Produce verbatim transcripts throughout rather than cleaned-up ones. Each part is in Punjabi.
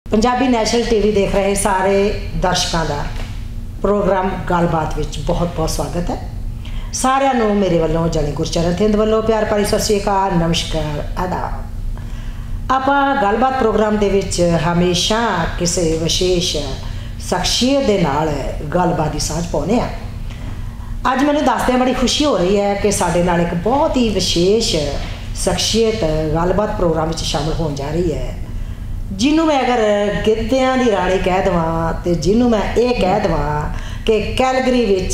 पंजाबी नैशनल टीवी देख रहे सारे दर्शकों का प्रोग्राम गलबात विच बहुत बहुत स्वागत है। सारिਆਂ ਨੂੰ मेरे वालों जानी गुरचरण थिंद वालों प्यार भरी सत श्री अकाल, नमस्कार, आदाब। ਆਪਾਂ गलबात प्रोग्राम ਦੇ ਵਿੱਚ हमेशा किसी विशेष शख्सियत ਦੇ ਨਾਲ गलबात ਦੀ ਸਾਂਝ ਪਾਉਂਦੇ ਆ। ਅੱਜ ਮੈਨੂੰ ਦੱਸਦਿਆਂ ਬੜੀ ਖੁਸ਼ੀ ਹੋ ਰਹੀ ਹੈ ਕਿ ਸਾਡੇ ਨਾਲ ਇੱਕ ਬਹੁਤ ਹੀ ਵਿਸ਼ੇष शख्सियत गलबात प्रोग्राम ਵਿੱਚ शामिल होने जा रही है, जिन्हों मैं अगर गिद्धियां दी राणी कह देवां ते जिन्हों मैं ये कह देवां कि कैलगरी विच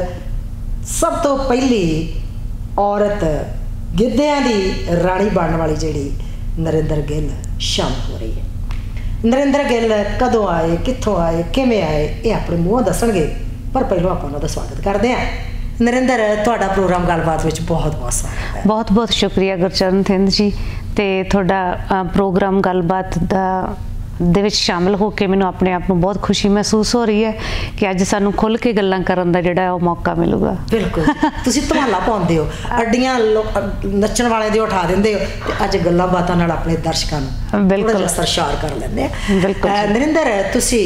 सब तो पहली औरत गिद्धियां दी राणी बनने वाली जिहड़ी नरेंद्र गिल शामिल हो रही है। नरेंद्र गिल कदों आए, कित्थों आए, किवें आए, ये अपने मूँहों दसणगे, पर पहलों आपां उन्हां दा स्वागत करदे हां। नरेंद्र, तुहाडा प्रोग्राम गलबात विच बहुत बहुत स्वागत है। बहुत बहुत शुक्रिया गुरचरण थिंद जी, ते तुहाडा प्रोग्राम गलबात दा दे विच शामिल होकर मैनूं अपने आप में बहुत खुशी महसूस हो रही है कि अज सानूं खुल के गल्लां करन दा जिहड़ा ओह मौका मिलूगा। बिल्कुल, तुसीं धमाला पाउंदे हो, अड्डियां नच्चण वाले दे उठा दिंदे हो, ते अज गल्लां बातां नाल अपने दर्शकां नूं बिल्कुल सरशार कर लैंदे आ। बिल्कुल नरेंद्र, तुसीं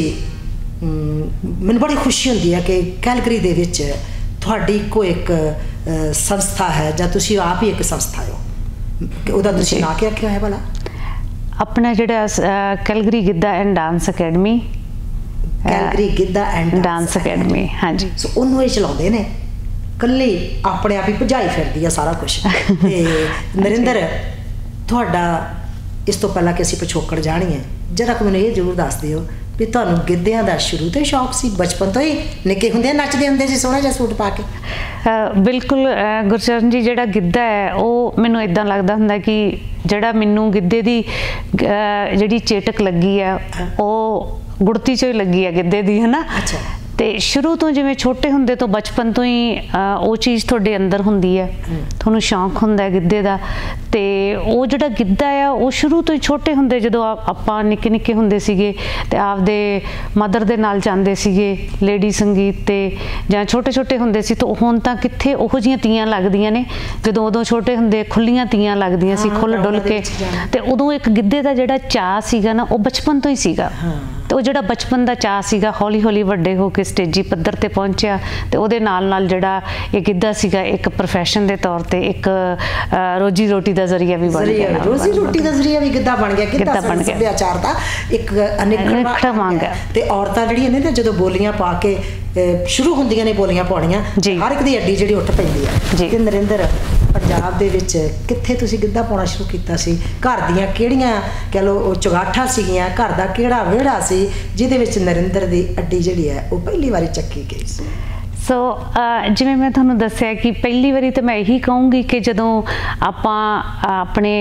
मैनूं बड़ी खुशी हुंदी है कि कैलगरी दे विच तुहाडी कोई एक संस्था है जां तुसीं आप ही एक संस्था हो, ਉਹਦਾ ਤੁਸੀਂ ਨਾਂ ਕੀ ਰੱਖਿਆ ਹੈ ਭਲਾ? अपना ਜਿਹੜਾ Calgary Giddha and dance academy, Calgary Giddha and dance academy, हाँ जी। सो ਉਹਨੂੰ ਇਹ ਚਲਾਉਂਦੇ ਨੇ, ਕੱਲੀ ਆਪਣੇ ਆਪ ਹੀ ਭਜਾਈ ਫਿਰਦੀ ਆ ਸਾਰਾ ਕੁਝ। ਤੇ ਨਰਿੰਦਰ, ਤੁਹਾਡਾ ਇਸ ਤੋਂ ਪਹਿਲਾਂ ਕਿ ਅਸੀਂ ਪਿਛੋਕੜ ਜਾਣੀਏ, ਜਰਾ ਕਿ ਮੈਨੂੰ ਇਹ ਜ਼ਰੂਰ ਦੱਸ ਦਿਓ ਵੀ ਤੁਹਾਨੂੰ ਗਿੱਧਿਆਂ ਦਾ ਸ਼ੁਰੂ ਤੋਂ ਸ਼ੌਕ ਸੀ? ਬਚਪਨ ਤੋਂ ਹੀ ਨਿੱਕੇ ਹੁੰਦੇ ਨੱਚਦੇ ਹੁੰਦੇ ਸੀ ਸੋਹਣਾ ਜਿਹਾ ਸੂਟ ਪਾ ਕੇ? ਬਿਲਕੁਲ ਗੁਰਚਰਨ ਜੀ, ਜਿਹੜਾ ਗਿੱਧਾ ਹੈ ਉਹ ਮੈਨੂੰ ਇਦਾਂ ਲੱਗਦਾ ਹੁੰਦਾ ਕਿ ਜਿਹੜਾ ਮੈਨੂੰ ਗਿੱਧੇ ਦੀ ਜਿਹੜੀ ਚੇਟਕ ਲੱਗੀ ਹੈ ਉਹ ਗੁੜਤੀ ਚੋਂ ਹੀ ਲੱਗੀ ਹੈ ਗਿੱਧੇ ਦੀ, ਹੈ ਨਾ। ਤੇ ਸ਼ੁਰੂ ਤੋਂ ਜਿਵੇਂ ਛੋਟੇ ਹੁੰਦੇ ਤੋਂ ਬਚਪਨ ਤੋਂ ਹੀ ਉਹ ਚੀਜ਼ ਤੁਹਾਡੇ ਅੰਦਰ ਹੁੰਦੀ ਹੈ, ਤੁਹਾਨੂੰ ਸ਼ੌਂਕ ਹੁੰਦਾ ਹੈ ਗਿੱਧੇ ਦਾ। ਤੇ ਉਹ ਜਿਹੜਾ ਗਿੱਧਾ ਆ ਉਹ ਸ਼ੁਰੂ ਤੋਂ ਹੀ ਛੋਟੇ ਹੁੰਦੇ, ਜਦੋਂ ਆਪਾਂ ਨਿੱਕੇ ਨਿੱਕੇ ਹੁੰਦੇ ਸੀਗੇ ਤੇ ਆਪਦੇ ਮਦਰ ਦੇ ਨਾਲ ਜਾਂਦੇ ਸੀਗੇ ਲੇਡੀ ਸੰਗੀਤ ਤੇ, ਜਾਂ ਛੋਟੇ ਛੋਟੇ ਹੁੰਦੇ ਸੀ। ਤਾਂ ਹੁਣ ਤਾਂ ਕਿੱਥੇ ਉਹੋ ਜਿਹੀਆਂ ਤੀਆਂ ਲੱਗਦੀਆਂ ਨੇ, ਜਦੋਂ ਉਦੋਂ ਛੋਟੇ ਹੁੰਦੇ ਖੁੱਲੀਆਂ ਤੀਆਂ ਲੱਗਦੀਆਂ ਸੀ, ਖੁੱਲ ਡੁੱਲ ਕੇ। ਤੇ ਉਦੋਂ ਇੱਕ ਗਿੱਧੇ ਦਾ ਜਿਹੜਾ ਚਾਅ ਸੀਗਾ ਨਾ, ਉਹ ਬਚਪਨ ਤੋਂ ਹੀ ਸੀਗਾ। ਤੇ ਉਹ ਜਿਹੜਾ ਬਚਪਨ ਦਾ ਚਾਅ ਸੀਗਾ ਹੌਲੀ ਹੌਲੀ ਵੱਡੇ ਹੋ ਕੇ ਸਟੇਜੀ ਪੱਧਰ ਤੇ ਪਹੁੰਚਿਆ, ਤੇ ਉਹਦੇ ਨਾਲ ਨਾਲ ਜਿਹੜਾ ਇਹ ਗਿੱਧਾ ਸੀਗਾ ਇੱਕ ਪ੍ਰੋਫੈਸ਼ਨ ਦੇ ਤੌਰ ਤੇ ਇੱਕ ਰੋਜੀ ਰੋਟੀ ਦਾ ਜ਼ਰੀਆ ਵੀ ਬਣ ਗਿਆ। ਰੋਜੀ ਰੋਟੀ ਦਾ ਜ਼ਰੀਆ ਵੀ ਗਿੱਧਾ ਬਣ ਗਿਆ। ਗਿੱਧਾ ਬਣ ਗਿਆ ਸੱਭਿਆਚਾਰ ਦਾ ਇੱਕ ਅਨਿੱਖੜਵਾਂ ਮੰਗ ਹੈ। ਤੇ ਔਰਤਾਂ ਜਿਹੜੀਆਂ ਨੇ ਨਾ, ਜਦੋਂ ਬੋਲੀਆਂ ਪਾ ਕੇ ਸ਼ੁਰੂ ਹੁੰਦੀਆਂ ਨੇ ਬੋਲੀਆਂ ਪਾਉਣੀਆਂ, ਹਰ ਇੱਕ ਦੀ ਅੱਡੀ ਜਿਹੜੀ ਉੱਠ ਪੈਂਦੀ ਹੈ। ਤੇ ਨਰਿੰਦਰ, ਪੰਜਾਬ ਦੇ ਵਿੱਚ ਕਿੱਥੇ ਤੁਸੀਂ ਗਿੱਧਾ ਪਾਉਣਾ ਸ਼ੁਰੂ ਕੀਤਾ ਸੀ? ਘਰ ਦੀਆਂ ਕਿਹੜੀਆਂ ਕਹਿ ਲਓ ਉਹ ਚੁਗਾਠਾਂ ਸੀਗੀਆਂ, ਘਰ ਦਾ ਕਿਹੜਾ ਵਿਹੜਾ ਸੀ ਜਿਹਦੇ ਵਿੱਚ ਨਰਿੰਦਰ ਦੀ ਅੱਡੀ ਜਿਹੜੀ ਹੈ ਉਹ ਪਹਿਲੀ ਵਾਰੀ ਚੱਕੀ ਗਈ ਸੀ? ਸੋ ਜਿਵੇਂ ਮੈਂ ਤੁਹਾਨੂੰ ਦੱਸਿਆ ਕਿ ਪਹਿਲੀ ਵਾਰੀ ਤਾਂ ਮੈਂ ਇਹੀ ਕਹੂੰਗੀ ਕਿ ਜਦੋਂ ਆਪਾਂ ਆਪਣੇ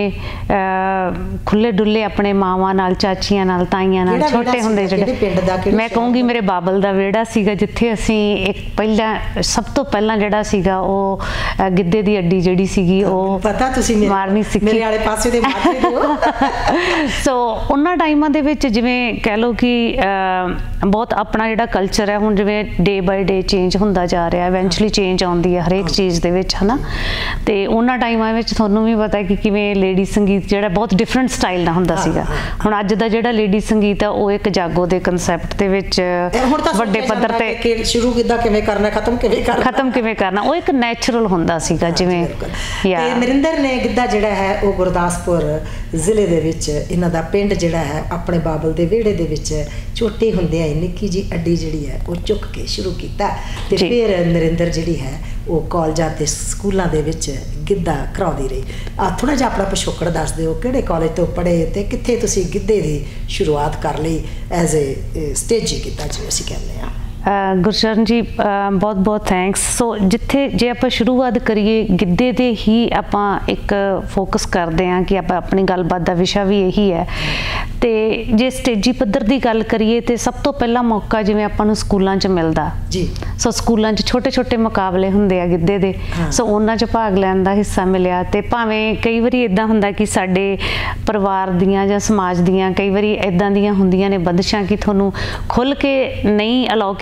ਖੁੱਲੇ ਡੁੱਲੇ ਆਪਣੇ ਮਾਵਾਂ ਨਾਲ, ਚਾਚੀਆਂ ਨਾਲ, ਤਾਈਆਂ ਨਾਲ ਛੋਟੇ ਹੁੰਦੇ, ਜਿਹੜੇ ਮੈਂ ਕਹੂੰਗੀ ਮੇਰੇ ਬਾਬਲ ਦਾ ਵਿਹੜਾ ਸੀਗਾ, ਜਿੱਥੇ ਅਸੀਂ ਇੱਕ ਪਹਿਲਾਂ ਸਭ ਤੋਂ ਪਹਿਲਾਂ ਜਿਹੜਾ ਸੀਗਾ ਉਹ ਗਿੱਧੇ ਦੀ ਅੱਡੀ ਜਿਹੜੀ ਸੀਗੀ ਉਹ ਪਤਾ ਤੁਸੀਂ ਮਾਰਨੀ ਸਿੱਖੀ ਮੇਰੇ ਵਾਲੇ ਪਾਸੇ ਦੇ ਮਾਰਦੇ ਹੋ। ਸੋ ਉਹਨਾਂ ਟਾਈਮਾਂ ਦੇ ਵਿੱਚ ਜਿਵੇਂ ਕਹਿ ਲਓ ਕਿ ਬਹੁਤ ਆਪਣਾ ਜਿਹੜਾ ਕਲਚਰ ਹੈ ਹੁਣ ਜਿਵੇਂ ਡੇ ਬਾਏ ਡੇ ਚੇਂਜ ਹੁੰਦਾ ਜਾ ਰਿਹਾ, ਇਵੈਂਚੁਅਲੀ ਚੇਂਜ ਆਉਂਦੀ ਹੈ ਹਰੇਕ ਚੀਜ਼ ਦੇ ਵਿੱਚ, ਹੈ ਨਾ। ਤੇ ਉਹਨਾਂ ਟਾਈਮਾਂ ਵਿੱਚ ਤੁਹਾਨੂੰ ਵੀ ਪਤਾ ਕਿ ਕਿਵੇਂ ਲੇਡੀ ਸੰਗੀਤ ਜਿਹੜਾ ਬਹੁਤ ਡਿਫਰੈਂਟ ਸਟਾਈਲ ਦਾ ਹੁੰਦਾ ਸੀਗਾ। ਹੁਣ ਅੱਜ ਦਾ ਜਿਹੜਾ ਲੇਡੀ ਸੰਗੀਤ ਆ ਉਹ ਇੱਕ ਜਾਗੋ ਦੇ ਕਨਸੈਪਟ ਦੇ ਵਿੱਚ ਵੱਡੇ ਪੱਧਰ ਤੇ ਸ਼ੁਰੂ ਕਿੱਦਾਂ ਕਿਵੇਂ ਕਰਨਾ, ਖਤਮ ਕਿਵੇਂ ਕਰਨਾ, ਖਤਮ ਕਿਵੇਂ ਕਰਨਾ, ਉਹ ਇੱਕ ਨੈਚੁਰਲ ਹੁੰਦਾ ਸੀਗਾ ਜਿਵੇਂ। ਤੇ ਨਰਿੰਦਰ ਨੇ ਗਿੱਧਾ ਜਿਹੜਾ ਹੈ ਉਹ ਗੁਰਦਾਸਪੁਰ ਜ਼ਿਲ੍ਹੇ ਦੇ ਵਿੱਚ, ਇਹਨਾਂ ਦਾ ਪਿੰਡ ਜਿਹੜਾ ਹੈ ਆਪਣੇ ਬਾਬਲ ਦੇ ਵਿਹੜੇ ਦੇ ਵਿੱਚ ਛੋਟੇ ਹੁੰਦੇ ਆ ਨਿੱਕੀ ਜੀ ਅੱਡੀ ਜਿਹੜੀ ਹੈ ਉਹ ਚੁੱਕ ਕੇ ਸ਼ੁਰੂ ਕੀਤਾ। ਤੇ ਫਿਰ ਨਰਿੰਦਰ ਜਿਹੜੀ ਹੈ ਉਹ ਕਾਲਜਾਂ ਤੇ ਸਕੂਲਾਂ ਦੇ ਵਿੱਚ ਗਿੱਧਾ ਕਰਾਉਂਦੀ ਰਹੀ। ਆ ਥੋੜਾ ਜਿਹਾ ਆਪਣਾ ਪਿਛੋਕੜ ਦੱਸ ਦਿਓ, ਕਿਹੜੇ ਕਾਲਜ ਤੋਂ ਪੜ੍ਹੇ ਤੇ ਕਿੱਥੇ ਤੁਸੀਂ ਗਿੱਧੇ ਦੀ ਸ਼ੁਰੂਆਤ ਕਰ ਲਈ ਐਜ਼ ਏ ਸਟੇਜੀ ਗਿੱਧਾ ਜਿਵੇਂ ਅਸੀਂ ਕਹਿੰਦੇ ਹਾਂ? ਗੁਰਚਰਨ ਜੀ ਬਹੁਤ ਬਹੁਤ ਥੈਂਕਸ। ਸੋ ਜਿੱਥੇ ਜੇ ਆਪਾਂ ਸ਼ੁਰੂਆਤ ਕਰੀਏ ਗਿੱਧੇ ਦੇ ਹੀ ਆਪਾਂ ਇੱਕ ਫੋਕਸ ਕਰਦੇ ਹਾਂ ਕਿ ਆਪਾਂ ਆਪਣੀ ਗੱਲਬਾਤ ਦਾ ਵਿਸ਼ਾ ਵੀ ਇਹੀ ਹੈ। ਤੇ ਜੇ ਸਟੇਜੀ ਪੱਧਰ ਦੀ ਗੱਲ ਕਰੀਏ ਤੇ ਸਭ ਤੋਂ ਪਹਿਲਾ ਮੌਕਾ ਜਿਵੇਂ ਆਪਾਂ ਨੂੰ ਸਕੂਲਾਂ 'ਚ ਮਿਲਦਾ ਜੀ। ਸੋ ਸਕੂਲਾਂ 'ਚ ਛੋਟੇ ਛੋਟੇ ਮੁਕਾਬਲੇ ਹੁੰਦੇ ਆ ਗਿੱਧੇ ਦੇ, ਸੋ ਉਹਨਾਂ 'ਚ ਭਾਗ ਲੈਣ ਦਾ ਹਿੱਸਾ ਮਿਲਿਆ। ਤੇ ਭਾਵੇਂ ਕਈ ਵਾਰੀ ਇੱਦਾਂ ਹੁੰਦਾ ਕਿ ਸਾਡੇ ਪਰਿਵਾਰ ਦੀਆਂ ਜਾਂ ਸਮਾਜ ਦੀਆਂ ਕਈ ਵਾਰੀ ਇੱਦਾਂ ਦੀਆਂ ਹੁੰਦੀਆਂ ਨੇ ਬੰਦਿਸ਼ਾਂ ਕਿ ਤੁਹਾਨੂੰ ਖੁੱਲ੍ਹ ਕੇ ਨਹੀਂ ਅਲਾਓ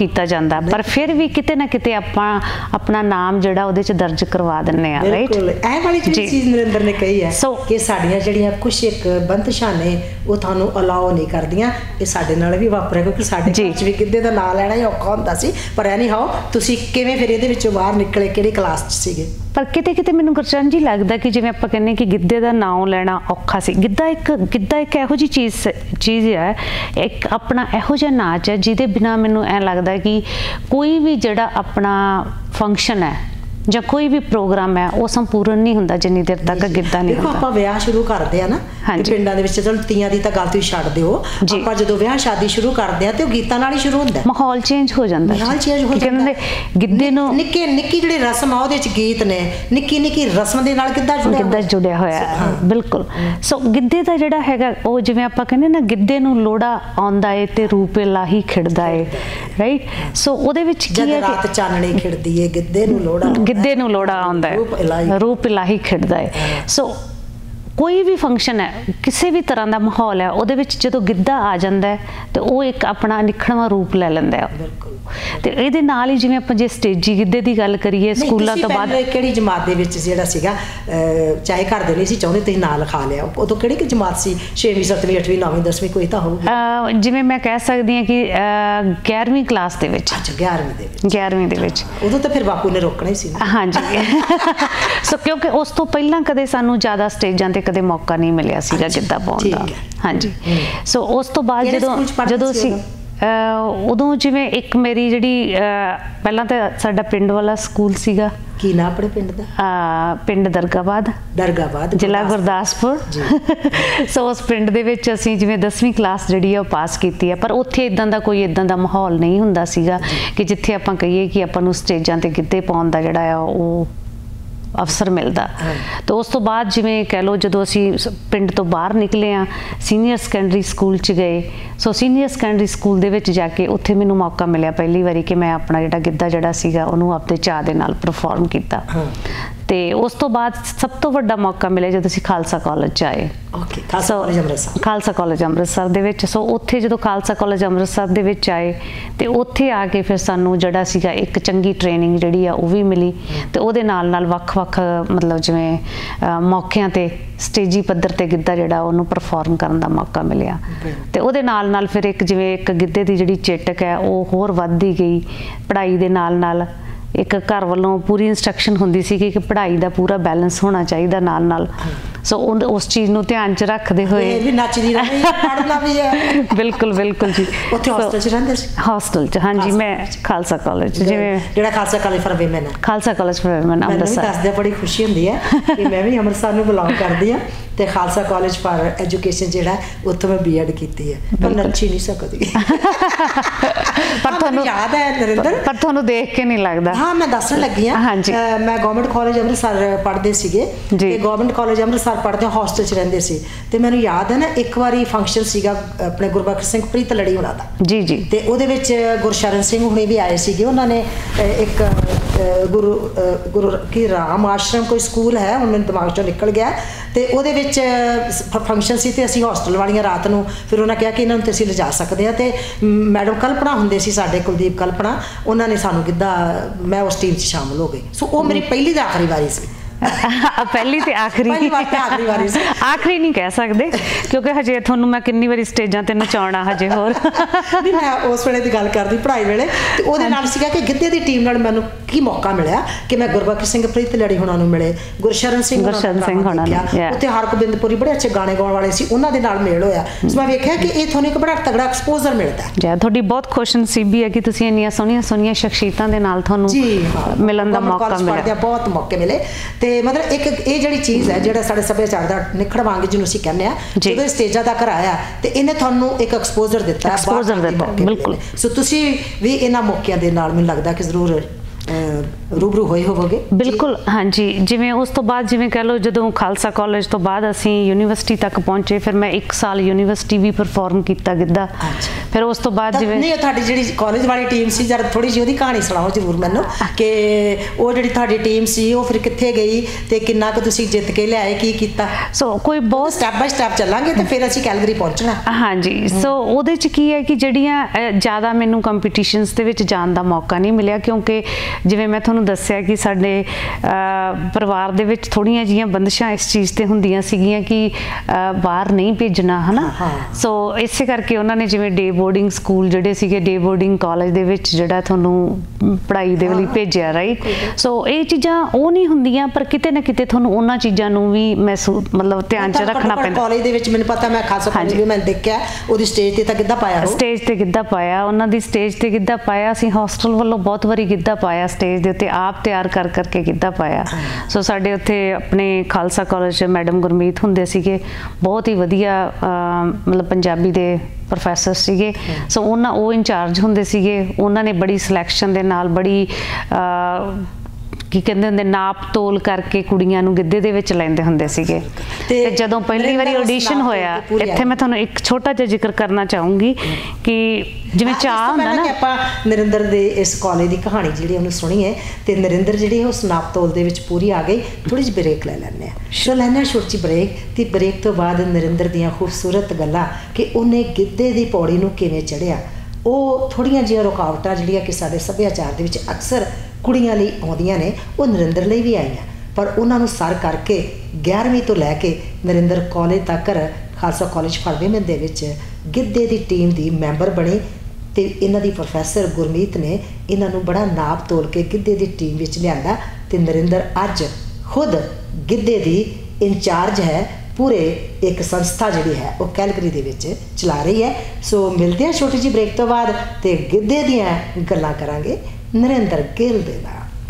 ਕੀਤਾ ਜਾਂਦਾ, ਪਰ ਫਿਰ ਵੀ ਕਿਤੇ ਨਾ ਕਿਤੇ ਆਪਾਂ ਆਪਣਾ ਨਾਮ ਜਿਹੜਾ ਉਹਦੇ 'ਚ ਦਰਜ ਕਰਵਾ ਦਿੰਦੇ ਆ, ਰਾਈਟ। ਇਹ ਵਾਲੀ ਜਿਹੜੀ ਚੀਜ਼ ਨਰਿੰਦਰ ਨੇ ਕਹੀ ਹੈ ਕਿ ਸਾਡੀਆਂ ਜਿਹੜੀਆਂ ਕੁਛ ਇੱਕ ਬੰਦਸ਼ਾਂ ਨੇ ਉਹ ਤੁਹਾਨੂੰ ਅਲਾਓ ਨਹੀਂ ਕਰਦੀਆਂ, ਇਹ ਸਾਡੇ ਨਾਲ ਵੀ ਵਾਪਰਿਆ ਕਿਉਂਕਿ ਸਾਡੇ ਘਰ 'ਚ ਵੀ ਗਿੱਧੇ ਦਾ ਨਾਂ ਲੈਣਾ ਹੀ ਔਖਾ ਹੁੰਦਾ ਸੀ। ਪਰ ਐਨੀ ਹਾਓ ਤੁਸੀਂ ਕਿਵੇਂ ਫਿਰ ਇਹਦੇ ਵਿੱਚੋਂ ਬਾਹਰ ਨਿਕਲੇ, ਕਿਹੜੀ ਕਲਾਸ 'ਚ ਸੀਗੇ? ਪਰ ਕਿਤੇ ਕਿਤੇ ਮੈਨੂੰ ਗੁਰਚਰਨ ਜੀ ਲੱਗਦਾ ਕਿ ਜਿਵੇਂ ਆਪਾਂ ਕਹਿੰਦੇ ਕਿ ਗਿੱਧੇ ਦਾ ਨਾਂ ਲੈਣਾ ਔਖਾ ਸੀ, ਗਿੱਧਾ ਇੱਕ ਗਿੱਧਾ ਇੱਕ ਇਹੋ ਜਿਹੀ ਚੀਜ਼ ਚੀਜ਼ ਹੈ, ਇੱਕ ਆਪਣਾ ਇਹੋ ਜਿਹਾ ਨਾਚ ਹੈ ਜਿਹਦੇ ਬਿਨਾਂ ਮੈਨੂੰ ਐਂ ਲੱਗਦਾ ਕਿ ਕੋਈ ਵੀ ਜਿਹੜਾ ਆਪਣਾ ਫੰਕਸ਼ਨ ਹੈ ਜਾਂ ਕੋਈ ਵੀ ਪ੍ਰੋਗਰਾਮ ਹੈ ਉਹ ਸੰਪੂਰਨ ਨਹੀਂ ਹੁੰਦਾ ਜਿੰਨੀ ਦੇਰ ਤੱਕ ਗਿੱਧਾ ਨਹੀਂ ਹੁੰਦਾ। ਦੇਖੋ ਆਪਾਂ ਵਿਆਹ ਸ਼ੁਰੂ ਕਰਦੇ ਆ ਨਾ ਪਿੰਡਾਂ ਦੇ ਵਿੱਚ, ਚਲੋ ਤੀਆਂ ਦੀ ਤਾਂ ਗੱਲ ਤੁਸੀਂ ਛੱਡ ਦਿਓ, ਆਪਾਂ ਜਦੋਂ ਵਿਆਹ ਸ਼ਾਦੀ ਸ਼ੁਰੂ ਕਰਦੇ ਆ ਤੇ ਉਹ ਗੀਤਾਂ ਨਾਲ ਹੀ ਸ਼ੁਰੂ ਹੁੰਦਾ, ਮਾਹੌਲ ਚੇਂਜ ਹੋ ਜਾਂਦਾ, ਮਾਹੌਲ ਚੇਂਜ ਹੋ ਜਾਂਦਾ। ਗਿੱਧੇ ਨੂੰ ਨਿੱਕੀ ਨਿੱਕੀ ਜਿਹੜੀ ਰਸਮ ਆ ਉਹਦੇ ਚ ਗੀਤ ਨੇ, ਨਿੱਕੀ ਨਿੱਕੀ ਰਸਮ ਦੇ ਨਾਲ ਗਿੱਧਾ ਜੁੜਿਆ ਗਿੱਧਾ ਜੁੜਿਆ ਹੋਇਆ, ਬਿਲਕੁਲ। ਸੋ ਗਿੱਧੇ ਦਾ ਜਿਹੜਾ ਹੈਗਾ ਉਹ ਜਿਵੇਂ ਆਪਾਂ ਕਹਿੰਦੇ ਨਾ ਗਿੱਧੇ ਨੂੰ ਲੋੜਾ ਆਉਂਦਾ ਏ ਤੇ ਰੂਪ ਲਾਹੀ ਖਿੜਦਾ ਏ, ਰਾਈਟ। ਸੋ ਉਹਦੇ ਵਿੱਚ ਕੀ ਹੈ ਕਿ ਰਾਤ ਚਾਨਣੀ ਖਿੜਦੀ ਏ, ਗਿੱਧੇ ਨੂੰ ਲੋੜਾ ਗਿੱਧੇ ਨੂੰ ਲੋੜਾ ਆਉਂਦਾ ਹੈ, ਰੂਪ ਇਲਾਹੀ ਖਿੜਦਾ ਹੈ। ਸੋ ਕੋਈ ਵੀ ਫੰਕਸ਼ਨ ਹੈ, ਕਿਸੇ ਵੀ ਤਰ੍ਹਾਂ ਦਾ ਮਾਹੌਲ ਹੈ, ਉਹਦੇ ਵਿੱਚ ਜਦੋਂ ਗਿੱਧਾ ਆ ਜਾਂਦਾ ਹੈ ਤੇ ਉਹ ਇੱਕ ਆਪਣਾ ਨਿਖੜਵਾਂ ਰੂਪ ਲੈ ਲੈਂਦਾ ਹੈ। ਤੇ ਇਹਦੇ ਨਾਲ ਹੀ ਜਿਵੇਂ ਆਪਾਂ ਜੇ ਸਟੇਜੀ ਗਿੱਧੇ ਦੀ ਗੱਲ ਕਰੀਏ ਸਕੂਲਾਂ ਤੋਂ ਬਾਅਦ, ਕਿਹੜੀ ਜਮਾਤ ਦੇ ਵਿੱਚ ਜਿਹੜਾ ਸੀਗਾ, ਚਾਹੇ ਘਰ ਦੇ ਨਹੀਂ ਸੀ ਚਾਹੁੰਦੇ ਤੁਸੀਂ ਨਾਂ ਲਿਖਾ ਲਿਆ, ਉਦੋਂ ਕਿਹੜੀ ਕਿ ਜਮਾਤ ਸੀ? ਛੇਵੀਂ ਸੱਤਵੀਂ ਅੱਠਵੀਂ ਨੌਵੀਂ ਦਸਵੀਂ ਕੋਈ ਤਾਂ ਹੋਊਗੀ। ਜਿਵੇਂ ਮੈਂ ਕਹਿ ਸਕਦੀ ਹਾਂ ਕਿ ਗਿਆਰਵੀਂ ਕਲਾਸ ਦੇ ਵਿੱਚ। ਅੱਛਾ, ਗਿਆਰਵੀਂ ਦੇ ਵਿੱਚ। ਗਿਆਰਵੀਂ ਦੇ ਵਿੱਚ ਉਦੋਂ ਤਾਂ ਫਿਰ ਬਾਪੂ ਨੇ ਰੋਕਣਾ ਹੀ ਸੀ। ਹਾਂਜੀ। ਸੋ ਕਿਉਂਕਿ ਉਸ ਤੋਂ ਪਹਿਲਾਂ ਕਦੇ ਸਾਨੂੰ ਜ਼ਿਆਦਾ ਸਟੇਜਾਂ ਤੇ ਕਦੇ ਮੌਕਾ ਨਹੀਂ ਮਿਲਿਆ ਸੀਗਾ ਗਿੱਧਾ ਪਾਉਣ ਦਾ। ਹਾਂਜੀ। ਸੋ ਉਸ ਤੋਂ ਬਾਅਦ ਜਦੋਂ ਜਦੋਂ ਅਸੀਂ ਉਦੋਂ ਜਿਵੇਂ ਇੱਕ ਮੇਰੀ ਜਿਹੜੀ ਪਹਿਲਾਂ ਤਾਂ ਸਾਡਾ ਪਿੰਡ ਵਾਲਾ ਸਕੂਲ ਸੀਗਾ। ਕੀ ਨਾਂ ਆਪਣੇ ਪਿੰਡ ਦਾ? ਪਿੰਡ ਦਰਗਾਬਾਦ, ਦਰਗਾਬਾਦ ਜ਼ਿਲ੍ਹਾ ਗੁਰਦਾਸਪੁਰ। ਸੋ ਉਸ ਪਿੰਡ ਦੇ ਵਿੱਚ ਅਸੀਂ ਜਿਵੇਂ ਦਸਵੀਂ ਕਲਾਸ ਜਿਹੜੀ ਆ ਉਹ ਪਾਸ ਕੀਤੀ ਆ, ਪਰ ਉੱਥੇ ਇਦਾਂ ਦਾ ਕੋਈ ਇਦਾਂ ਦਾ ਮਾਹੌਲ ਨਹੀਂ ਹੁੰਦਾ ਸੀਗਾ ਕਿ ਜਿੱਥੇ ਆਪਾਂ ਕਹੀਏ ਕਿ ਆਪਾਂ ਨੂੰ ਸਟੇਜਾਂ ਤੇ ਗਿੱਧੇ ਪਾਉਣ ਦਾ ਜਿਹੜਾ ਆ ਉਹ ਅਵਸਰ ਮਿਲਦਾ। ਤੇ ਉਸ ਤੋਂ ਬਾਅਦ ਜਿਵੇਂ ਕਹਿ ਲਓ ਜਦੋਂ ਅਸੀਂ ਪਿੰਡ ਤੋਂ ਬਾਹਰ ਨਿਕਲੇ ਆ, ਸੀਨੀਅਰ ਸੈਕੰਡਰੀ ਸਕੂਲ 'ਚ ਗਏ। ਸੋ ਸੀਨੀਅਰ ਸੈਕੰਡਰੀ ਸਕੂਲ ਦੇ ਵਿੱਚ ਜਾ ਕੇ ਉੱਥੇ ਮੈਨੂੰ ਮੌਕਾ ਮਿਲਿਆ ਪਹਿਲੀ ਵਾਰੀ ਕਿ ਮੈਂ ਆਪਣਾ ਜਿਹੜਾ ਗਿੱਧਾ ਜਿਹੜਾ ਸੀਗਾ ਉਹਨੂੰ ਆਪਣੇ ਚਾਅ ਦੇ ਨਾਲ ਪਰਫਾਰਮ ਕੀਤਾ। ਤੇ ਉਸ ਤੋਂ ਬਾਅਦ ਸਭ ਤੋਂ ਵੱਡਾ ਮੌਕਾ ਮਿਲਿਆ ਜਦੋਂ ਅਸੀਂ ਖਾਲਸਾ ਕਾਲਜ 'ਚ ਆਏ। Okay, Khalsa college Amritsar. Khalsa college Amritsar ਦੇ ਵਿੱਚ। ਸੋ ਉੱਥੇ ਜਦੋਂ ਖਾਲਸਾ ਕਾਲਜ ਅੰਮ੍ਰਿਤਸਰ ਦੇ ਵਿੱਚ ਆਏ ਤੇ ਉੱਥੇ ਆ ਕੇ ਫਿਰ ਸਾਨੂੰ ਜਿਹੜਾ ਸੀਗਾ ਇੱਕ ਚੰਗੀ ਟ੍ਰੇਨਿੰਗ ਜਿਹੜੀ ਆ ਉਹ ਵੀ ਮਿਲੀ ਤੇ ਉਹਦੇ ਨਾਲ ਨਾਲ ਵੱਖ-ਵੱਖ ਮਤਲਬ ਜਿਵੇਂ ਮੌਕਿਆਂ ਤੇ ਸਟੇਜੀ ਪੱਧਰ ਤੇ ਗਿੱਧਾ ਜਿਹੜਾ ਉਹਨੂੰ ਪਰਫਾਰਮ ਕਰਨ ਦਾ ਮੌਕਾ ਮਿਲਿਆ। ਤੇ ਉਹਦੇ ਨਾਲ ਨਾਲ ਫਿਰ ਇੱਕ ਜਿਵੇਂ ਇੱਕ ਗਿੱਧੇ ਦੀ ਜਿਹੜੀ ਚੇਟਕ ਹੈ ਉਹ ਹੋਰ ਵੱਧਦੀ ਗਈ ਪੜ੍ਹਾਈ ਦੇ ਨਾਲ ਨਾਲ। ਇੱਕ ਘਰ ਵੱਲੋਂ ਪੂਰੀ ਇੰਸਟਰਕਸ਼ਨ ਹੁੰਦੀ ਸੀ ਕਿ ਪੜ੍ਹਾਈ ਦਾ ਪੂਰਾ ਬੈਲੈਂਸ ਹੋਣਾ ਚਾਹੀਦਾ ਨਾਲ ਨਾਲ। ਸੋ ਉਸ ਚੀਜ਼ ਨੂੰ ਧਿਆਨ 'ਚ ਰੱਖਦੇ ਹੋਏ ਵੀ ਨੱਚਦੀ ਰਹੀ, ਪੜ੍ਹਨਾ ਵੀ ਹੈ। ਬਿਲਕੁਲ ਬਿਲਕੁਲ ਜੀ। ਉੱਥੇ ਹੋਸਟਲ 'ਚ ਰਹਿੰਦੇ ਸੀ? ਹੋਸਟਲ 'ਚ, ਹਾਂਜੀ। ਮੈਂ ਖਾਲਸਾ ਕਾਲਜ ਜਿਵੇਂ ਜਿਹੜਾ ਖਾਲਸਾ ਕਾਲਜ ਫॉर ਵਿਮਨ ਹੈ, Khalsa college for women Amritsar. ਮੈਨੂੰ ਦੱਸਦੇ ਬੜੀ ਖੁਸ਼ੀ ਹੁੰਦੀ ਹੈ ਕਿ ਮੈਂ ਵੀ ਅੰਮ੍ਰਿਤਸਰ ਨੂੰ ਬਿਲੋਂਗ ਕਰਦੀ ਹਾਂ ਤੇ ਖਾਲਸਾ ਕਾਲਜ ਫॉर ਐਜੂਕੇਸ਼ਨ ਜਿਹੜਾ ਉੱਥੋਂ ਮੈਂ ਬੀਐਡ ਕੀਤੀ ਹੈ, ਪਰ ਨੱਚੀ ਨਹੀਂ ਸਕਦੀ। ਪਰ ਤੁਹਾਨੂੰ ਯਾਦ ਹੈ ਨਰਿੰਦਰ? ਪਰ ਤੁਹਾਨੂੰ ਦੇਖ ਕੇ ਨਹੀਂ ਲੱਗਦਾ। ਹਾਂ, ਮੈਂ ਦੱਸਣ ਲੱਗੀ ਹਾਂ। ਮੈਂ ਗਵਰਨਮੈਂਟ ਕਾਲਜ ਅੰਮ੍ਰਿਤਸਰ ਪੜ੍ਹਦੇ ਸੀਗੇ ਤੇ ਗਵਰਨਮੈਂਟ ਕਾਲਜ ਅੰਮ੍ਰਿਤਸਰ ਪੜ੍ਹਦੇ ਹੋਸਟਲ 'ਚ ਰਹਿੰਦੇ ਸੀ। ਤੇ ਮੈਨੂੰ ਯਾਦ ਹੈ ਨਾ ਇੱਕ ਵਾਰੀ ਫੰਕਸ਼ਨ ਸੀਗਾ ਆਪਣੇ ਗੁਰਬਖਸ਼ ਸਿੰਘ ਪ੍ਰੀਤ ਲੜੀ ਹੋਣਾ ਦਾ। ਜੀ ਜੀ। ਤੇ ਉਹਦੇ ਵਿੱਚ ਗੁਰਸ਼ਰਨ ਸਿੰਘ ਹੁਣੇ ਵੀ ਆਏ ਸੀਗੇ। ਉਹਨਾਂ ਨੇ ਇੱਕ ਗੁਰੂ ਗੁਰੂ ਕੀ ਰਾਮ ਆਸ਼ਰਮ ਕੋਈ ਸਕੂਲ ਹੈ, ਹੁਣ ਮੈਨੂੰ ਦਿਮਾਗ 'ਚੋਂ ਨਿਕਲ ਗਿਆ। ਤੇ ਉਹਦੇ ਵਿੱਚ ਫੰਕਸ਼ਨ ਸੀ ਤੇ ਅਸੀਂ ਹੋਸਟਲ ਵਾਲੀਆਂ ਰਾਤ ਨੂੰ ਫਿਰ ਉਹਨਾਂ ਕਿਹਾ ਕਿ ਇਹਨਾਂ ਨੂੰ ਤੇ ਅਸੀਂ ਲਿਜਾ ਸਕਦੇ ਹਾਂ। ਤੇ ਮੈਡਮ ਕਲਪਨਾ ਹੁੰਦੇ ਸੀ ਸਾਡੇ, ਕੁਲਦੀਪ ਕਲਪਨਾ, ਉਹਨਾਂ ਨੇ ਸਾਨੂੰ ਗਿੱਧਾ, ਮੈਂ ਉਸ ਟੀਮ 'ਚ ਸ਼ਾਮਲ ਹੋ ਗਈ। ਸੋ ਉਹ ਮੇਰੀ ਪਹਿਲੀ ਤੇ ਆਖਰੀ ਵਾਰੀ ਸੀ। ਪਹਿਲੀ ਤੇ ਆਖਰੀ ਆਖਰੀ ਵਾਰੀ ਸੀ। ਆਖਰੀ ਨਹੀਂ ਕਹਿ ਸਕਦੇ ਕਿਉਂਕਿ ਹਜੇ ਤੁਹਾਨੂੰ ਮੈਂ ਕਿੰਨੀ ਵਾਰੀ ਸਟੇਜਾਂ ਤੇ ਨਚਾਉਣਾ ਹਜੇ ਹੋਰ ਨਹੀਂ। ਮੈਂ ਉਸ ਵੇਲੇ ਦੀ ਗੱਲ ਕਰਦੀ ਪੜ੍ਹਾਈ ਵੇਲੇ। ਤੇ ਉਹਦੇ ਨਾਲ ਸੀਗਾ ਕਿ ਗਿੱਧੇ ਦੀ ਟੀਮ ਨਾਲ ਮੈਨੂੰ ਕੀ ਮੌਕਾ ਮਿਲਿਆ ਕਿ ਮੈਂ ਗੁਰਬਖਸ਼ ਸਿੰਘ ਪ੍ਰੀਤ ਲੜੀ ਹੋਣਾ ਨੂੰ ਮਿਲੇ, ਗੁਰਸ਼ਰਨ ਸਿੰਘ ਗੁਰਸ਼ਰਨ ਸਿੰਘ ਹੋਣਾ ਨੂੰ, ਉੱਥੇ ਹਰਗੋਬਿੰਦਪੁਰੀ ਬੜੇ ਅੱਛੇ ਗਾਣੇ ਗਾਉਣ ਵਾਲੇ ਸੀ, ਉਹਨਾਂ ਦੇ ਨਾਲ ਮੇਲ ਹੋਇਆ। ਸੋ ਮੈਂ ਵੇਖਿਆ ਕਿ ਇਹ ਤੁਹਾਨੂੰ ਇੱਕ ਬੜਾ ਤਗੜਾ ਐਕਸਪੋਜ਼ਰ ਮਿਲਦਾ। ਜੀ, ਤੁਹਾਡੀ ਬਹੁਤ ਖੁਸ਼ਨਸੀਬੀ ਹੈ ਕਿ ਤੁਸੀਂ ਇੰਨੀਆਂ ਸੋਹਣੀਆਂ ਸੋਹਣੀਆਂ ਸ਼ਖਸੀਅਤਾਂ ਦੇ ਨਾਲ ਤੁਹਾਨੂੰ ਮਿਲਣ ਦਾ ਮੌਕਾ ਮਿਲਿਆ। ਬਹੁਤ ਮੌਕੇ ਮਿਲੇ। ਤੇ ਮਤਲਬ ਇੱਕ ਇਹ ਜਿਹੜੀ ਚੀਜ਼ ਹੈ ਜਿਹੜਾ ਸਾਡੇ ਸੱਭਿਆਚਾਰ ਦਾ ਨਿਖੜਵਾਂਗ ਜਿਹਨੂੰ ਅਸੀਂ ਕਹਿੰਦੇ ਆ, ਜਦੋਂ ਸਟੇਜਾਂ ਤੱਕ ਆਇਆ ਤੇ ਇਹਨੇ ਤੁਹਾਨੂੰ ਇੱਕ ਐਕਸਪੋਜ਼ਰ ਦਿੱਤਾ, ਐਕਸਪੋਜ਼ਰ ਦਿੱਤਾ। ਬਿਲਕੁਲ। ਸੋ ਤੁਸੀਂ ਵੀ ਇਹਨਾਂ ਮੌਕਿਆਂ ਦੇ ਨਾਲ ਮੈਨੂੰ ਲੱਗਦਾ ਕਿ ਜ਼ਰੂਰ रूबरू होए होवोगे? बिल्कुल हाँ जी, जिवें उस तो बाद जिवें कह लो जदों खालसा कॉलेज तो बाद असीं यूनीवर्सिटी तक पहुंचे, फिर मैं एक साल यूनीवर्सिटी भी परफॉर्म किया गिद्धा। फिर उस तो बाद जिवें नहीं तुहाडी जिहड़ी कॉलेज वाली टीम सी जरा थोड़ी जी ओहदी कहानी सुणाओ जरूर मैनूं कि ਉਹ ਜਿਹੜੀ ਤੁਹਾਡੀ ਟੀਮ ਸੀ ਉਹ ਫਿਰ ਕਿੱਥੇ ਗਈ ਤੇ ਕਿੰਨਾ ਕੁ ਤੁਸੀਂ ਜਿੱਤ ਕੇ ਲਿਆਏ, ਕੀ ਕੀਤਾ? ਸੋ ਕੋਈ ਬਹੁਤ ਸਟੈਪ ਬਾਈ ਸਟੈਪ ਚੱਲਾਂਗੇ ਤੇ ਫਿਰ ਅਸੀਂ ਕੈਲਗਰੀ ਪਹੁੰਚਣਾ। ਹਾਂਜੀ, ਸੋ ਉਹਦੇ ਚ ਕੀ ਹੈ ਕਿ ਜਿਹੜੀਆਂ ਜ਼ਿਆਦਾ ਮੈਨੂੰ ਕੰਪੀਟੀਸ਼ਨਸ ਦੇ ਵਿੱਚ ਜਾਣ ਦਾ ਮੌਕਾ ਨਹੀਂ ਮਿਲਿਆ, ਕਿਉਂਕਿ ਜਿਵੇਂ ਮੈਂ ਤੁਹਾਨੂੰ ਦੱਸਿਆ ਕਿ ਸਾਡੇ ਪਰਿਵਾਰ ਦੇ ਵਿੱਚ ਥੋੜੀਆਂ ਜਿਹੀਆਂ ਬੰਦਿਸ਼ਾਂ ਇਸ ਚੀਜ਼ ਤੇ ਹੁੰਦੀਆਂ ਸੀਗੀਆਂ ਕਿ ਬਾਹਰ ਨਹੀਂ ਭੇਜਣਾ ਹਨਾ। ਸੋ ਇਸੇ ਕਰਕੇ ਉਹਨਾਂ ਨੇ ਜਿਵੇਂ ਡੇ ਬੋਰਡਿੰਗ ਸਕੂਲ ਜਿਹੜੇ ਸੀਗੇ, ਡੇ ਬੋਰਡਿੰਗ ਕਾਲਜ ਦੇ ਵਿੱਚ ਜਿਹੜਾ ਤੁਹਾਨੂੰ ਪੜ੍ਹਾਈ ਦੇ ਲਈ ਭੇਜਿਆ, ਰਾਈਟ। ਸੋ ਇਹ ਚੀਜ਼ਾਂ ਉਹ ਨਹੀਂ ਹੁੰਦੀਆਂ, ਪਰ ਕਿਤੇ ਨਾ ਕਿਤੇ ਤੁਹਾਨੂੰ ਉਹਨਾਂ ਚੀਜ਼ਾਂ ਨੂੰ ਵੀ ਮਹਿਸੂਸ ਮਤਲਬ ਧਿਆਨ ਚ ਰੱਖਣਾ ਪੈਂਦਾ। ਕਾਲਜ ਦੇ ਵਿੱਚ ਮੈਨੂੰ ਪਤਾ, ਮੈਂ ਖਾਲਸਾ ਕਾਲਜ ਵੀ ਮੈਂ ਦੇਖਿਆ, ਉਹਦੀ ਸਟੇਜ ਤੇ ਤਾਂ ਗਿੱਧਾ ਪਾਇਆ, ਸਟੇਜ ਤੇ ਗਿੱਧਾ ਪਾਇਆ, ਉਹਨਾਂ ਦੀ ਸਟੇਜ ਤੇ ਗਿੱਧਾ ਪਾਇਆ। ਅਸੀਂ ਹੋਸਟਲ ਵੱਲੋਂ ਬਹੁਤ ਵਾਰੀ ਗਿੱਧਾ ਪਾਇਆ, ਸਟੇਜ ਦੇ ਉੱਤੇ ਆਪ ਤਿਆਰ ਕਰ ਕਰਕੇ ਗਿੱਧਾ ਪਾਇਆ। ਸੋ ਸਾਡੇ ਉੱਥੇ ਆਪਣੇ ਖਾਲਸਾ ਕਾਲਜ ਮੈਡਮ ਗੁਰਮੀਤ ਹੁੰਦੇ ਸੀਗੇ, ਬਹੁਤ ਹੀ ਵਧੀਆ ਮਤਲਬ ਪੰਜਾਬੀ ਦੇ ਪ੍ਰੋਫੈਸਰ ਸੀਗੇ। ਸੋ ਉਹਨਾਂ ਉਹ ਇੰਚਾਰਜ ਹੁੰਦੇ ਸੀਗੇ, ਉਹਨਾਂ ਨੇ ਬੜੀ ਸਿਲੈਕਸ਼ਨ ਦੇ ਨਾਲ ਬੜੀ ਕੀ ਕਹਿੰਦੇ ਹੁੰਦੇ ਨਾਪ ਤੋਲ ਕਰਕੇ ਕੁੜੀਆਂ ਨੂੰ ਗਿੱਧੇ ਦੇ ਵਿੱਚ ਲੈਂਦੇ ਹੁੰਦੇ ਸੀਗੇ। ਤੇ ਜਦੋਂ ਪਹਿਲੀ ਵਾਰੀ ਆਡੀਸ਼ਨ ਹੋਇਆ, ਇੱਥੇ ਮੈਂ ਤੁਹਾਨੂੰ ਇੱਕ ਛੋਟਾ ਜਿਹਾ ਜ਼ਿਕਰ ਕਰਨਾ ਚਾਹੂੰਗੀ ਕਿ ਜਿਵੇਂ ਚਾਹ ਹੁੰਦਾ ਨਾ, ਆਪਾਂ ਨਰਿੰਦਰ ਦੇ ਇਸ ਕਾਲਜ ਦੀ ਕਹਾਣੀ ਜਿਹੜੀ ਉਹਨੂੰ ਸੁਣੀਏ ਤੇ ਨਰਿੰਦਰ ਜਿਹੜੀ ਉਸ ਨਾਪ ਤੋਲ ਦੇ ਵਿੱਚ ਪੂਰੀ ਆ ਗਈ। ਥੋੜੀ ਜਿਹੀ ਬ੍ਰੇਕ ਲੈ ਲੈਂਦੇ ਆ, ਸੋ ਲੈਣੇ ਛੋਟੀ ਜਿਹੀ ਬ੍ਰੇਕ, ਤੇ ਬ੍ਰੇਕ ਤੋਂ ਬਾਅਦ ਨਰਿੰਦਰ ਦੀਆਂ ਖੂਬਸੂਰਤ ਗੱਲਾਂ ਕਿ ਉਹਨੇ ਗਿੱਧੇ ਦੀ ਪੌੜੀ ਨੂੰ ਕਿਵੇਂ ਚੜ੍ਹਿਆ, ਉਹ ਥੋੜੀਆਂ ਜਿਹੀਆਂ ਰੁਕਾਵਟਾਂ ਜਿਹੜੀਆਂ ਕਿ ਸਾਡੇ ਸੱਭਿਆਚਾਰ ਦੇ ਵਿੱਚ ਅਕਸਰ ਕੁੜੀਆਂ ਲਈ ਆਉਂਦੀਆਂ ਨੇ, ਉਹ ਨਰਿੰਦਰ ਲਈ ਵੀ ਆਈਆਂ, ਪਰ ਉਹਨਾਂ ਨੂੰ ਸਰ ਕਰਕੇ ਗਿਆਰਵੀਂ ਤੋਂ ਲੈ ਕੇ ਨਰਿੰਦਰ ਕਾਲਜ ਤੱਕ ਖਾਲਸਾ ਕਾਲਜ ਫੜਵੇਮਨ ਦੇ ਵਿੱਚ ਗਿੱਧੇ ਦੀ ਟੀਮ ਦੀ ਮੈਂਬਰ ਬਣੀ। ਤੇ ਇਹਨਾਂ ਦੀ ਪ੍ਰੋਫੈਸਰ ਗੁਰਮੀਤ ਨੇ ਇਹਨਾਂ ਨੂੰ ਬੜਾ ਨਾਪ ਤੋਲ ਕੇ ਗਿੱਧੇ ਦੀ ਟੀਮ ਵਿੱਚ ਲਿਆਂਦਾ ਤੇ ਨਰਿੰਦਰ ਅੱਜ ਖੁਦ ਗਿੱਧੇ ਦੀ ਇੰਚਾਰਜ ਹੈ, ਪੂਰੇ ਇੱਕ ਸੰਸਥਾ ਜਿਹੜੀ ਹੈ ਉਹ ਕੈਲਗਰੀ ਦੇ ਵਿੱਚ ਚਲਾ ਰਹੀ ਹੈ। ਸੋ ਮਿਲਦੇ ਹਾਂ ਛੋਟੀ ਜਿਹੀ ਬ੍ਰੇਕ ਤੋਂ ਬਾਅਦ ਤੇ ਗਿੱਧੇ ਦੀਆਂ ਗੱਲਾਂ ਕਰਾਂਗੇ ਨਰਿੰਦਰ ਗਿੱਲ ਦੇ ਨਾਲ।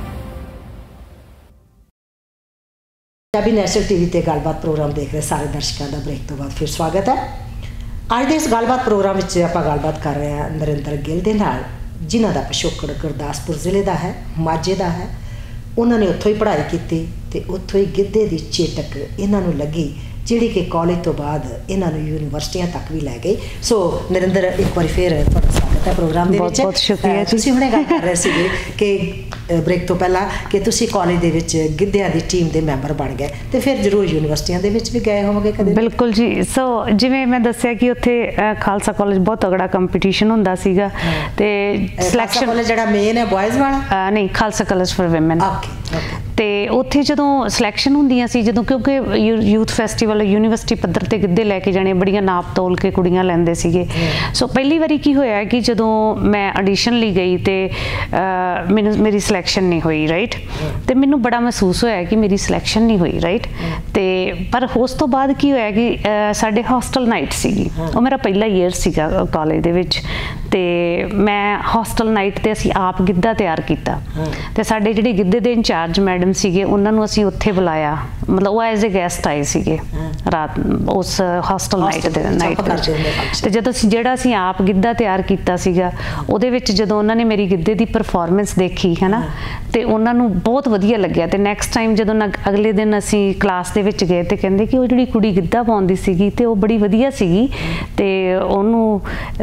ਪੰਜਾਬੀ ਨੈਸ਼ਨਲ ਟੀਵੀ ਤੇ ਗੱਲਬਾਤ ਪ੍ਰੋਗਰਾਮ ਦੇਖ ਰਹੇ ਸਾਰੇ ਦਰਸ਼ਕਾਂ ਦਾ ਬ੍ਰੇਕ ਤੋਂ ਬਾਅਦ ਫਿਰ ਸਵਾਗਤ ਹੈ। ਅੱਜ ਦੇ ਇਸ ਗੱਲਬਾਤ ਪ੍ਰੋਗਰਾਮ ਵਿੱਚ ਆਪਾਂ ਗੱਲਬਾਤ ਕਰ ਰਹੇ ਹਾਂ ਨਰਿੰਦਰ ਗਿੱਲ ਦੇ ਨਾਲ, ਜਿਨ੍ਹਾਂ ਦਾ ਪਿਛੋਕੜ ਗੁਰਦਾਸਪੁਰ ਜ਼ਿਲ੍ਹੇ ਦਾ ਹੈ, ਮਾਝੇ ਦਾ ਹੈ। ਉਹਨਾਂ ਨੇ ਉੱਥੋਂ ਹੀ ਪੜ੍ਹਾਈ ਕੀਤੀ ਤੇ ਉੱਥੋਂ ਹੀ ਗਿੱਧੇ ਦੀ ਚੇਟਕ ਇਹਨਾਂ ਨੂੰ ਲੱਗੀ, ਜਿਹੜੀ ਕਿ ਕਾਲਜ ਤੋਂ ਬਾਅਦ ਇਹਨਾਂ ਨੂੰ ਯੂਨੀਵਰਸਿਟੀਆਂ ਤੱਕ ਵੀ ਲੈ ਗਈ। ਸੋ ਨਰਿੰਦਰ, ਇੱਕ ਵਾਰੀ ਫਿਰ ਤੁਹਾਡਾ ਸਵਾਗਤ ਹੈ ਪ੍ਰੋਗਰਾਮ ਦੇ ਵਿੱਚ। ਬਹੁਤ ਬਹੁਤ ਸ਼ੁਕਰੀਆ। ਤੁਸੀਂ ਹੁਣੇ ਗੱਲ ਕਰ ਰਹੇ ਸੀਗੇ ਕਿ ਬ੍ਰੇਕ ਤੋਂ ਪਹਿਲਾਂ ਕਿ ਤੁਸੀਂ ਕਾਲਜ ਦੇ ਵਿੱਚ ਗਿੱਧਿਆਂ ਦੀ ਟੀਮ ਦੇ ਮੈਂਬਰ ਬਣ ਗਏ ਤੇ ਫਿਰ ਜ਼ਰੂਰ ਯੂਨੀਵਰਸਿਟੀਆਂ ਦੇ ਵਿੱਚ ਵੀ ਗਏ ਹੋਵੋਗੇ ਕਦੇ? ਬਿਲਕੁਲ ਜੀ। ਸੋ ਜਿਵੇਂ ਮੈਂ ਦੱਸਿਆ ਕਿ ਉੱਥੇ ਖਾਲਸਾ ਕਾਲਜ ਬਹੁਤ ਤਗੜਾ ਕੰਪੀਟੀਸ਼ਨ ਹੁੰਦਾ ਸੀਗਾ ਤੇ ਸਿਲੈਕਸ਼ਨ ਕਾਲਜ ਜਿਹੜਾ ਮੇਨ ਹੈ ਬॉयਜ਼ ਵਾਲਾ ਨਹੀਂ, Khalsa college for women. Okay okay. ਤੇ ਉੱਥੇ ਜਦੋਂ ਸਿਲੈਕਸ਼ਨ ਹੁੰਦੀਆਂ ਸੀ, ਜਦੋਂ ਕਿਉਂਕਿ ਯੂਥ ਫੈਸਟੀਵਲ ਯੂਨੀਵਰਸਿਟੀ ਪੱਧਰ ਤੇ ਗਿੱਧੇ ਲੈ ਕੇ ਜਾਣੇ, ਬੜੀਆਂ ਨਾਪ ਤੋਲ ਕੇ ਕੁੜੀਆਂ ਲੈਂਦੇ ਸੀਗੇ। ਸੋ ਪਹਿਲੀ ਵਾਰੀ ਕੀ ਹੋਇਆ ਕਿ ਜਦੋਂ ਮੈਂ ਆਡੀਸ਼ਨ ਲਈ ਗਈ ਤੇ ਮੈਨੂੰ ਮੇਰੀ ਸਿਲੈਕਸ਼ਨ ਨਹੀਂ ਹੋਈ, ਰਾਈਟ। ਤੇ ਮੈਨੂੰ ਬੜਾ ਮਹਿਸੂਸ ਹੋਇਆ ਕਿ ਮੇਰੀ ਸਿਲੈਕਸ਼ਨ ਨਹੀਂ ਹੋਈ, ਰਾਈਟ। ਤੇ ਪਰ ਉਸ ਤੋਂ ਬਾਅਦ ਕੀ ਹੋਇਆ ਕਿ ਸਾਡੇ ਹੋਸਟਲ ਨਾਈਟ ਸੀਗੀ, ਉਹ ਮੇਰਾ ਪਹਿਲਾ ਈਅਰ ਸੀਗਾ ਕਾਲਜ ਦੇ ਵਿੱਚ, ਤੇ ਮੈਂ ਹੋਸਟਲ ਨਾਈਟ ਤੇ ਅਸੀਂ ਆਪ ਗਿੱਧਾ ਤਿਆਰ ਕੀਤਾ ਤੇ ਸਾਡੇ ਜਿਹੜੇ ਗਿੱਧੇ ਦੇ ਇੰਚਾਰਜ ਮੈਡਮ ਸੀਗੇ ਉਹਨਾਂ ਨੂੰ ਅਸੀਂ ਉੱਥੇ ਬੁਲਾਇਆ, ਮਤਲਬ ਉਹ ਐਜ਼ ਏ ਗੈਸਟ ਆਏ ਸੀਗੇ ਰਾਤ ਉਸ ਹੋਸਟਲ ਨਾਈਟ ਦੇ ਨਾਈਟ ਤੇ ਜਦੋਂ ਅਸੀਂ ਜਿਹੜਾ ਅਸੀਂ ਆਪ ਗਿੱਧਾ ਤਿਆਰ ਕੀਤਾ ਸੀਗਾ ਉਹਦੇ ਵਿੱਚ ਜਦੋਂ ਉਹਨਾਂ ਨੇ ਮੇਰੀ ਗਿੱਧੇ ਦੀ ਪਰਫਾਰਮੈਂਸ ਦੇਖੀ ਹੈ ਨਾ, ਤੇ ਉਹਨਾਂ ਨੂੰ ਬਹੁਤ ਵਧੀਆ ਲੱਗਿਆ। ਤੇ ਨੈਕਸਟ ਟਾਈਮ ਜਦੋਂ ਅਗਲੇ ਦਿਨ ਅਸੀਂ ਕਲਾਸ ਦੇ ਵਿੱਚ ਗਏ ਤੇ ਕਹਿੰਦੇ ਕਿ ਉਹ ਜਿਹੜੀ ਕੁੜੀ ਗਿੱਧਾ ਪਾਉਂਦੀ ਸੀਗੀ ਤੇ ਉਹ ਬੜੀ ਵਧੀਆ ਸੀਗੀ ਤੇ ਉਹਨੂੰ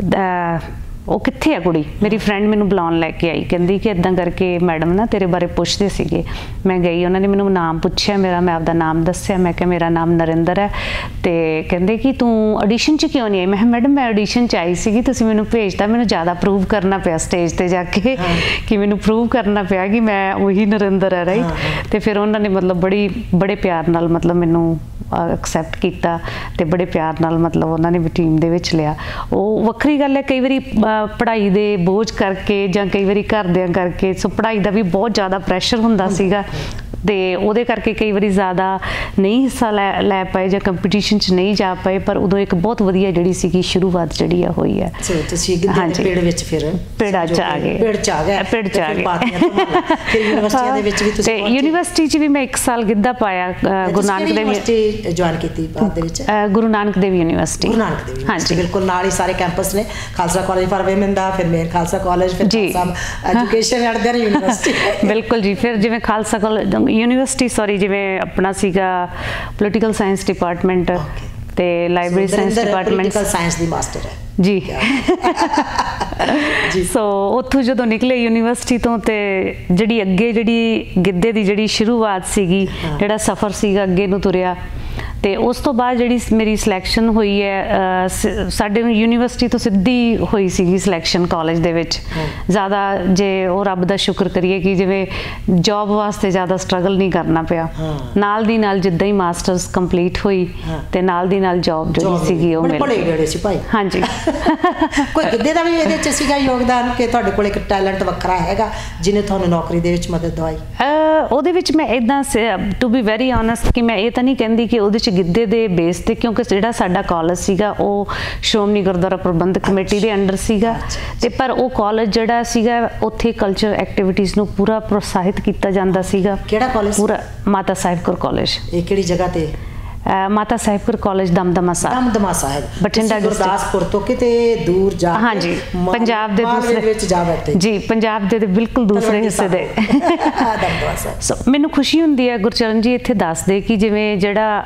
ਉਹ ਕਿੱਥੇ ਆ ਕੁੜੀ। ਮੇਰੀ ਫਰੈਂਡ ਮੈਨੂੰ ਬੁਲਾਉਣ ਲੈ ਕੇ ਆਈ, ਕਹਿੰਦੀ ਕਿ ਇੱਦਾਂ ਕਰਕੇ ਮੈਡਮ ਨਾ ਤੇਰੇ ਬਾਰੇ ਪੁੱਛਦੇ ਸੀਗੇ। ਮੈਂ ਗਈ, ਉਹਨਾਂ ਨੇ ਮੈਨੂੰ ਨਾਮ ਪੁੱਛਿਆ ਮੇਰਾ, ਮੈਂ ਆਪਦਾ ਨਾਮ ਦੱਸਿਆ, ਮੈਂ ਕਿਹਾ ਮੇਰਾ ਨਾਮ ਨਰਿੰਦਰ ਹੈ। ਤੇ ਕਹਿੰਦੇ ਕਿ ਤੂੰ ਆਡੀਸ਼ਨ 'ਚ ਕਿਉਂ ਨਹੀਂ ਆਈ? ਮੈਂ ਕਿਹਾ ਮੈਡਮ ਮੈਂ ਆਡੀਸ਼ਨ 'ਚ ਆਈ ਸੀਗੀ, ਤੁਸੀਂ ਮੈਨੂੰ ਭੇਜਤਾ। ਮੈਨੂੰ ਜ਼ਿਆਦਾ ਪ੍ਰੂਵ ਕਰਨਾ ਪਿਆ ਸਟੇਜ 'ਤੇ ਜਾ ਕੇ ਕਿ ਮੈਨੂੰ ਪ੍ਰੂਵ ਕਰਨਾ ਪਿਆ ਕਿ ਮੈਂ ਉਹੀ ਨਰਿੰਦਰ ਹੈ, ਰਾਈਟ। ਤੇ ਫਿਰ ਉਹਨਾਂ ਨੇ ਮਤਲਬ ਬੜੀ ਬੜੇ ਪਿਆਰ ਨਾਲ ਮਤਲਬ ਮੈਨੂੰ ਐਕਸੈਪਟ ਕੀਤਾ ਤੇ ਬੜੇ ਪਿਆਰ ਨਾਲ ਮਤਲਬ ਉਹਨਾਂ ਨੇ ਵੀ ਟੀਮ ਦੇ ਵਿੱਚ ਲਿਆ। ਉਹ ਵੱਖਰੀ ਗੱਲ ਹੈ, ਕਈ ਵਾਰੀ ਪੜ੍ਹਾਈ ਦੇ ਬੋਝ ਕਰਕੇ ਜਾਂ ਕਈ ਵਾਰੀ ਘਰਦਿਆਂ ਕਰਕੇ, ਸੋ ਪੜ੍ਹਾਈ ਦਾ ਵੀ ਬਹੁਤ ਜ਼ਿਆਦਾ ਪ੍ਰੈਸ਼ਰ ਹੁੰਦਾ ਸੀਗਾ ਤੇ ਉਹਦੇ ਕਰਕੇ ਕਈ ਵਾਰੀ ਜ਼ਿਆਦਾ ਨਹੀਂ ਹਿੱਸਾ ਲੈ ਲੈ ਪਾਏ ਜਾਂ ਕੰਪੀਟੀਸ਼ਨ 'ਚ ਨਹੀਂ ਜਾ ਪਾਏ, ਪਰ ਉਦੋਂ ਇੱਕ ਬਹੁਤ ਵਧੀਆ ਜਿਹੜੀ ਸੀਗੀ ਸ਼ੁਰੂਆਤ ਜਿਹੜੀ ਆ ਹੋਈ ਹੈ। ਤੁਸੀਂ ਪਿੰਡ ਵਿੱਚ ਫਿਰ ਪਿੰਡ 'ਚ ਆ ਗਏ ਪਿੰਡ 'ਚ ਆ ਗਏ ਪਿੰਡ 'ਚ ਆ ਗਏ ਫਿਰ ਯੂਨੀਵਰਸਿਟੀਆਂ ਦੇ ਵਿੱਚ ਵੀ ਤੁਸੀਂ ਯੂਨੀਵਰਸਿਟੀ 'ਚ ਵੀ ਮੈਂ ਇੱਕ ਸਾਲ ਗਿੱਧਾ ਪਾਇਆ। ਗੁਰੂ ਨਾਨਕ ਦੇਵ ਯੂਨੀਵਰਸਿਟੀ ਜੁਆਇਨ ਕੀਤੀ ਬਾਅਦ ਦੇ ਵਿੱਚ? ਗੁਰੂ ਨਾਨਕ ਦੇਵ ਯੂਨੀਵਰਸਿਟੀ। ਗੁਰੂ ਨਾਨਕ ਦੇਵ ਹਾਂਜੀ, ਬਿਲਕੁਲ ਨਾਲ ਹੀ ਸਾਰੇ ਕੈਂਪਸ ਨੇ, ਖਾਲਸਾ ਕਾਲਜ ਫਾਰ ਵੂਮਨ ਦਾ, ਫਿਰ ਮੇਰ ਖਾਲਸਾ ਕਾਲਜ, ਫਿਰ ਸਭ ਐਜੂਕੇਸ਼ਨ ਐਟ ਦ ਯੂਨੀਵਰਸਿਟੀ। ਬਿਲਕੁਲ ਜੀ। ਫਿਰ ਜਿਵੇਂ ਖਾਲਸਾ ਕਾਲਜ ਯੂਨੀਵਰਸਿਟੀ ਸੌਰੀ ਜਿਵੇਂ ਆਪਣਾ ਸੀਗਾ ਪੋਲੀਟੀਕਲ ਸਾਇੰਸ ਡਿਪਾਰਟਮੈਂਟ ਤੇ library science department. Political science ਦੀ ਮਾਸਟਰ ਹੈ ਜੀ ਜੀ। ਸੋ ਉੱਥੋਂ ਜਦੋਂ ਨਿਕਲੇ ਯੂਨੀਵਰਸਿਟੀ ਤੋਂ, ਤੇ ਜਿਹੜੀ ਅੱਗੇ ਜਿਹੜੀ ਗਿੱਧੇ ਦੀ ਜਿਹੜੀ ਸ਼ੁਰੂਆਤ ਸੀਗੀ, ਜਿਹੜਾ ਸਫ਼ਰ ਸੀਗਾ ਅੱਗੇ ਨੂੰ ਤੁਰਿਆ, ਤੇ ਉਸ ਤੋਂ ਬਾਅਦ ਜਿਹੜੀ ਮੇਰੀ ਸਿਲੈਕਸ਼ਨ ਹੋਈ ਹੈ ਸਾਡੇ ਯੂਨੀਵਰਸਿਟੀ ਤੋਂ ਸਿੱਧੀ ਹੋਈ ਸੀਗੀ ਸਿਲੈਕਸ਼ਨ ਕਾਲਜ ਦੇ ਵਿੱਚ। ਜ਼ਿਆਦਾ ਜੇ ਉਹ ਰੱਬ ਦਾ ਸ਼ੁਕਰ ਕਰੀਏ ਕਿ ਜਿਵੇਂ ਜੌਬ ਵਾਸਤੇ ਜ਼ਿਆਦਾ ਸਟਰਗਲ ਨਹੀਂ ਕਰਨਾ ਪਿਆ, ਨਾਲ ਦੀ ਨਾਲ ਜਿੱਦਾਂ ਹੀ ਮਾਸਟਰਸ ਕੰਪਲੀਟ ਹੋਈ ਤੇ ਨਾਲ ਦੀ ਨਾਲ ਜੌਬ ਜਿਹੜੀ ਸੀਗੀ ਉਹ ਮਿਲ ਗਈ। ਹਾਂਜੀ। ਕੋਈ ਗਿੱਧੇ ਦਾ ਵੀ ਇਹਦੇ 'ਚ ਸੀਗਾ ਯੋਗਦਾਨ ਕਿ ਤੁਹਾਡੇ ਕੋਲ ਇੱਕ ਟੈਲੈਂਟ ਵੱਖਰਾ ਹੈਗਾ ਜਿਹਨੇ ਤੁਹਾਨੂੰ ਨੌਕਰੀ ਦੇ ਵਿੱਚ ਮਦਦ ਦਵਾਈ? ਉਹਦੇ ਵਿੱਚ ਮੈਂ ਇੱਦਾਂ ਟੂ ਬੀ ਵੈਰੀ ਓਨੈਸਟ ਕਿ ਮੈਂ ਇਹ ਤਾਂ ਨਹੀਂ ਕਹਿੰਦੀ ਕਿ ਉਹਦੇ 'ਚ ਗਿੱਧੇ ਦੇ ਬੇਸ ਤੇ, ਕਿਉਂਕਿ ਜਿਹੜਾ ਸਾਡਾ ਕਾਲਜ ਸੀਗਾ ਉਹ ਸ਼੍ਰੋਮਣੀ ਗੁਰਦੁਆਰਾ ਪ੍ਰਬੰਧਕ ਕਮੇਟੀ ਦੇ ਅੰਡਰ ਸੀਗਾ, ਤੇ ਪਰ ਉਹ ਕਾਲਜ ਜਿਹੜਾ ਸੀਗਾ ਉੱਥੇ ਕਲਚਰ ਐਕਟੀਵਿਟੀਜ਼ ਨੂੰ ਪੂਰਾ ਪ੍ਰੋਤਸਾਹਿਤ ਕੀਤਾ ਜਾਂਦਾ ਸੀਗਾ। ਕਿਹੜਾ ਕਾਲਜ? ਪੂਰਾ ਮਾਤਾ ਸਾਹਿਬ ਕੌਰ ਕਾਲਜ। ਇਹ ਕਿਹੜੀ ਜਗ੍ਹਾ ਤੇ? ਮਾਤਾ ਸਾਹਿਬ ਕੌਰ ਕਾਲਜ ਦਮਦਮਾ ਸਾਹਿਬ। ਦਮਦਮਾ ਸਾਹਿਬ ਬਠਿੰਡਾ ਗੁਰਦਾਸਪੁਰ ਤੋਂ ਕਿਤੇ ਦੂਰ ਜਾ ਕੇ? ਹਾਂਜੀ, ਪੰਜਾਬ ਦੇ ਦੂਸਰੇ ਵਿੱਚ ਜਾ ਬੈਠੇ ਜੀ, ਪੰਜਾਬ ਦੇ ਬਿਲਕੁਲ ਦੂਸਰੇ ਹਿੱਸੇ ਦੇ। ਸੋ ਮੈਨੂੰ ਖੁਸ਼ੀ ਹੁੰਦੀ ਹੈ ਗੁਰਚਰਨ ਜੀ ਇੱਥੇ ਦੱਸਦੇ ਕਿ ਜਿਵੇਂ ਜਿਹੜਾ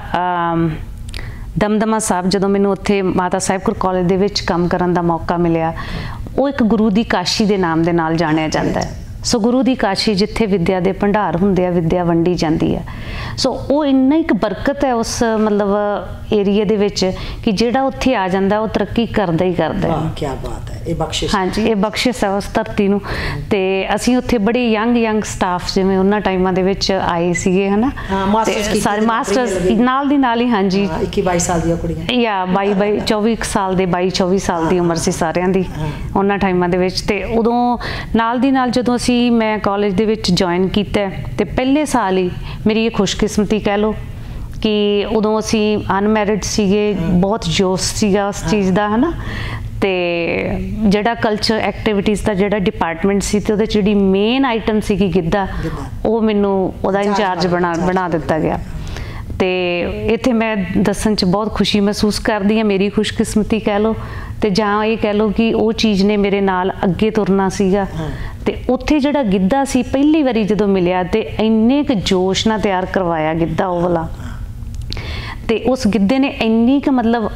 ਦਮਦਮਾ ਸਾਹਿਬ, ਜਦੋਂ ਮੈਨੂੰ ਉੱਥੇ ਮਾਤਾ ਸਾਹਿਬ ਕੌਰ ਕਾਲਜ ਦੇ ਵਿੱਚ ਕੰਮ ਕਰਨ ਦਾ ਮੌਕਾ ਮਿਲਿਆ, ਉਹ ਇੱਕ ਗੁਰੂ ਦੀ ਕਾਸ਼ੀ ਦੇ ਨਾਮ ਦੇ ਨਾਲ ਜਾਣਿਆ ਜਾਂਦਾ ਹੈ। ਸੋ ਗੁਰੂ ਦੀ ਕਾਸ਼ੀ ਜਿੱਥੇ ਵਿਦਿਆ ਦੇ ਭੰਡਾਰ ਹੁੰਦੇ ਆ, ਵਿਦਿਆ ਵੰਡੀ ਜਾਂਦੀ ਹੈ। ਸੋ ਉਹ ਇੰਨਾ ਇੱਕ ਬਰਕਤ ਹੈ ਉਸ ਮਤਲਬ ਏਰੀਏ ਦੇ ਵਿੱਚ ਕਿ ਜਿਹੜਾ ਉੱਥੇ ਆ ਜਾਂਦਾ ਉਹ ਤਰੱਕੀ ਕਰਦਾ ਹੀ ਕਰਦਾ ਹੈ। ਕੀ ਬਾਤ ਹੈ, ਇਹ ਬਖਸ਼ਿਸ਼। ਹਾਂਜੀ, ਇਹ ਬਖਸ਼ਿਸ਼ ਹੈ ਉਸ ਧਰਤੀ ਨੂੰ। ਤੇ ਅਸੀਂ ਉੱਥੇ ਬੜੇ ਯੰਗ ਯੰਗ ਸਟਾਫ ਜਿਵੇਂ ਉਹਨਾਂ ਟਾਈਮਾਂ ਦੇ ਵਿੱਚ ਆਏ ਸੀਗੇ ਹਨਾ, ਸਾਰੇ ਮਾਸਟਰਸ ਨਾਲ ਦੀ ਨਾਲ ਹੀ। ਹਾਂਜੀ, ਇੱਕੀ ਬਾਈ ਸਾਲ ਦੀਆਂ ਕੁੜੀਆਂ ਜਾਂ ਬਾਈ ਬਾਈ ਚੌਵੀ ਸਾਲ ਦੇ ਬਾਈ ਚੌਵੀ ਸਾਲ ਦੀ ਉਮਰ ਸੀ ਸਾਰਿਆਂ ਦੀ ਉਹਨਾਂ ਟਾਈਮਾਂ ਦੇ ਵਿੱਚ। ਤੇ ਉਦੋਂ ਨਾਲ ਦੀ ਨਾਲ ਜਦੋਂ ਅਸੀਂ ਮੈਂ ਕਾਲਜ ਦੇ ਵਿੱਚ ਜੁਆਇਨ ਕੀਤਾ ਤੇ ਪਹਿਲੇ ਸਾਲ ਹੀ ਮੇਰੀ ਇਹ ਖੁਸ਼ਕਿਸਮਤੀ ਕਹਿ ਲਓ ਕਿ ਉਦੋਂ ਅਸੀਂ ਅਨਮੈਰਿਡ ਸੀਗੇ, ਬਹੁਤ ਜੋਸ਼ ਸੀਗਾ ਉਸ ਚੀਜ਼ ਦਾ ਹਨਾ। ਤੇ ਜਿਹੜਾ ਕਲਚਰ ਐਕਟੀਵਿਟੀਜ਼ ਦਾ ਜਿਹੜਾ ਡਿਪਾਰਟਮੈਂਟ ਸੀ ਤੇ ਉਹਦੇ 'ਚ ਜਿਹੜੀ ਮੇਨ ਆਈਟਮ ਸੀਗੀ ਗਿੱਧਾ, ਉਹ ਮੈਨੂੰ ਉਹਦਾ ਇੰਚਾਰਜ ਬਣਾ ਬਣਾ ਦਿੱਤਾ ਗਿਆ। ਤੇ ਇੱਥੇ ਮੈਂ ਦੱਸਣ 'ਚ ਬਹੁਤ ਖੁਸ਼ੀ ਮਹਿਸੂਸ ਕਰਦੀ ਹਾਂ, ਮੇਰੀ ਖੁਸ਼ਕਿਸਮਤੀ ਕਹਿ ਲਓ, ਤੇ ਜਾਂ ਇਹ ਕਹਿ ਲਓ ਕਿ ਉਹ ਚੀਜ਼ ਨੇ ਮੇਰੇ ਨਾਲ ਅੱਗੇ ਤੁਰਨਾ ਸੀਗਾ। ਤੇ ਉੱਥੇ ਜਿਹੜਾ ਗਿੱਧਾ ਸੀ ਪਹਿਲੀ ਵਾਰੀ ਜਦੋਂ ਮਿਲਿਆ ਤੇ ਇੰਨੇ ਕੁ ਜੋਸ਼ ਨਾਲ ਤਿਆਰ ਕਰਵਾਇਆ ਗਿੱਧਾ ਉਹ ਵਾਲਾ, ਤੇ ਉਸ ਗਿੱਧੇ ਨੇ ਇੰਨੀ ਕੁ ਮਤਲਬ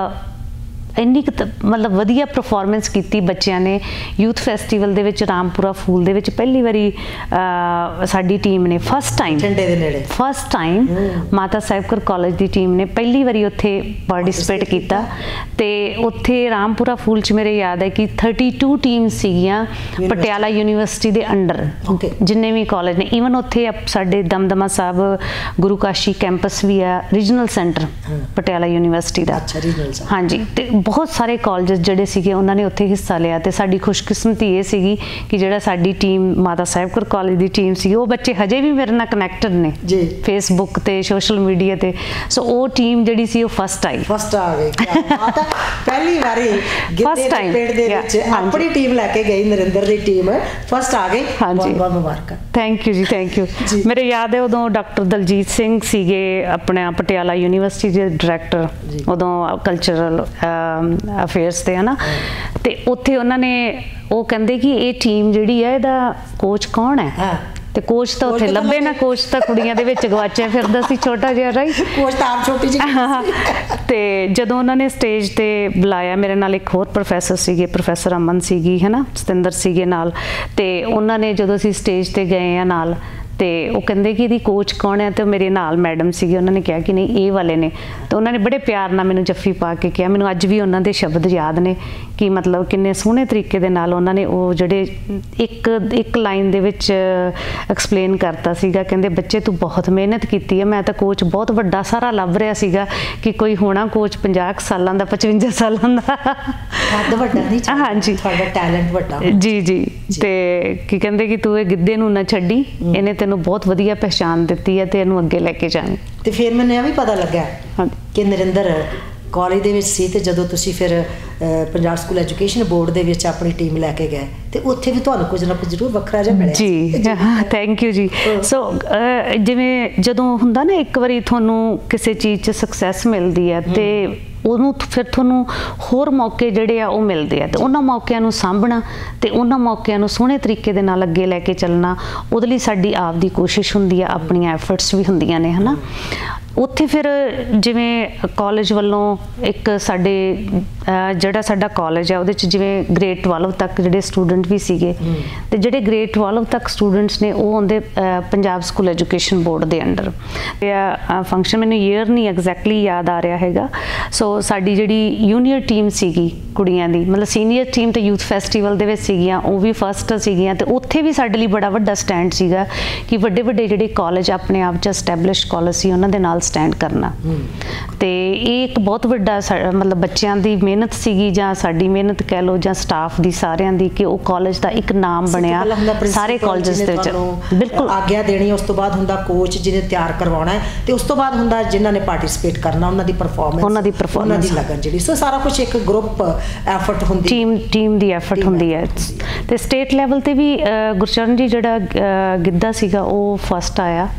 ਇੰਨੀ ਕੁ ਮਤਲਬ ਵਧੀਆ ਪਰਫਾਰਮੈਂਸ ਕੀਤੀ ਬੱਚਿਆਂ ਨੇ। ਯੂਥ ਫੈਸਟੀਵਲ ਦੇ ਵਿੱਚ ਰਾਮਪੁਰਾ ਫੂਲ ਦੇ ਵਿੱਚ ਪਹਿਲੀ ਵਾਰੀ ਸਾਡੀ ਟੀਮ ਨੇ ਫਸਟ ਟਾਈਮ ਠੰਡੇ ਦੇ ਨੇੜੇ first time Mata Sahib Kaur college ਦੀ ਟੀਮ ਨੇ ਪਹਿਲੀ ਵਾਰੀ ਉੱਥੇ ਪਾਰਟਿਸਿਪੇਟ ਕੀਤਾ। ਤੇ ਉੱਥੇ ਰਾਮਪੁਰਾ ਫੂਲ 'ਚ ਮੇਰੇ ਯਾਦ ਹੈ ਕਿ ਥਰਟੀ ਟੂ ਟੀਮਸ ਸੀਗੀਆਂ ਪਟਿਆਲਾ ਯੂਨੀਵਰਸਿਟੀ ਦੇ ਅੰਡਰ, ਜਿੰਨੇ ਵੀ ਕਾਲਜ ਨੇ। ਈਵਨ ਉੱਥੇ ਸਾਡੇ ਦਮਦਮਾ ਸਾਹਿਬ ਗੁਰੂ ਕਾਸ਼ੀ ਕੈਂਪਸ ਵੀ ਆ, ਰੀਜਨਲ ਸੈਂਟਰ ਪਟਿਆਲਾ ਯੂਨੀਵਰਸਿਟੀ ਦਾ। ਹਾਂਜੀ, ਤੇ ਬਹੁਤ ਸਾਰੇ ਕਾਲਜਸ ਜਿਹੜੇ ਸੀਗੇ ਉਹਨਾਂ ਨੇ ਉੱਥੇ ਹਿੱਸਾ ਲਿਆ। ਤੇ ਸਾਡੀ ਖੁਸ਼ਕਿਸਮਤੀ ਇਹ ਸੀਗੀ ਕਿ ਜਿਹੜਾ ਸਾਡੀ ਟੀਮ ਮਾਤਾ ਸਾਹਿਬ ਕੌਰ ਕਾਲਜ ਦੀ ਟੀਮ ਸੀ, ਉਹ ਬੱਚੇ ਹਜੇ ਵੀ ਮੇਰੇ ਨਾਲ ਕਨੈਕਟਡ ਨੇ ਜੀ ਫੇਸਬੁੱਕ ਤੇ ਸੋਸ਼ਲ ਮੀਡੀਆ ਤੇ। ਸੋ ਉਹ ਟੀਮ ਜਿਹੜੀ ਸੀ ਉਹ ਫਸਟ ਆਈ ਫਸਟ ਆ ਗਈ ਪਹਿਲੀ ਵਾਰੀ ਫਸਟ ਟਾਈਮ ਪਿੰਡ ਦੇ ਵਿੱਚ ਆਪਣੀ ਟੀਮ ਲੈ ਕੇ ਗਈ, ਨਰਿੰਦਰ ਦੀ ਟੀਮ ਫਸਟ ਆ ਗਈ। ਹਾਂਜੀ, ਬਹੁਤ ਮੁਬਾਰਕਾਂ। ਥੈਂਕ ਯੂ ਜੀ, ਥੈਂਕ ਯੂ। ਮੇਰੇ ਯਾਦ ਹੈ ਉਦੋਂ ਡਾਕਟਰ ਦਲਜੀਤ ਸਿੰਘ ਸੀਗੇ ਆਪਣਾ ਪਟਿਆਲਾ ਯੂਨੀਵਰਸਿਟੀ ਦੇ ਡਾਇਰੈਕਟਰ, ਉਦੋਂ ਕਲਚਰਲ ਅਫੇਅਰਸ ਤੇ ਹਨਾ। ਤੇ ਉੱਥੇ ਉਹਨਾਂ ਨੇ ਉਹ ਕਹਿੰਦੇ ਕਿ ਇਹ ਟੀਮ ਜਿਹੜੀ ਹੈ ਇਹਦਾ ਕੋਚ ਕੌਣ ਹੈ, ਤੇ ਕੋਚ ਤਾਂ ਉੱਥੇ ਲੱਭੇ ਨਾ, ਕੋਚ ਤਾਂ ਕੁੜੀਆਂ ਦੇ ਵਿੱਚ ਗਵਾਚਿਆ ਫਿਰਦਾ ਸੀ ਛੋਟਾ ਜਿਹਾ, ਰਾਈਟ। ਕੋਚ ਤਾਂ ਆਪ ਛੋਟੀ ਜਿਹੀ। ਤੇ ਜਦੋਂ ਉਹਨਾਂ ਨੇ ਸਟੇਜ ਤੇ ਬੁਲਾਇਆ, ਮੇਰੇ ਨਾਲ ਇੱਕ ਹੋਰ ਪ੍ਰੋਫੈਸਰ ਸੀਗੇ, ਪ੍ਰੋਫੈਸਰ ਅਮਨ ਸੀਗੀ ਹੈ ਨਾ, ਸਤਿੰਦਰ ਸੀਗੇ ਨਾਲ। ਤੇ ਉਹਨਾਂ ਨੇ ਜਦੋਂ ਅਸੀਂ ਸਟੇਜ ਤੇ ਗਏ ਆ ਨਾਲ, ਤੇ ਉਹ ਕਹਿੰਦੇ ਕਿ ਇਹਦੀ ਕੋਚ ਕੌਣ ਹੈ, ਤੇ ਮੇਰੇ ਨਾਲ ਮੈਡਮ ਸੀਗੇ, ਉਹਨਾਂ ਨੇ ਕਿਹਾ ਕਿ ਨਹੀਂ ਇਹ ਵਾਲੇ ਨੇ। ਤੇ ਉਹਨਾਂ ਨੇ ਬੜੇ ਪਿਆਰ ਨਾਲ ਮੈਨੂੰ ਜੱਫੀ ਪਾ ਕੇ ਕਿਹਾ, ਮੈਨੂੰ ਅੱਜ ਵੀ ਉਹਨਾਂ ਦੇ ਸ਼ਬਦ ਯਾਦ ਨੇ ਕਿ ਮਤਲਬ ਕਿੰਨੇ ਸੋਹਣੇ ਤਰੀਕੇ ਦੇ ਨਾਲ ਉਹਨਾਂ ਨੇ ਉਹ ਜਿਹੜੇ ਇੱਕ ਇੱਕ ਲਾਈਨ ਦੇ ਵਿੱਚ ਐਕਸਪਲੇਨ ਕਰਤਾ ਸੀਗਾ। ਕਹਿੰਦੇ ਬੱਚੇ ਤੂੰ ਬਹੁਤ ਮਿਹਨਤ ਕੀਤੀ ਹੈ, ਮੈਂ ਤਾਂ ਕੋਚ ਬਹੁਤ ਵੱਡਾ ਸਾਰਾ ਲੱਭ ਰਿਹਾ ਸੀਗਾ ਕਿ ਕੋਈ ਹੋਣਾ ਕੋਚ ਪੰਜਾਹ ਸਾਲਾਂ ਦਾ, ਪਚਵੰਜਾ ਸਾਲਾਂ ਦਾ। ਕੱਦ ਵੱਡਾ ਨਹੀਂ ਚਾਹੀਦਾ, ਹਾਂਜੀ ਤੁਹਾਡਾ ਟੈਲੈਂਟ ਵੱਡਾ। ਜੀ ਜੀ ਤੇ ਕੀ ਕਹਿੰਦੇ ਕਿ ਤੂੰ ਇਹ ਗਿੱਧੇ ਨੂੰ ਨਾ ਛੱਡੀ, ਇਹਨੇ ਤੈਨੂੰ ਬਹੁਤ ਵਧੀਆ ਪਹਿਚਾਣ ਦਿੱਤੀ ਹੈ ਤੇ ਇਹਨੂੰ ਅੱਗੇ ਲੈ ਕੇ ਜਾਈਂ। ਤੇ ਫਿਰ ਮੈਨੂੰ ਇਹ ਵੀ ਪਤਾ ਲੱਗਾ ਕਿ ਨਰਿੰਦਰ ਕਾਲਜ ਦੇ ਵਿੱਚ ਸੀ ਤੇ ਜਦੋਂ ਤੁਸੀਂ ਫਿਰ ਪੰਜਾਬ ਸਕੂਲ ਐਜੂਕੇਸ਼ਨ ਬੋਰਡ ਦੇ ਵਿੱਚ ਆਪਣੀ ਟੀਮ ਲੈ ਕੇ ਗਏ ਤੇ ਉੱਥੇ ਵੀ ਤੁਹਾਨੂੰ ਕੁਝ ਨਾ ਕੁਝ ਜ਼ਰੂਰ ਵੱਖਰਾ ਜਿਹਾ ਮਿਲਿਆ ਜੀ। ਥੈਂਕ ਯੂ ਜੀ। ਸੋ ਜਿਵੇਂ ਜਦੋਂ ਹੁੰਦਾ ਨਾ ਇੱਕ ਵਾਰੀ ਤੁਹਾਨੂੰ ਕਿਸੇ ਚੀਜ਼ 'ਚ ਸਕਸੈਸ ਮਿਲਦੀ ਹੈ ਤੇ ਉਹਨੂੰ ਫਿਰ ਤੁਹਾਨੂੰ ਹੋਰ ਮੌਕੇ ਜਿਹੜੇ ਆ ਉਹ ਮਿਲਦੇ ਆ ਤੇ ਉਹਨਾਂ ਮੌਕਿਆਂ ਨੂੰ ਸਾਂਭਣਾ ਤੇ ਉਹਨਾਂ ਮੌਕਿਆਂ ਨੂੰ ਸੋਹਣੇ ਤਰੀਕੇ ਦੇ ਨਾਲ ਅੱਗੇ ਲੈ ਕੇ ਚੱਲਣਾ, ਉਹਦੇ ਲਈ ਸਾਡੀ ਆਪ ਦੀ ਕੋਸ਼ਿਸ਼ ਹੁੰਦੀ ਆ, ਆਪਣੀਆਂ ਐਫਰਟਸ ਵੀ ਹੁੰਦੀਆਂ ਨੇ, ਹਨਾ। ਉੱਥੇ ਫਿਰ ਜਿਵੇਂ ਕਾਲਜ ਵੱਲੋਂ ਇੱਕ ਸਾਡੇ ਜਿਹੜਾ ਸਾਡਾ ਕਾਲਜ ਹੈ ਉਹਦੇ 'ਚ ਜਿਵੇਂ ਗ੍ਰੇਡ ਬਾਰ੍ਹਵੀਂ ਤੱਕ ਜਿਹੜੇ ਸਟੂਡੈਂਟ ਵੀ ਸੀਗੇ ਤੇ ਜਿਹੜੇ ਗ੍ਰੇਡ ਬਾਰ੍ਹਵੀਂ ਤੱਕ ਸਟੂਡੈਂਟਸ ਨੇ ਉਹ ਆਉਂਦੇ ਪੰਜਾਬ ਸਕੂਲ ਐਜੂਕੇਸ਼ਨ ਬੋਰਡ ਦੇ ਅੰਡਰ। ਫੰਕਸ਼ਨ ਮੈਨੂੰ ਈਅਰ ਨਹੀਂ ਐਗਜ਼ੈਕਟਲੀ ਯਾਦ ਆ ਰਿਹਾ ਹੈਗਾ। ਸੋ ਸਾਡੀ ਜਿਹੜੀ ਯੂਨੀਅਰ ਟੀਮ ਸੀਗੀ ਕੁੜੀਆਂ ਦੀ, ਮਤਲਬ ਸੀਨੀਅਰ ਟੀਮ ਤੇ ਯੂਥ ਫੈਸਟੀਵਲ ਦੇ ਵਿੱਚ ਸੀਗੀਆਂ, ਉਹ ਵੀ ਫਸਟ ਸੀਗੀਆਂ ਤੇ ਉੱਥੇ ਵੀ ਸਾਡੇ ਲਈ ਬੜਾ ਵੱਡਾ ਸਟੈਂਡ ਸੀਗਾ ਕਿ ਵੱਡੇ ਵੱਡੇ ਜਿਹੜੇ ਕਾਲਜ ਆਪਣੇ ਆਪ 'ਚ ਐਸਟੈਬਲਿਸ਼ਡ ਕਾਲਜ ਸੀ ਉਹਨਾਂ ਦੇ ਨਾਲ ਸਟੈਂਡ ਕਰਨਾ। ਤੇ ਇਹ ਇੱਕ ਬਹੁਤ ਵੱਡਾ ਮਤਲਬ ਬੱਚਿਆਂ ਦੀ ਮਿਹਨਤ ਸੀਗੀ ਜਾਂ ਸਾਡੀ ਮਿਹਨਤ ਕਹਿ ਲਓ ਜਾਂ ਸਟਾਫ ਦੀ ਸਾਰਿਆਂ ਦੀ ਕਿ ਉਹ ਕਾਲਜ ਦਾ ਇੱਕ ਨਾਮ ਬਣਿਆ ਸਾਰੇ ਕਾਲਜਸ ਦੇ ਵਿੱਚ। ਬਿਲਕੁਲ ਆਗਿਆ ਦੇਣੀ, ਉਸ ਤੋਂ ਬਾਅਦ ਹੁੰਦਾ ਕੋਚ ਜਿਹਨੇ ਤਿਆਰ ਕਰਵਾਉਣਾ ਹੈ ਤੇ ਉਸ ਤੋਂ ਬਾਅਦ ਹੁੰਦਾ ਜਿਨ੍ਹਾਂ ਨੇ ਪਾਰਟਿਸਿਪੇਟ ਕਰਨਾ ਉਹਨਾਂ ਦੀ ਪਰਫਾਰਮੈਂਸ, ਉਹਨਾਂ ਦੀ ਉਹਨਾਂ ਦੀ ਲਗਨ ਜਿਹੜੀ। ਸੋ ਸਾਰਾ ਕੁਝ ਇੱਕ ਗਰੁੱਪ ਐਫਰਟ ਹੁੰਦੀ, ਟੀਮ ਟੀਮ ਦੀ ਐਫਰਟ ਹੁੰਦੀ ਹੈ। ਤੇ ਸਟੇਟ ਲੈਵਲ ਤੇ ਵੀ ਗੁਰਚਰਨ ਜੀ ਜਿਹੜਾ ਗਿੱਧਾ ਸੀਗਾ ਉਹ ਫਸਟ ਆਇਆ।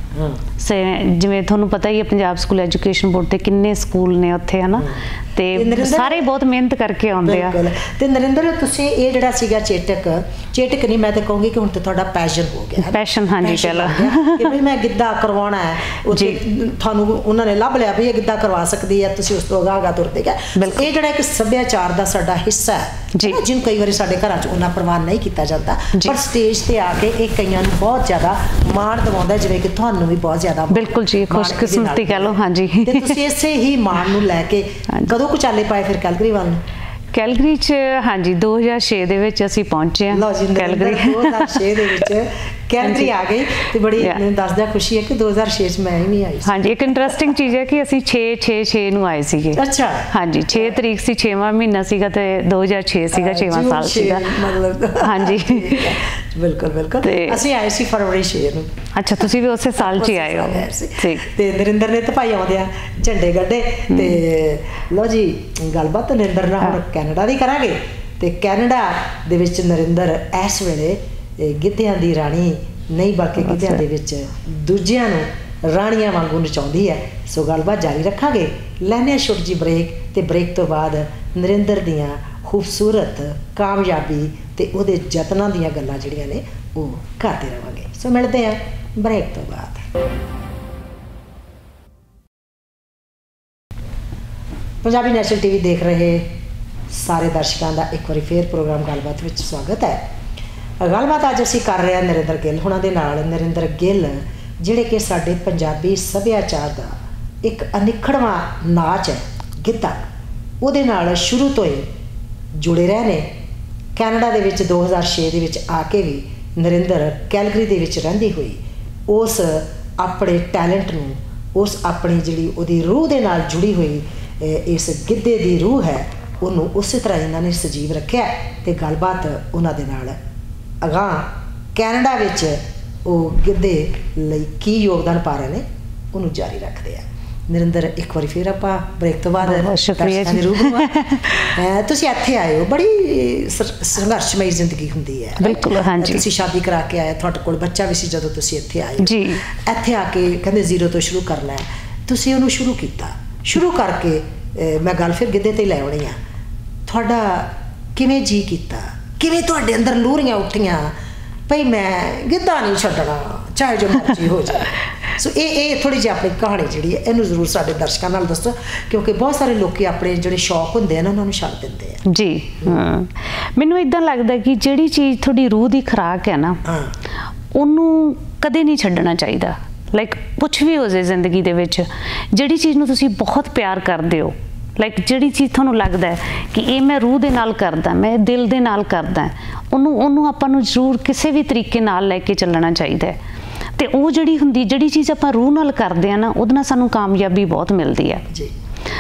ਜਿਵੇਂ ਤੁਹਾਨੂੰ ਪਤਾ ਹੀ ਹੈ ਪੰਜਾਬ ਸਕੂਲ ਐਜੂਕੇਸ਼ਨ ਬੋਰਡ ਤੇ ਕਿੰਨੇ ਸਕੂਲ ਨੇ ਉੱਥੇ, ਹਨਾ, ਤੇ ਸਾਰੇ ਬਹੁਤ ਮਿਹਨਤ ਕਰਕੇ ਆਉਂਦੇ ਆ। ਤੇ ਨਰਿੰਦਰ ਤੁਸੀਂ ਇਹ ਜਿਹੜਾ ਸੀਗਾ ਚੇਟਕ ਚੇਟਕ ਨਹੀਂ ਮੈਂ ਤਾਂ ਕਹੂੰਗੀ ਕਿ ਹੁਣ ਤੇ ਤੁਹਾਡਾ ਪੈਸ਼ਨ ਹੋ ਗਿਆ। ਪੈਸ਼ਨ, ਹਾਂਜੀ, ਚਲੋ ਕਿ ਵੀ ਮੈਂ ਗਿੱਧਾ ਕਰਵਾਉਣਾ ਹੈ, ਉੱਥੇ ਤੁਹਾਨੂੰ ਉਹਨਾਂ ਨੇ ਲੱਭ ਲਿਆ ਵੀ ਇਹ ਗਿੱਧਾ ਕਰਵਾ ਸਕਦੀ ਹੈ, ਤੁਸੀਂ ਉਸ ਤੋਂ ਅਗਾਂਹ ਅਗਾਂਹ ਤੁਰਦੇ ਗਏ। ਇਹ ਜਿਹੜਾ ਇੱਕ ਸੱਭਿਆਚਾਰ ਦਾ ਸਾਡਾ ਹਿੱਸਾ ਹੈ ਜਿਹਨੂੰ ਕਈ ਵਾਰੀ ਸਾਡੇ ਘਰਾਂ 'ਚ ਉਹਨਾਂ ਪ੍ਰਵਾਨ ਨਹੀਂ ਕੀਤਾ ਜਾਂਦਾ, ਪਰ ਸਟੇਜ ਤੇ ਆ ਕੇ ਇਹ ਕਈਆਂ ਨੂੰ ਬਹੁਤ ਜ਼ਿਆਦਾ ਮਾਣ ਦਿਵਾਉਂਦਾ, ਜਿਵੇਂ ਕਿ ਤੁਹਾਨੂੰ ਵੀ ਬਹੁਤ ਜ਼ਿਆਦਾ। ਬਿਲਕੁਲ ਜੀ, ਖੁਸ਼ਕਿਸਮਤੀ ਕਹਿ ਲਓ। ਹਾਂਜੀ, ਤੇ ਤੁਸੀਂ ਇਸੇ ਹੀ ਮਾਣ ਨੂੰ ਲੈ ਕੇ ਕਦੋਂ ਕੁ ਚਾਲੇ ਪਾਏ ਫਿਰ ਕੈਲਗਰੀ ਵੱਲ ਨੂੰ? ਕੈਲਗਰੀ 'ਚ ਹਾਂਜੀ ਦੋ ਹਜ਼ਾਰ ਛੇ ਦੇ ਵਿੱਚ ਅਸੀਂ ਪਹੁੰਚੇ ਹਾਂ ਕੈਲਗਰੀ। ਦੋ ਹਜ਼ਾਰ ਛੇ ਦੇ ਵਿੱਚ ਕੈਲਗਰੀ ਆ ਗਈ ਤੇ ਬੜੀ ਮੈਨੂੰ ਦੱਸਦਾ ਖੁਸ਼ੀ ਹੈ ਕਿ ਦੋ ਹਜ਼ਾਰ ਛੇ 'ਚ ਮੈਂ ਵੀ ਆਈ ਸੀ। ਹਾਂਜੀ, ਇੱਕ ਇੰਟਰਸਟਿੰਗ ਚੀਜ਼ ਹੈ ਕਿ ਅਸੀਂ ਛੇ ਛੇ ਛੇ ਨੂੰ ਆਏ ਸੀਗੇ। ਅੱਛਾ, ਹਾਂਜੀ, ਛੇ ਤਰੀਕ ਸੀ, ਛੇਵਾਂ ਮਹੀਨਾ ਸੀਗਾ ਤੇ ਦੋ ਹਜ਼ਾਰ ਛੇ ਸੀਗਾ, ਛੇਵਾਂ ਸਾਲ ਸੀਗਾ ਮਤਲਬ। ਹਾਂਜੀ, ਬਿਲਕੁਲ ਬਿਲਕੁਲ। ਅਸੀਂ ਆਏ ਸੀ ਫਰਵਰੀ ਛੇ ਨੂੰ। ਅੱਛਾ, ਤੁਸੀਂ ਵੀ ਉਸੇ ਸਾਲ 'ਚ ਹੀ ਆਏ ਹੋ। ਠੀਕ। ਤੇ ਨਰਿੰਦਰ ਨੇ ਤਾਂ ਭਾਈ ਆਉਂਦਿਆਂ ਝੰਡੇ ਗੱਡੇ ਤੇ ਲਓ ਜੀ ਗੱਲਬਾਤ ਨਰਿੰਦਰ ਨਾਲ ਹੁਣ ਕੈਨੇਡਾ ਦੀ ਕਰਾਂਗੇ। ਤੇ ਕੈਨੇਡਾ ਦੇ ਵਿੱਚ ਨਰਿੰਦਰ ਇਸ ਵੇਲੇ ਗਿੱਧਿਆਂ ਦੀ ਰਾਣੀ ਨਹੀਂ ਬਲਕਿ ਗਿੱਧਿਆਂ ਦੇ ਵਿੱਚ ਦੂਜਿਆਂ ਨੂੰ ਰਾਣੀਆਂ ਵਾਂਗੂ ਨਚਾਉਂਦੀ ਹੈ। ਸੋ ਗੱਲਬਾਤ ਜਾਰੀ ਰੱਖਾਂਗੇ, ਲੈਣੇ ਛੋਟੀ ਜਿਹੀ ਬ੍ਰੇਕ ਤੇ ਬ੍ਰੇਕ ਤੋਂ ਬਾਅਦ ਨਰਿੰਦਰ ਦੀਆਂ ਖੂਬਸੂਰਤ ਕਾਮਯਾਬੀ ਤੇ ਉਹਦੇ ਯਤਨਾਂ ਦੀਆਂ ਗੱਲਾਂ ਜਿਹੜੀਆਂ ਨੇ ਉਹ ਕਰਦੇ ਰਹਾਂਗੇ। ਸੋ ਮਿਲਦੇ ਹਾਂ ਬ੍ਰੇਕ ਤੋਂ ਬਾਅਦ। ਪੰਜਾਬੀ ਨੈਸ਼ਨਲ ਟੀਵੀ ਦੇਖ ਰਹੇ ਸਾਰੇ ਦਰਸ਼ਕਾਂ ਦਾ ਇੱਕ ਵਾਰੀ ਫੇਰ ਪ੍ਰੋਗਰਾਮ ਗੱਲਬਾਤ ਵਿੱਚ ਸਵਾਗਤ ਹੈ। ਗੱਲਬਾਤ ਅੱਜ ਅਸੀਂ ਕਰ ਰਹੇ ਹਾਂ ਨਰਿੰਦਰ ਗਿੱਲ ਹੁਣਾਂ ਦੇ ਨਾਲ। ਨਰਿੰਦਰ ਗਿੱਲ ਜਿਹੜੇ ਕਿ ਸਾਡੇ ਪੰਜਾਬੀ ਸੱਭਿਆਚਾਰ ਦਾ ਇੱਕ ਅਨਿੱਖੜਵਾਂ ਨਾਚ ਹੈ ਗਿੱਧਾ, ਉਹਦੇ ਨਾਲ ਸ਼ੁਰੂ ਤੋਂ ਹੀ ਜੁੜੇ ਰਹੇ ਨੇ। ਕੈਨੇਡਾ ਦੇ ਵਿੱਚ ਦੋ ਹਜ਼ਾਰ ਛੇ ਦੇ ਵਿੱਚ ਆ ਕੇ ਵੀ ਨਰਿੰਦਰ ਕੈਲਗਰੀ ਦੇ ਵਿੱਚ ਰਹਿੰਦੀ ਹੋਈ ਉਸ ਆਪਣੇ ਟੈਲੈਂਟ ਨੂੰ, ਉਸ ਆਪਣੀ ਜਿਹੜੀ ਉਹਦੀ ਰੂਹ ਦੇ ਨਾਲ ਜੁੜੀ ਹੋਈ ਇਸ ਗਿੱਧੇ ਦੀ ਰੂਹ ਹੈ ਉਹਨੂੰ ਉਸੇ ਤਰ੍ਹਾਂ ਇਹਨਾਂ ਨੇ ਸਜੀਵ ਰੱਖਿਆ। ਤੇ ਗੱਲਬਾਤ ਉਹਨਾਂ ਦੇ ਨਾਲ ਅਗਾਂਹ ਕੈਨੇਡਾ ਵਿੱਚ ਉਹ ਗਿੱਧੇ ਲਈ ਕੀ ਯੋਗਦਾਨ ਪਾ ਰਹੇ ਨੇ ਉਹਨੂੰ ਜਾਰੀ ਰੱਖਦੇ ਆ। ਨਰਿੰਦਰ ਇੱਕ ਵਾਰੀ ਫਿਰ ਆਪਾਂ ਬ੍ਰੇਕ ਤੋਂ ਬਾਅਦ ਸ਼ੁਕਰੀਆ ਜੀ। ਤੁਸੀਂ ਇੱਥੇ ਆਏ ਹੋ, ਬੜੀ ਸੰਘਰਸ਼ਮਈ ਜ਼ਿੰਦਗੀ ਹੁੰਦੀ ਹੈ। ਬਿਲਕੁਲ, ਹਾਂਜੀ। ਤੁਸੀਂ ਸ਼ਾਦੀ ਕਰਾ ਕੇ ਆਏ, ਤੁਹਾਡੇ ਕੋਲ ਬੱਚਾ ਵੀ ਸੀ ਜਦੋਂ ਤੁਸੀਂ ਇੱਥੇ ਆਏ ਜੀ। ਇੱਥੇ ਆ ਕੇ ਕਹਿੰਦੇ ਜ਼ੀਰੋ ਤੋਂ ਸ਼ੁਰੂ ਕਰਨਾ ਹੈ, ਤੁਸੀਂ ਉਹਨੂੰ ਸ਼ੁਰੂ ਕੀਤਾ। ਸ਼ੁਰੂ ਕਰਕੇ ਮੈਂ ਗੱਲ ਫਿਰ ਗਿੱਧੇ ਤੇ ਲੈ ਆਉਣੀ ਆ। ਤੁਹਾਡਾ ਕਿਵੇਂ ਜੀ ਕੀਤਾ, ਕਿਵੇਂ ਤੁਹਾਡੇ ਅੰਦਰ ਲੂਰੀਆਂ ਉੱਠੀਆਂ ਭਈ ਮੈਂ ਗਿੱਧਾ ਨਹੀਂ ਛੱਡਣਾ ਚਾਹੇ ਜੋ ਮਰਜ਼ੀ ਹੋ ਜਾਏ? ਸੋ ਇਹ ਇਹ ਥੋੜ੍ਹੀ ਜਿਹੀ ਆਪਣੀ ਕਹਾਣੀ ਜਿਹੜੀ ਹੈ ਇਹਨੂੰ ਜ਼ਰੂਰ ਸਾਡੇ ਦਰਸ਼ਕਾਂ ਨਾਲ ਦੱਸੋ, ਕਿਉਂਕਿ ਬਹੁਤ ਸਾਰੇ ਲੋਕ ਆਪਣੇ ਜਿਹੜੇ ਸ਼ੌਕ ਹੁੰਦੇ ਆ ਨਾ ਉਹਨਾਂ ਨੂੰ ਛੱਡ ਦਿੰਦੇ ਆ। ਜੀ, ਹਾਂ, ਮੈਨੂੰ ਇੱਦਾਂ ਲੱਗਦਾ ਕਿ ਜਿਹੜੀ ਚੀਜ਼ ਤੁਹਾਡੀ ਰੂਹ ਦੀ ਖੁਰਾਕ ਹੈ ਨਾ ਉਹਨੂੰ ਕਦੇ ਨਹੀਂ ਛੱਡਣਾ ਚਾਹੀਦਾ। ਲਾਈਕ ਕੁਛ ਵੀ ਹੋ ਜਾਏ ਜ਼ਿੰਦਗੀ ਦੇ ਵਿੱਚ, ਜਿਹੜੀ ਚੀਜ਼ ਨੂੰ ਤੁਸੀਂ ਬਹੁਤ ਪਿਆਰ ਕਰਦੇ ਹੋ, ਲਾਈਕ ਜਿਹੜੀ ਚੀਜ਼ ਤੁਹਾਨੂੰ ਲੱਗਦਾ ਕਿ ਇਹ ਮੈਂ ਰੂਹ ਦੇ ਨਾਲ ਕਰਦਾ, ਮੈਂ ਦਿਲ ਦੇ ਨਾਲ ਕਰਦਾ, ਉਹਨੂੰ ਉਹਨੂੰ ਆਪਾਂ ਨੂੰ ਜ਼ਰੂਰ ਕਿਸੇ ਵੀ ਤਰੀਕੇ ਨਾਲ ਲੈ ਕੇ ਚੱਲਣਾ ਚਾਹੀਦਾ। ਤੇ ਉਹ ਜਿਹੜੀ ਹੁੰਦੀ ਜਿਹੜੀ ਚੀਜ਼ ਆਪਾਂ ਰੂਹ ਨਾਲ ਕਰਦੇ ਆ ਨਾ ਉਹਦੇ ਨਾਲ ਸਾਨੂੰ ਕਾਮਯਾਬੀ ਬਹੁਤ ਮਿਲਦੀ ਹੈ।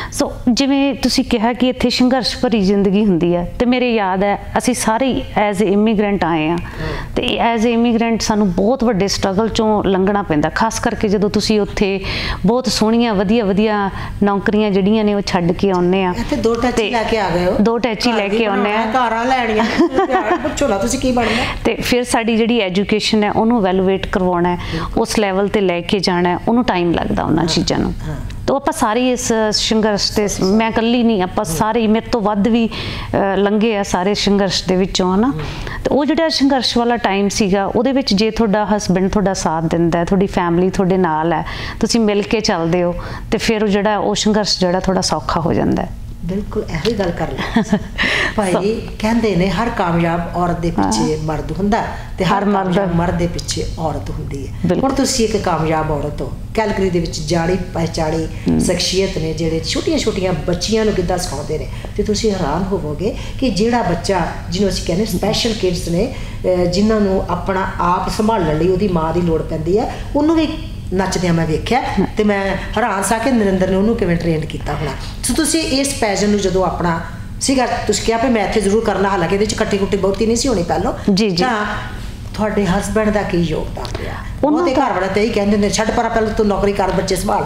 ਸੋ ਜਿਵੇਂ ਤੁਸੀਂ ਕਿਹਾ ਕਿ ਇੱਥੇ ਸੰਘਰਸ਼ ਭਰੀ ਜ਼ਿੰਦਗੀ ਹੁੰਦੀ ਹੈ, ਤੇ ਮੇਰੇ ਯਾਦ ਹੈ ਅਸੀਂ ਸਾਰੇ ਐਜ਼ ਏ ਇਮੀਗ੍ਰੈਂਟ ਆਏ ਹਾਂ, ਤੇ ਐਜ਼ ਏ ਇਮੀਗ੍ਰੈਂਟ ਸਾਨੂੰ ਬਹੁਤ ਵੱਡੇ ਸਟਰਗਲ ਚੋਂ ਲੰਘਣਾ ਪੈਂਦਾ, ਖਾਸ ਕਰਕੇ ਜਦੋਂ ਤੁਸੀਂ ਉੱਥੇ ਬਹੁਤ ਸੋਹਣੀਆਂ ਵਧੀਆ ਵਧੀਆ ਨੌਕਰੀਆਂ ਜਿਹੜੀਆਂ ਨੇ ਉਹ ਛੱਡ ਕੇ ਆਉਂਦੇ ਆ, ਤੇ ਦੋ ਟੈਚੀ ਲੈ ਕੇ ਆ ਗਏ ਹੋ, ਦੋ ਟੈਚੀ ਲੈ ਕੇ ਆਉਂਦੇ ਆ, ਕਾਰਾਂ ਲੈਣੀਆਂ, ਪੁੱਛੋ ਨਾ ਤੁਸੀਂ ਕੀ ਬਣਨਾ, ਤੇ ਫਿਰ ਸਾਡੀ ਜਿਹੜੀ ਐਜੂਕੇਸ਼ਨ ਹੈ ਉਹਨੂੰ ਵੈਲੂਏਟ ਕਰਵਾਉਣਾ ਹੈ, ਉਸ ਲੈਵਲ ਤੇ ਲੈ ਕੇ ਜਾਣਾ ਹੈ, ਉਹਨੂੰ ਟਾਈਮ ਲੱਗਦਾ ਉਹਨਾਂ ਚੀਜ਼ਾਂ ਨੂੰ। ਤਾਂ ਆਪਾਂ ਸਾਰੇ ਇਸ ਸੰਘਰਸ਼ ਤੇ, ਮੈਂ ਇਕੱਲੀ ਨਹੀਂ, ਆਪਾਂ ਸਾਰੇ ਮੇਰੇ ਤੋਂ ਵੱਧ ਵੀ ਲੰਘੇ ਆ ਸਾਰੇ ਸੰਘਰਸ਼ ਦੇ ਵਿੱਚੋਂ, ਹਨਾ। ਤੇ ਉਹ ਜਿਹੜਾ ਸੰਘਰਸ਼ ਵਾਲਾ ਟਾਈਮ ਸੀਗਾ, ਉਹਦੇ ਵਿੱਚ ਜੇ ਤੁਹਾਡਾ ਹਸਬੈਂਡ ਤੁਹਾਡਾ ਸਾਥ ਦਿੰਦਾ, ਤੁਹਾਡੀ ਫੈਮਿਲੀ ਤੁਹਾਡੇ ਨਾਲ ਹੈ, ਤੁਸੀਂ ਮਿਲ ਕੇ ਚੱਲਦੇ ਹੋ, ਤੇ ਫਿਰ ਉਹ ਜਿਹੜਾ ਉਹ ਸੰਘਰਸ਼ ਜਿਹੜਾ ਥੋੜਾ ਸੌਖਾ ਹੋ ਜਾਂਦਾ ਹੈ। ਬਿਲਕੁਲ ਇਹੋ ਹੀ ਗੱਲ ਕਰ ਲੈ ਭਾਈ, ਕਹਿੰਦੇ ਨੇ ਹਰ ਕਾਮਯਾਬ ਔਰਤ ਦੇ ਪਿੱਛੇ ਮਰਦ ਹੁੰਦਾ, ਤੇ ਹਰ ਮਰਦ ਮਰਦ ਦੇ ਪਿੱਛੇ ਔਰਤ ਹੁੰਦੀ ਹੈ। ਹੁਣ ਤੁਸੀਂ ਇੱਕ ਕਾਮਯਾਬ ਔਰਤ ਹੋ, ਕੈਲਗਰੀ ਦੇ ਵਿੱਚ ਜਾਣੀ ਪਹਿਚਾਣੀ ਸ਼ਖਸੀਅਤ ਨੇ ਜਿਹੜੇ ਛੋਟੀਆਂ ਛੋਟੀਆਂ ਬੱਚੀਆਂ ਨੂੰ ਗਿੱਧਾ ਸਿਖਾਉਂਦੇ ਨੇ, ਤੇ ਤੁਸੀਂ ਹੈਰਾਨ ਹੋਵੋਗੇ ਕਿ ਜਿਹੜਾ ਬੱਚਾ ਜਿਹਨੂੰ ਅਸੀਂ ਕਹਿੰਦੇ ਸਪੈਸ਼ਲ ਕਿਡਸ ਨੇ, ਜਿਨ੍ਹਾਂ ਨੂੰ ਆਪਣਾ ਆਪ ਸੰਭਾਲਣ ਲਈ ਉਹਦੀ ਮਾਂ ਦੀ ਲੋੜ ਪੈਂਦੀ ਹੈ, ਉਹਨੂੰ ਵੀ ਨੱਚਦਿਆਂ ਮੈਂ ਵੇਖਿਆ, ਤੇ ਮੈਂ ਹੈਰਾਨ ਸਾਂ ਕਿ ਨਰਿੰਦਰ ਨੇ ਉਹਨੂੰ ਕਿਵੇਂ ਟ੍ਰੇਨਡ ਕੀਤਾ ਹੋਣਾ। ਸੋ ਤੁਸੀਂ ਇਸ ਪੈਸ਼ਨ ਨੂੰ ਜਦੋਂ ਆਪਣਾ ਸੀਗਾ, ਤੁਸੀਂ ਕਿਹਾ ਵੀ ਮੈਂ ਇੱਥੇ ਜ਼ਰੂਰ ਕਰਨਾ, ਹਾਲਾਂਕਿ ਇਹਦੇ 'ਚ ਕੱਟੀ ਕੁੱਟੀ ਬਹੁਤੀ ਨਹੀਂ ਸੀ ਹੋਣੀ ਪਹਿਲਾਂ, ਤਾਂ ਤੁਹਾਡੇ ਹਸਬੈਂਡ ਦਾ ਕੀ ਯੋਗਦਾਨ ਰਿਹਾ? ਉਹਦੇ ਘਰ ਵਾਲਾ ਤੇ ਇਹੀ ਕਹਿੰਦੇ ਨੇ ਛੱਡ ਪਰਾਂ, ਪਹਿਲਾਂ ਤੂੰ ਨੌਕਰੀ ਕਰ, ਬੱਚੇ ਸੰਭਾਲ।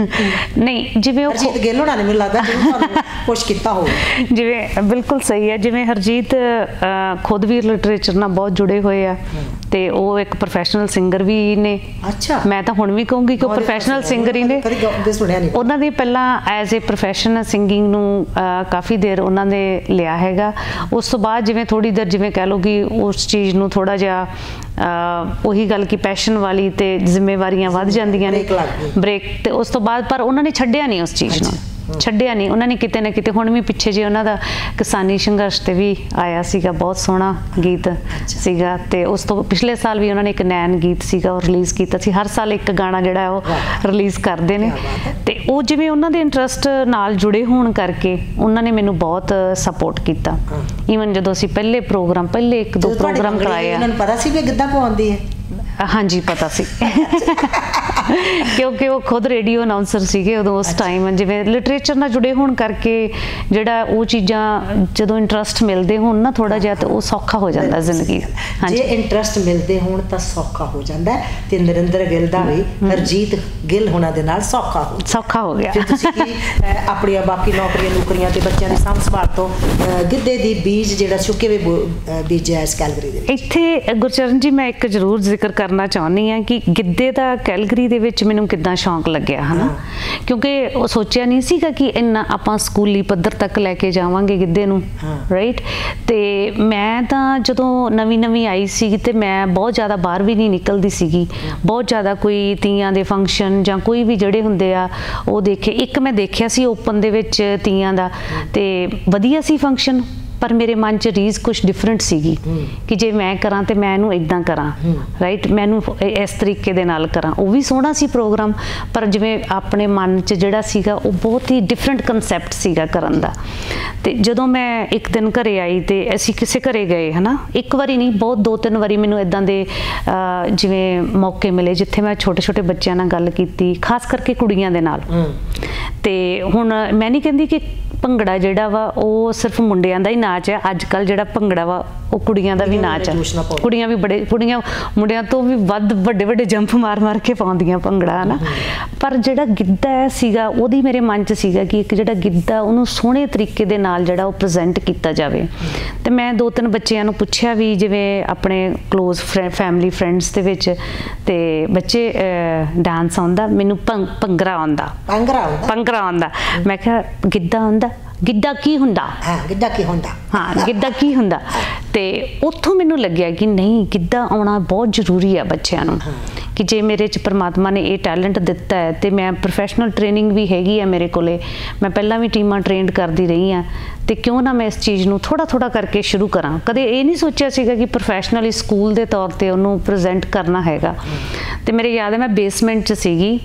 ਨਹੀਂ, ਜਿਵੇਂ ਉਹ ਹਰਜੀਤ ਗਿੱਲ ਹੋਣਾ ਨੇ ਮੈਨੂੰ ਲੱਗਦਾ ਕੁਛ ਕੀਤਾ ਹੋਊ। ਜਿਵੇਂ ਬਿਲਕੁਲ ਸਹੀ ਹੈ, ਜਿਵੇਂ ਹਰਜੀਤ ਖੁਦ ਵੀ ਲਿਟਰੇਚਰ ਨਾਲ ਬਹੁਤ ਜੁੜੇ ਹੋਏ ਆ, ਤੇ ਉਹ ਇੱਕ ਪ੍ਰੋਫੈਸ਼ਨਲ ਸਿੰਗਰ ਵੀ ਨੇ। ਅੱਛਾ, ਮੈਂ ਤਾਂ ਹੁਣ ਵੀ ਕਹੂੰਗੀ ਕਿ ਉਹ ਪ੍ਰੋਫੈਸ਼ਨਲ ਸਿੰਗਰ ਹੀ ਨੇ। ਉਹਨਾਂ ਦੀ ਪਹਿਲਾਂ ਐਜ਼ ਏ ਪ੍ਰੋਫੈਸ਼ਨਲ ਸਿੰਗਿੰਗ ਨੂੰ ਕਾਫੀ ਦੇਰ ਉਹਨਾਂ ਨੇ ਲਿਆ ਹੈਗਾ। ਉਸ ਤੋਂ ਬਾਅਦ ਜਿਵੇਂ ਥੋੜੀ ਦੇਰ, ਜਿਵੇਂ ਕਹਿ ਲਓ ਕਿ ਉਸ ਚੀਜ਼ ਨੂੰ ਥੋੜਾ ਜਿਹਾ ਉਹੀ ਗੱਲ ਕਿ ਪੈਸ਼ਨ ਵਾਲੀ ਤੇ ਜ਼ਿੰਮੇਵਾਰੀਆਂ ਵੱਧ ਜਾਂਦੀਆਂ ਨੇ, ਬ੍ਰੇਕ, ਤੇ ਉਸ ਤੋਂ ਬਾਅਦ ਪਰ ਉਹਨਾਂ ਨੇ ਛੱਡਿਆ ਨਹੀਂ ਉਸ ਚੀਜ਼ ਨੂੰ, ਛੱਡਿਆ ਨਹੀਂ ਉਹਨਾਂ ਨੇ ਕਿਤੇ ਨਾ ਕਿਤੇ। ਹੁਣ ਵੀ ਪਿੱਛੇ ਜੇ ਉਹਨਾਂ ਦਾ ਕਿਸਾਨੀ ਸੰਘਰਸ਼ ਤੇ ਵੀ ਆਇਆ ਸੀਗਾ, ਬਹੁਤ ਸੋਹਣਾ ਗੀਤ ਸੀਗਾ, ਤੇ ਉਸ ਤੋਂ ਪਿਛਲੇ ਸਾਲ ਵੀ ਉਹਨਾਂ ਨੇ ਇੱਕ ਨੈਣ ਗੀਤ ਸੀਗਾ ਉਹ ਰਿਲੀਜ਼ ਕੀਤਾ ਸੀ। ਹਰ ਸਾਲ ਇੱਕ ਗਾਣਾ ਜਿਹੜਾ ਉਹ ਰਿਲੀਜ਼ ਕਰਦੇ ਨੇ, ਤੇ ਉਹ ਜਿਵੇਂ ਉਹਨਾਂ ਦੇ ਇੰਟਰਸਟ ਨਾਲ ਜੁੜੇ ਹੋਣ ਕਰਕੇ ਉਹਨਾਂ ਨੇ ਮੈਨੂੰ ਬਹੁਤ ਸਪੋਰਟ ਕੀਤਾ। ਈਵਨ ਜਦੋਂ ਅਸੀਂ ਪਹਿਲੇ ਪ੍ਰੋਗਰਾਮ ਪਹਿਲੇ ਇੱਕ ਦੋ ਪ੍ਰੋਗਰਾਮ ਕਰਾਏ ਆ, ਉਹਨਾਂ ਨੂੰ ਪਤਾ ਸੀ ਵੀ ਗਿੱਧਾ ਪਾਉਂਦੀ ਹੈ? ਹਾਂਜੀ, ਪਤਾ ਸੀ ਕਿਉਂਕਿ ਉਹ ਖੁਦ ਰੇਡੀਓ ਅਨਾਉਂਸਰ ਸੀਗੇ ਉਦੋਂ ਉਸ ਟਾਈਮ। ਜਿਵੇਂ ਲਿਟਰੇਚਰ ਨਾਲ ਜੁੜੇ ਹੋਣ ਕਰਕੇ ਜਿਹੜਾ ਉਹ ਚੀਜ਼ਾਂ ਜਦੋਂ ਇੰਟਰਸਟ ਮਿਲਦੇ ਹੋਣ ਨਾ ਥੋੜਾ ਜਿਹਾ, ਤਾਂ ਉਹ ਸੌਖਾ ਹੋ ਜਾਂਦਾ ਜ਼ਿੰਦਗੀ। ਜੇ ਇੰਟਰਸਟ ਮਿਲਦੇ ਹੋਣ ਤਾਂ ਸੌਖਾ ਹੋ ਜਾਂਦਾ, ਤੇ ਨਰਿੰਦਰ ਗਿੱਲ ਦਾ ਵੀ ਹਰਜੀਤ ਗਿੱਲ ਹੋਣਾ ਦੇ ਨਾਲ ਸੌਖਾ ਹੋ ਸੌਖਾ ਹੋ ਗਿਆ। ਫਿਰ ਤੁਸੀਂ ਕੀ ਆਪਣੀਆਂ ਬਾਕੀ ਨੌਕਰੀਆਂ ਨੌਕਰੀਆਂ ਤੇ ਬੱਚਿਆਂ ਦੀ ਸਾਂਭ ਸੰਭਾਲ ਤੋਂ ਗਿੱਧੇ ਦੀ ਬੀਜ ਜਿਹੜਾ ਚੁੱਕੇ ਵੀ ਬੀਜਿਆ ਇਸ ਕੈਲਗਰੀ ਦੇ ਵਿੱਚ? ਇੱਥੇ ਗੁਰਚਰਨ ਜੀ ਮੈਂ ਇੱਕ ਜ਼ਰੂਰ ਜ਼ਿਕਰ ਕਰਨਾ ਚਾਹੁੰਦੀ ਹਾਂ ਕਿ ਗਿੱਧੇ ਦਾ ਕੈਲਗਰੀ ਦੇ ਵਿੱਚ ਮੈਨੂੰ ਕਿੱਦਾਂ ਸ਼ੌਂਕ ਲੱਗਿਆ, ਹਨਾ। ਕਿਉਂਕਿ ਉਹ ਸੋਚਿਆ ਨਹੀਂ ਸੀਗਾ ਕਿ ਇੰਨਾ ਆਪਾਂ ਸਕੂਲੀ ਪੱਧਰ ਤੱਕ ਲੈ ਕੇ ਜਾਵਾਂਗੇ ਗਿੱਧੇ ਨੂੰ, ਰਾਈਟ। ਤੇ ਮੈਂ ਤਾਂ ਜਦੋਂ ਨਵੀਂ ਨਵੀਂ ਆਈ ਸੀ, ਤੇ ਮੈਂ ਬਹੁਤ ਜ਼ਿਆਦਾ ਬਾਹਰ ਵੀ ਨਹੀਂ ਨਿਕਲਦੀ ਸੀਗੀ, ਬਹੁਤ ਜ਼ਿਆਦਾ ਕੋਈ ਤੀਆਂ ਦੇ ਫੰਕਸ਼ਨ ਜਾਂ ਕੋਈ ਵੀ ਜਿਹੜੇ ਹੁੰਦੇ ਆ ਉਹ ਦੇਖੇ। ਇੱਕ ਮੈਂ ਦੇਖਿਆ ਸੀ ਓਪਨ ਦੇ ਵਿੱਚ ਤੀਆਂ ਦਾ, ਤੇ ਵਧੀਆ ਸੀ ਫੰਕਸ਼ਨ, ਪਰ ਮੇਰੇ ਮਨ 'ਚ ਰੀਜ਼ ਕੁਛ ਡਿਫਰੈਂਟ ਸੀਗੀ ਕਿ ਜੇ ਮੈਂ ਕਰਾਂ ਤੇ ਮੈਂ ਇਹਨੂੰ ਇੱਦਾਂ ਕਰਾਂ, ਰਾਈਟ, ਮੈਨੂੰ ਇਸ ਤਰੀਕੇ ਦੇ ਨਾਲ ਕਰਾਂ। ਉਹ ਵੀ ਸੋਹਣਾ ਸੀ ਪ੍ਰੋਗਰਾਮ, ਪਰ ਜਿਵੇਂ ਆਪਣੇ ਮਨ 'ਚ ਜਿਹੜਾ ਸੀਗਾ ਉਹ ਬਹੁਤ ਹੀ ਡਿਫਰੈਂਟ ਕਨਸੈਪਟ ਸੀਗਾ ਕਰਨ ਦਾ। ਤੇ ਜਦੋਂ ਮੈਂ ਇੱਕ ਦਿਨ ਘਰੇ ਆਈ, ਤੇ ਅਸੀਂ ਕਿਸੇ ਘਰੇ ਗਏ, ਹੈ ਨਾ, ਇੱਕ ਵਾਰੀ ਨਹੀਂ, ਬਹੁਤ ਦੋ ਤਿੰਨ ਵਾਰੀ ਮੈਨੂੰ ਇੱਦਾਂ ਦੇ ਜਿਵੇਂ ਮੌਕੇ ਮਿਲੇ ਜਿੱਥੇ ਮੈਂ ਛੋਟੇ ਛੋਟੇ ਬੱਚਿਆਂ ਨਾਲ ਗੱਲ ਕੀਤੀ, ਖਾਸ ਕਰਕੇ ਕੁੜੀਆਂ ਦੇ ਨਾਲ। ਤੇ ਹੁਣ ਮੈਂ ਨਹੀਂ ਕਹਿੰਦੀ ਕਿ ਭੰਗੜਾ ਜਿਹੜਾ ਵਾ ਉਹ ਸਿਰਫ ਮੁੰਡਿਆਂ ਦਾ ਹੀ ਨਾਚ ਹੈ, ਅੱਜ ਕੱਲ੍ਹ ਜਿਹੜਾ ਭੰਗੜਾ ਵਾ ਉਹ ਕੁੜੀਆਂ ਦਾ ਵੀ ਨਾਚ ਹੈ। ਕੁੜੀਆਂ ਵੀ ਬੜੇ, ਕੁੜੀਆਂ ਮੁੰਡਿਆਂ ਤੋਂ ਵੀ ਵੱਧ ਵੱਡੇ ਵੱਡੇ ਜੰਪ ਮਾਰ ਮਾਰ ਕੇ ਪਾਉਂਦੀਆਂ ਭੰਗੜਾ, ਹਨਾ। ਪਰ ਜਿਹੜਾ ਗਿੱਧਾ ਸੀਗਾ ਉਹਦੀ ਮੇਰੇ ਮਨ 'ਚ ਸੀਗਾ ਕਿ ਇੱਕ ਜਿਹੜਾ ਗਿੱਧਾ ਉਹਨੂੰ ਸੋਹਣੇ ਤਰੀਕੇ ਦੇ ਨਾਲ ਜਿਹੜਾ ਉਹ ਪ੍ਰੈਜ਼ੈਂਟ ਕੀਤਾ ਜਾਵੇ। ਤੇ ਮੈਂ ਦੋ ਤਿੰਨ ਬੱਚਿਆਂ ਨੂੰ ਪੁੱਛਿਆ ਵੀ, ਜਿਵੇਂ ਆਪਣੇ ਕਲੋਜ਼ ਫੈਮਿਲੀ ਫਰੈਂਡਸ ਦੇ ਵਿੱਚ, ਤੇ ਬੱਚੇ ਡਾਂਸ ਆਉਂਦਾ, ਮੈਨੂੰ ਭੰਗੜਾ ਆਉਂਦਾ, ਭੰਗੜਾ ਆਉਂਦਾ। ਮੈਂ ਕਿਹਾ ਗਿੱਧਾ ਆਉਂਦਾ? ਗਿੱਧਾ ਕੀ ਹੁੰਦਾ? ਹਾਂ, ਗਿੱਧਾ ਕੀ ਹੁੰਦਾ? ਹਾਂ, ਗਿੱਧਾ ਕੀ ਹੁੰਦਾ? ਤੇ ਉੱਥੋਂ ਮੈਨੂੰ ਲੱਗਿਆ ਕਿ ਨਹੀਂ, ਗਿੱਧਾ ਆਉਣਾ ਬਹੁਤ ਜ਼ਰੂਰੀ ਆ ਬੱਚਿਆਂ ਨੂੰ, ਕਿ ਜੇ ਮੇਰੇ 'ਚ ਪਰਮਾਤਮਾ ਨੇ ਇਹ ਟੈਲੈਂਟ ਦਿੱਤਾ ਹੈ, ਤੇ ਮੈਂ ਪ੍ਰੋਫੈਸ਼ਨਲ ਟ੍ਰੇਨਿੰਗ ਵੀ ਹੈਗੀ ਆ ਮੇਰੇ ਕੋਲੇ, ਮੈਂ ਪਹਿਲਾਂ ਵੀ ਟੀਮਾਂ ਟ੍ਰੇਨਡ ਕਰਦੀ ਰਹੀ ਹਾਂ, ਤੇ ਕਿਉਂ ਨਾ ਮੈਂ ਇਸ ਚੀਜ਼ ਨੂੰ ਥੋੜਾ ਥੋੜਾ ਕਰਕੇ ਸ਼ੁਰੂ ਕਰਾਂ। ਕਦੇ ਇਹ ਨਹੀਂ ਸੋਚਿਆ ਸੀਗਾ ਕਿ ਪ੍ਰੋਫੈਸ਼ਨਲੀ ਸਕੂਲ ਦੇ ਤੌਰ ਤੇ ਉਹਨੂੰ ਪ੍ਰੈਜ਼ੈਂਟ ਕਰਨਾ ਹੈਗਾ। ਤੇ ਮੇਰੇ ਯਾਦ ਹੈ ਮੈਂ ਬੇਸਮੈਂਟ 'ਚ ਸੀਗੀ,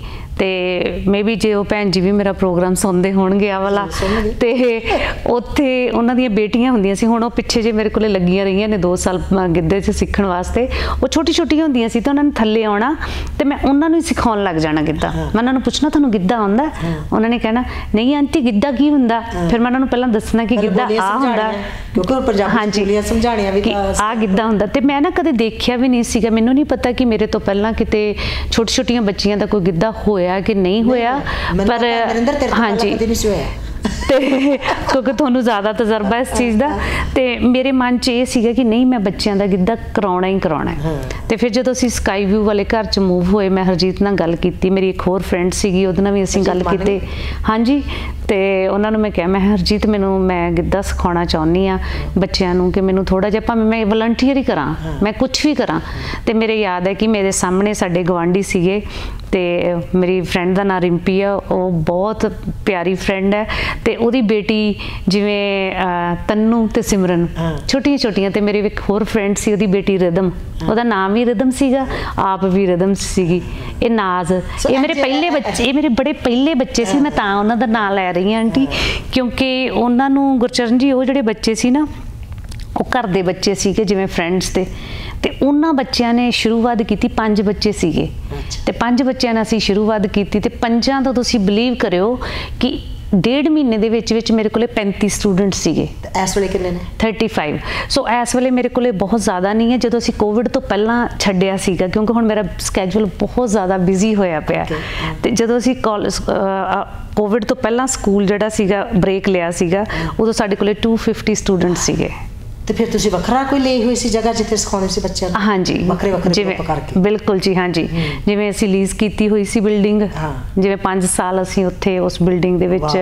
ਤੇ ਮੇਬੀ ਜੇ ਉਹ ਭੈਣ ਜੀ ਵੀ ਮੇਰਾ ਪ੍ਰੋਗਰਾਮ ਸੁਣਦੇ ਹੋਣਗੇ ਆ ਵਾਲਾ, ਤੇ ਉੱਥੇ ਉਹਨਾਂ ਦੀਆਂ ਬੇਟੀਆਂ ਹੁੰਦੀਆਂ ਸੀ। ਹੁਣ ਉਹ ਪਿੱਛੇ ਜੇ ਮੇਰੇ ਕੋਲੇ ਲੱਗੀਆਂ ਰਹੀਆਂ ਨੇ ਦੋ ਸਾਲ ਗਿੱਧੇ 'ਚ ਸਿੱਖਣ ਵਾਸਤੇ। ਉਹ ਛੋਟੀ ਛੋਟੀਆਂ ਹੁੰਦੀਆਂ ਸੀ, ਤਾਂ ਉਹਨਾਂ ਨੇ ਥੱਲੇ ਆਉਣਾ, ਤੇ ਮੈਂ ਉਹਨਾਂ ਨੂੰ ਹੀ ਸਿਖਾਉਣ ਲੱਗ ਜਾਣਾ ਗਿੱਧਾ। ਮੈਂ ਉਹਨਾਂ ਨੂੰ ਪੁੱਛਣਾ ਤੁਹਾਨੂੰ ਗਿੱਧਾ ਆਉਂਦਾ? ਉਹਨਾਂ ਨੇ ਕਹਿਣਾ ਨਹੀਂ ਆਂਟੀ ਗਿੱਧਾ ਕੀ ਹੁੰਦਾ? ਫਿਰ ਮੈਂ ਉਹਨਾਂ ਨੂੰ ਪਹਿਲਾਂ ਦੱਸਣਾ ਕਿ ਗਿੱਧਾ ਆ ਹੁੰਦਾ, ਕਿਉਂਕਿ ਪੰਜਾਬੀ ਬੋਲੀਆਂ ਸਮਝਾਣੀਆਂ ਵੀ ਆ ਗਿੱਧਾ ਹੁੰਦਾ। ਤੇ ਮੈਂ ਨਾ ਕਦੇ ਦੇਖਿਆ ਵੀ ਨਹੀਂ ਸੀਗਾ, ਮੈਨੂੰ ਨਹੀਂ ਪਤਾ ਕਿ ਮੇਰੇ ਤੋਂ ਪਹਿਲਾਂ ਕਿਤੇ ਛੋਟੀ ਛੋਟੀਆਂ ਬੱਚੀਆਂ ਦਾ ਕੋਈ ਗਿੱਧਾ ਹੋਇਆ ਕਿ ਨਹੀਂ ਹੋਇਆ, ਪਰ ਹਾਂਜੀ ਤੇ ਕਿਉਂਕਿ ਤੁਹਾਨੂੰ ਜ਼ਿਆਦਾ ਤਜਰਬਾ ਇਸ ਚੀਜ਼ ਦਾ। ਤੇ ਮੇਰੇ ਮਨ 'ਚ ਇਹ ਸੀਗਾ ਕਿ ਨਹੀਂ ਮੈਂ ਬੱਚਿਆਂ ਦਾ ਗਿੱਧਾ ਕਰਾਉਣਾ ਹੀ ਕਰਾਉਣਾ। ਤੇ ਫਿਰ ਜਦੋਂ ਅਸੀਂ ਸਕਾਈ ਵਿਊ ਵਾਲੇ ਘਰ 'ਚ ਮੂਵ ਹੋਏ, ਮੈਂ ਹਰਜੀਤ ਨਾਲ ਗੱਲ ਕੀਤੀ, ਮੇਰੀ ਇੱਕ ਹੋਰ ਫਰੈਂਡ ਸੀਗੀ, ਉਹਦੇ ਨਾਲ ਵੀ ਅਸੀਂ ਗੱਲ ਕੀਤੀ। ਹਾਂਜੀ, ਤੇ ਉਹਨਾਂ ਨੂੰ ਮੈਂ ਕਿਹਾ ਮੈਂ ਹਰਜੀਤ ਮੈਨੂੰ ਮੈਂ ਗਿੱਧਾ ਸਿਖਾਉਣਾ ਚਾਹੁੰਦੀ ਹਾਂ ਬੱਚਿਆਂ ਨੂੰ, ਕਿ ਮੈਨੂੰ ਥੋੜ੍ਹਾ ਜਿਹਾ ਭਾਵੇਂ ਮੈਂ ਵਲੰਟੀਅਰ ਹੀ ਕਰਾਂ, ਮੈਂ ਕੁਛ ਵੀ ਕਰਾਂ। ਤੇ ਮੇਰੇ ਯਾਦ ਹੈ ਕਿ ਮੇਰੇ ਸਾਹਮਣੇ ਸਾਡੇ ਗਵਾਂਢੀ ਸੀਗੇ, ਤੇ ਮੇਰੀ ਫਰੈਂਡ ਦਾ ਨਾਂ ਰਿੰਪੀ ਆ, ਉਹ ਬਹੁਤ ਪਿਆਰੀ ਫਰੈਂਡ ਹੈ, ਤੇ ਉਹਦੀ ਬੇਟੀ ਜਿਵੇਂ ਤੰਨੂ ਤੇ ਸਿਮਰਨ ਛੋਟੀਆਂ ਛੋਟੀਆਂ, ਤੇ ਮੇਰੇ ਇੱਕ ਹੋਰ ਫਰੈਂਡ ਸੀ ਉਹਦੀ ਬੇਟੀ ਰਿਦਮ, ਉਹਦਾ ਨਾਮ ਵੀ ਰਿਦਮ ਸੀਗਾ, ਆਪ ਵੀ ਰਿਦਮ ਸੀਗੀ। ਇਹ ਨਾਜ਼, ਇਹ ਮੇਰੇ ਪਹਿਲੇ ਬੱਚੇ, ਇਹ ਮੇਰੇ ਬੜੇ ਪਹਿਲੇ ਬੱਚੇ ਸੀ, ਮੈਂ ਤਾਂ ਉਹਨਾਂ ਦਾ ਨਾਂ ਲੈ ਰਹੀ ਹਾਂ ਆਂਟੀ, ਕਿਉਂਕਿ ਉਹਨਾਂ ਨੂੰ ਗੁਰਚਰਨ ਜੀ ਉਹ ਜਿਹੜੇ ਬੱਚੇ ਸੀ ਨਾ ਉਹ ਘਰ ਦੇ ਬੱਚੇ ਸੀਗੇ ਜਿਵੇਂ ਫਰੈਂਡਸ ਦੇ, ਤੇ ਉਹਨਾਂ ਬੱਚਿਆਂ ਨੇ ਸ਼ੁਰੂਆਤ ਕੀਤੀ, ਪੰਜ ਬੱਚੇ ਸੀਗੇ ਤੇ ਪੰਜ ਬੱਚਿਆਂ ਨਾਲ ਅਸੀਂ ਸ਼ੁਰੂਆਤ ਕੀਤੀ, ਤੇ ਪੰਜਾਂ ਤੋਂ ਤੁਸੀਂ ਬਿਲੀਵ ਕਰਿਓ ਕਿ ਡੇਢ ਮਹੀਨੇ ਦੇ ਵਿੱਚ ਵਿੱਚ ਮੇਰੇ ਕੋਲੇ ਪੈਂਤੀ ਸਟੂਡੈਂਟ ਸੀਗੇ। ਇਸ ਵੇਲੇ ਕਿੰਨੇ ਨੇ? ਪੈਂਤੀ। ਸੋ ਇਸ ਵੇਲੇ ਮੇਰੇ ਕੋਲੇ ਬਹੁਤ ਜ਼ਿਆਦਾ ਨਹੀਂ ਹੈ, ਜਦੋਂ ਅਸੀਂ ਕੋਵਿਡ ਤੋਂ ਪਹਿਲਾਂ ਛੱਡਿਆ ਸੀਗਾ, ਕਿਉਂਕਿ ਹੁਣ ਮੇਰਾ ਸਕੈਜੂਲ ਬਹੁਤ ਜ਼ਿਆਦਾ ਬਿਜ਼ੀ ਹੋਇਆ ਪਿਆ। ਤੇ ਜਦੋਂ ਅਸੀਂ ਕਾਲਜ ਕੋਵਿਡ ਤੋਂ ਪਹਿਲਾਂ ਸਕੂਲ ਜਿਹੜਾ ਸੀਗਾ ਬ੍ਰੇਕ ਲਿਆ ਸੀਗਾ, ਉਦੋਂ ਸਾਡੇ ਕੋਲੇ ਦੋ ਸੌ ਪਚਾਸ ਸਟੂਡੈਂਟ ਸੀਗੇ। ਤੇ ਫਿਰ ਤੁਸੀਂ ਵੱਖਰਾ ਕੋਈ ਲਈ ਹੋਈ ਸੀ ਜਗ੍ਹਾ ਜਿੱਥੇ ਸਿਖਾਉਣੇ ਸੀ ਬੱਚਿਆਂ ਨੂੰ? ਹਾਂਜੀ, ਵੱਖਰੇ ਵੱਖਰੇ ਗਰੁੱਪ ਕਰਕੇ। ਬਿਲਕੁਲ ਜੀ, ਹਾਂਜੀ। ਜਿਵੇਂ ਅਸੀਂ ਲੀਜ਼ ਕੀਤੀ ਹੋਈ ਸੀ ਬਿਲਡਿੰਗ, ਜਿਵੇਂ ਪੰਜ ਸਾਲ ਅਸੀਂ ਉੱਥੇ ਉਸ ਬਿਲਡਿੰਗ ਦੇ ਵਿੱਚ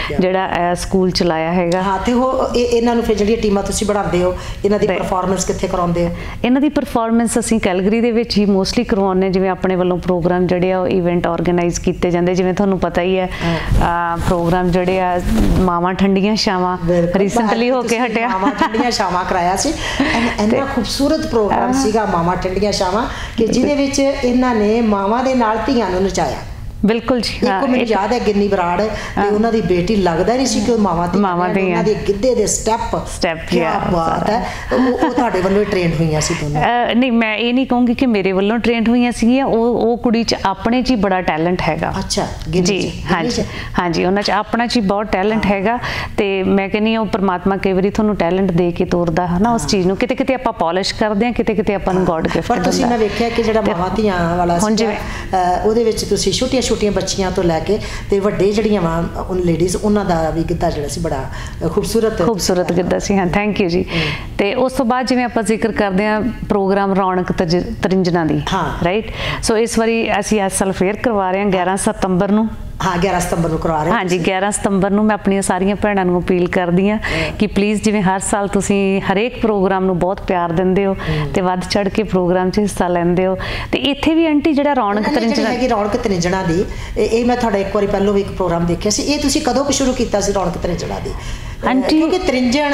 ਜਿਹੜਾ ਸਕੂਲ ਚਲਾਇਆ ਹੈਗਾ। ਹਾਂ, ਤੇ ਉਹ ਇਹਨਾਂ ਨੂੰ ਫਿਰ ਜਿਹੜੀਆਂ ਟੀਮਾਂ ਤੁਸੀਂ ਬਣਾਉਂਦੇ ਹੋ, ਇਹਨਾਂ ਦੀ ਪਰਫਾਰਮੈਂਸ ਕਿੱਥੇ ਕਰਾਉਂਦੇ ਹੋ? ਇਹਨਾਂ ਦੀ ਪਰਫਾਰਮੈਂਸ ਅਸੀਂ ਕੈਲਗਰੀ ਦੇ ਵਿੱਚ ਹੀ ਮੋਸਟਲੀ ਕਰਵਾਉਂਦੇ, ਜਿਵੇਂ ਆਪਣੇ ਵੱਲੋਂ ਪ੍ਰੋਗਰਾਮ ਜਿਹੜੇ ਆ ਉਹ ਇਵੈਂਟ ਆਰਗੇਨਾਈਜ਼ ਕੀਤੇ ਜਾਂਦੇ। ਜਿਵੇਂ ਤੁਹਾਨੂੰ ਪਤਾ ਹੀ ਹੈ ਪ੍ਰੋਗਰਾਮ ਜਿਹੜੇ ਆ ਮਾਵਾਂ ਠੰਡੀਆਂ ਛਾਵਾਂ ਰੀਸੈਂਟਲੀ ਹੋ ਕੇ ਹਟਿਆ, ਮਾਵਾਂ ਠੰਡੀਆਂ ਛਾਵਾਂ ਕਰਾਇਆ ਸੀ। ਇੰਨਾ ਖੂਬਸੂਰਤ ਪ੍ਰੋਗਰਾਮ ਸੀਗਾ ਮਾਵਾਂ ਠੰਡੀਆਂ ਛਾਵਾਂ, ਕਿ ਜਿਹਦੇ ਵਿੱਚ ਇਹਨਾਂ ਨੇ ਮਾਵਾਂ ਦੇ ਨਾਲ ਧੀਆਂ ਨੂੰ ਨਚਾਇਆ। ਬਿਲਕੁਲ ਜੀ, ਹਾਂ। ਮੈਨੂੰ ਯਾਦ ਹੈ ਗਿੰਨੀ ਬਰਾੜ ਤੇ ਉਹਨਾਂ ਦੀ ਬੇਟੀ, ਲੱਗਦਾ ਨਹੀਂ ਸੀ ਕਿ ਉਹ ਮਾਵਾਂ ਦੀ ਮਾਵਾਂ ਦੀ ਉਹਨਾਂ ਦੇ ਗਿੱਧੇ ਦੇ ਸਟੈਪ ਸਟੈਪ ਕੀ ਬਾਤ ਹੈ। ਉਹ ਤੁਹਾਡੇ ਵੱਲੋਂ ਟ੍ਰੇਨਡ ਹੋਈਆਂ ਸੀ ਦੋਨੋਂ? ਨਹੀਂ, ਮੈਂ ਇਹ ਨਹੀਂ ਕਹੂੰਗੀ ਕਿ ਮੇਰੇ ਵੱਲੋਂ ਟ੍ਰੇਨਡ ਹੋਈਆਂ ਸੀਗੀਆਂ, ਉਹ ਉਹ ਕੁੜੀ 'ਚ ਆਪਣੇ 'ਚ ਹੀ ਬੜਾ ਟੈਲੈਂਟ ਹੈਗਾ। ਅੱਛਾ ਜੀ, ਹਾਂਜੀ ਹਾਂਜੀ, ਉਹਨਾਂ 'ਚ ਆਪਣਾ 'ਚ ਹੀ ਬਹੁਤ ਟੈਲੈਂਟ ਹੈਗਾ। ਤੇ ਮੈਂ ਕਹਿੰਦੀ ਹਾਂ ਉਹ ਪਰਮਾਤਮਾ ਕਈ ਵਾਰੀ ਤੁਹਾਨੂੰ ਟੈਲੈਂਟ ਦੇ ਕੇ ਤੋਰਦਾ ਹੈ ਨਾ, ਉਸ ਚੀਜ਼ ਨੂੰ ਕਿਤੇ ਕਿਤੇ ਆਪਾਂ ਪੋਲਿਸ਼ ਕਰਦੇ ਹਾਂ, ਕਿਤੇ ਕਿਤੇ ਆਪਾਂ ਨੂੰ ਗੋਡ ਗਿਫਟ। ਪਰ ਤੁਸੀਂ ਮੈਂ ਵੇਖਿਆ ਕਿ ਜਿਹੜਾ ਮਾਵਾਂ ਧੀਆਂ ਵਾਲਾ ਸੀ ਉਹਦੇ ਵਿੱਚ ਤੁਸੀਂ ਛੋਟੀਆਂ ਛੋਟੀਆਂ ਬੱਚੀਆਂ ਤੋਂ ਲੈ ਕੇ ਤੇ ਵੱਡੇ ਜਿਹੜੀਆਂ ਵਾ ਲੇਡੀਜ਼, ਉਹਨਾਂ ਦਾ ਵੀ ਗਿੱਧਾ ਜਿਹੜਾ ਸੀ ਬੜਾ ਖੂਬਸੂਰਤ ਖੂਬਸੂਰਤ ਗਿੱਧਾ ਸੀ। ਹਾਂ, ਥੈਂਕ ਯੂ ਜੀ। ਤੇ ਉਸ ਤੋਂ ਬਾਅਦ ਜਿਵੇਂ ਆਪਾਂ ਜ਼ਿਕਰ ਕਰਦੇ ਹਾਂ ਪ੍ਰੋਗਰਾਮ ਰੌਣਕ ਤਰਿੰਜਣਾ ਦੀ, ਰਾਈਟ। ਸੋ ਇਸ ਵਾਰੀ ਅਸੀਂ ਇਸ ਸਾਲ ਫੇਰ ਕਰਵਾ ਰਹੇ ਹਾਂ ਗਿਆਰਾਂ ਸਤੰਬਰ ਨੂੰ। ਹਾਂ, ਗਿਆਰਾਂ ਸਤੰਬਰ ਨੂੰ ਕਰਵਾ ਰਹੇ ਹਾਂ। ਹਾਂਜੀ, ਗਿਆਰਾਂ ਸਤੰਬਰ ਨੂੰ। ਮੈਂ ਆਪਣੀਆਂ ਸਾਰੀਆਂ ਭੈਣਾਂ ਨੂੰ ਅਪੀਲ ਕਰਦੀ ਹਾਂ ਕਿ ਪਲੀਜ਼, ਜਿਵੇਂ ਹਰ ਸਾਲ ਤੁਸੀਂ ਹਰੇਕ ਪ੍ਰੋਗਰਾਮ ਨੂੰ ਬਹੁਤ ਪਿਆਰ ਦਿੰਦੇ ਹੋ ਤੇ ਵੱਧ ਚੜ ਕੇ ਪ੍ਰੋਗਰਾਮ 'ਚ ਹਿੱਸਾ ਲੈਂਦੇ ਹੋ, ਤੇ ਇੱਥੇ ਵੀ ਆਂਟੀ ਜਿਹੜਾ ਰੌਣਕ ਤਰਿੰਜਣਾ ਹੈਗੀ, ਰੌਣਕ ਤਰਿੰਜਣਾ ਦੀ, ਇਹ ਮੈਂ ਤੁਹਾਡਾ ਇੱਕ ਵਾਰੀ ਪਹਿਲਾਂ ਵੀ ਇੱਕ ਪ੍ਰੋਗਰਾਮ ਦੇਖਿਆ ਸੀ। ਇਹ ਤੁਸੀਂ ਕਦੋਂ ਕੁ ਸ਼ੁਰੂ ਕੀਤਾ ਸੀ ਰੌਣਕ ਤਰਿੰਜਣਾ ਦੀ? ਆਂਟੀ ਕਿਉਂਕਿ ਤਰਿੰਜਣ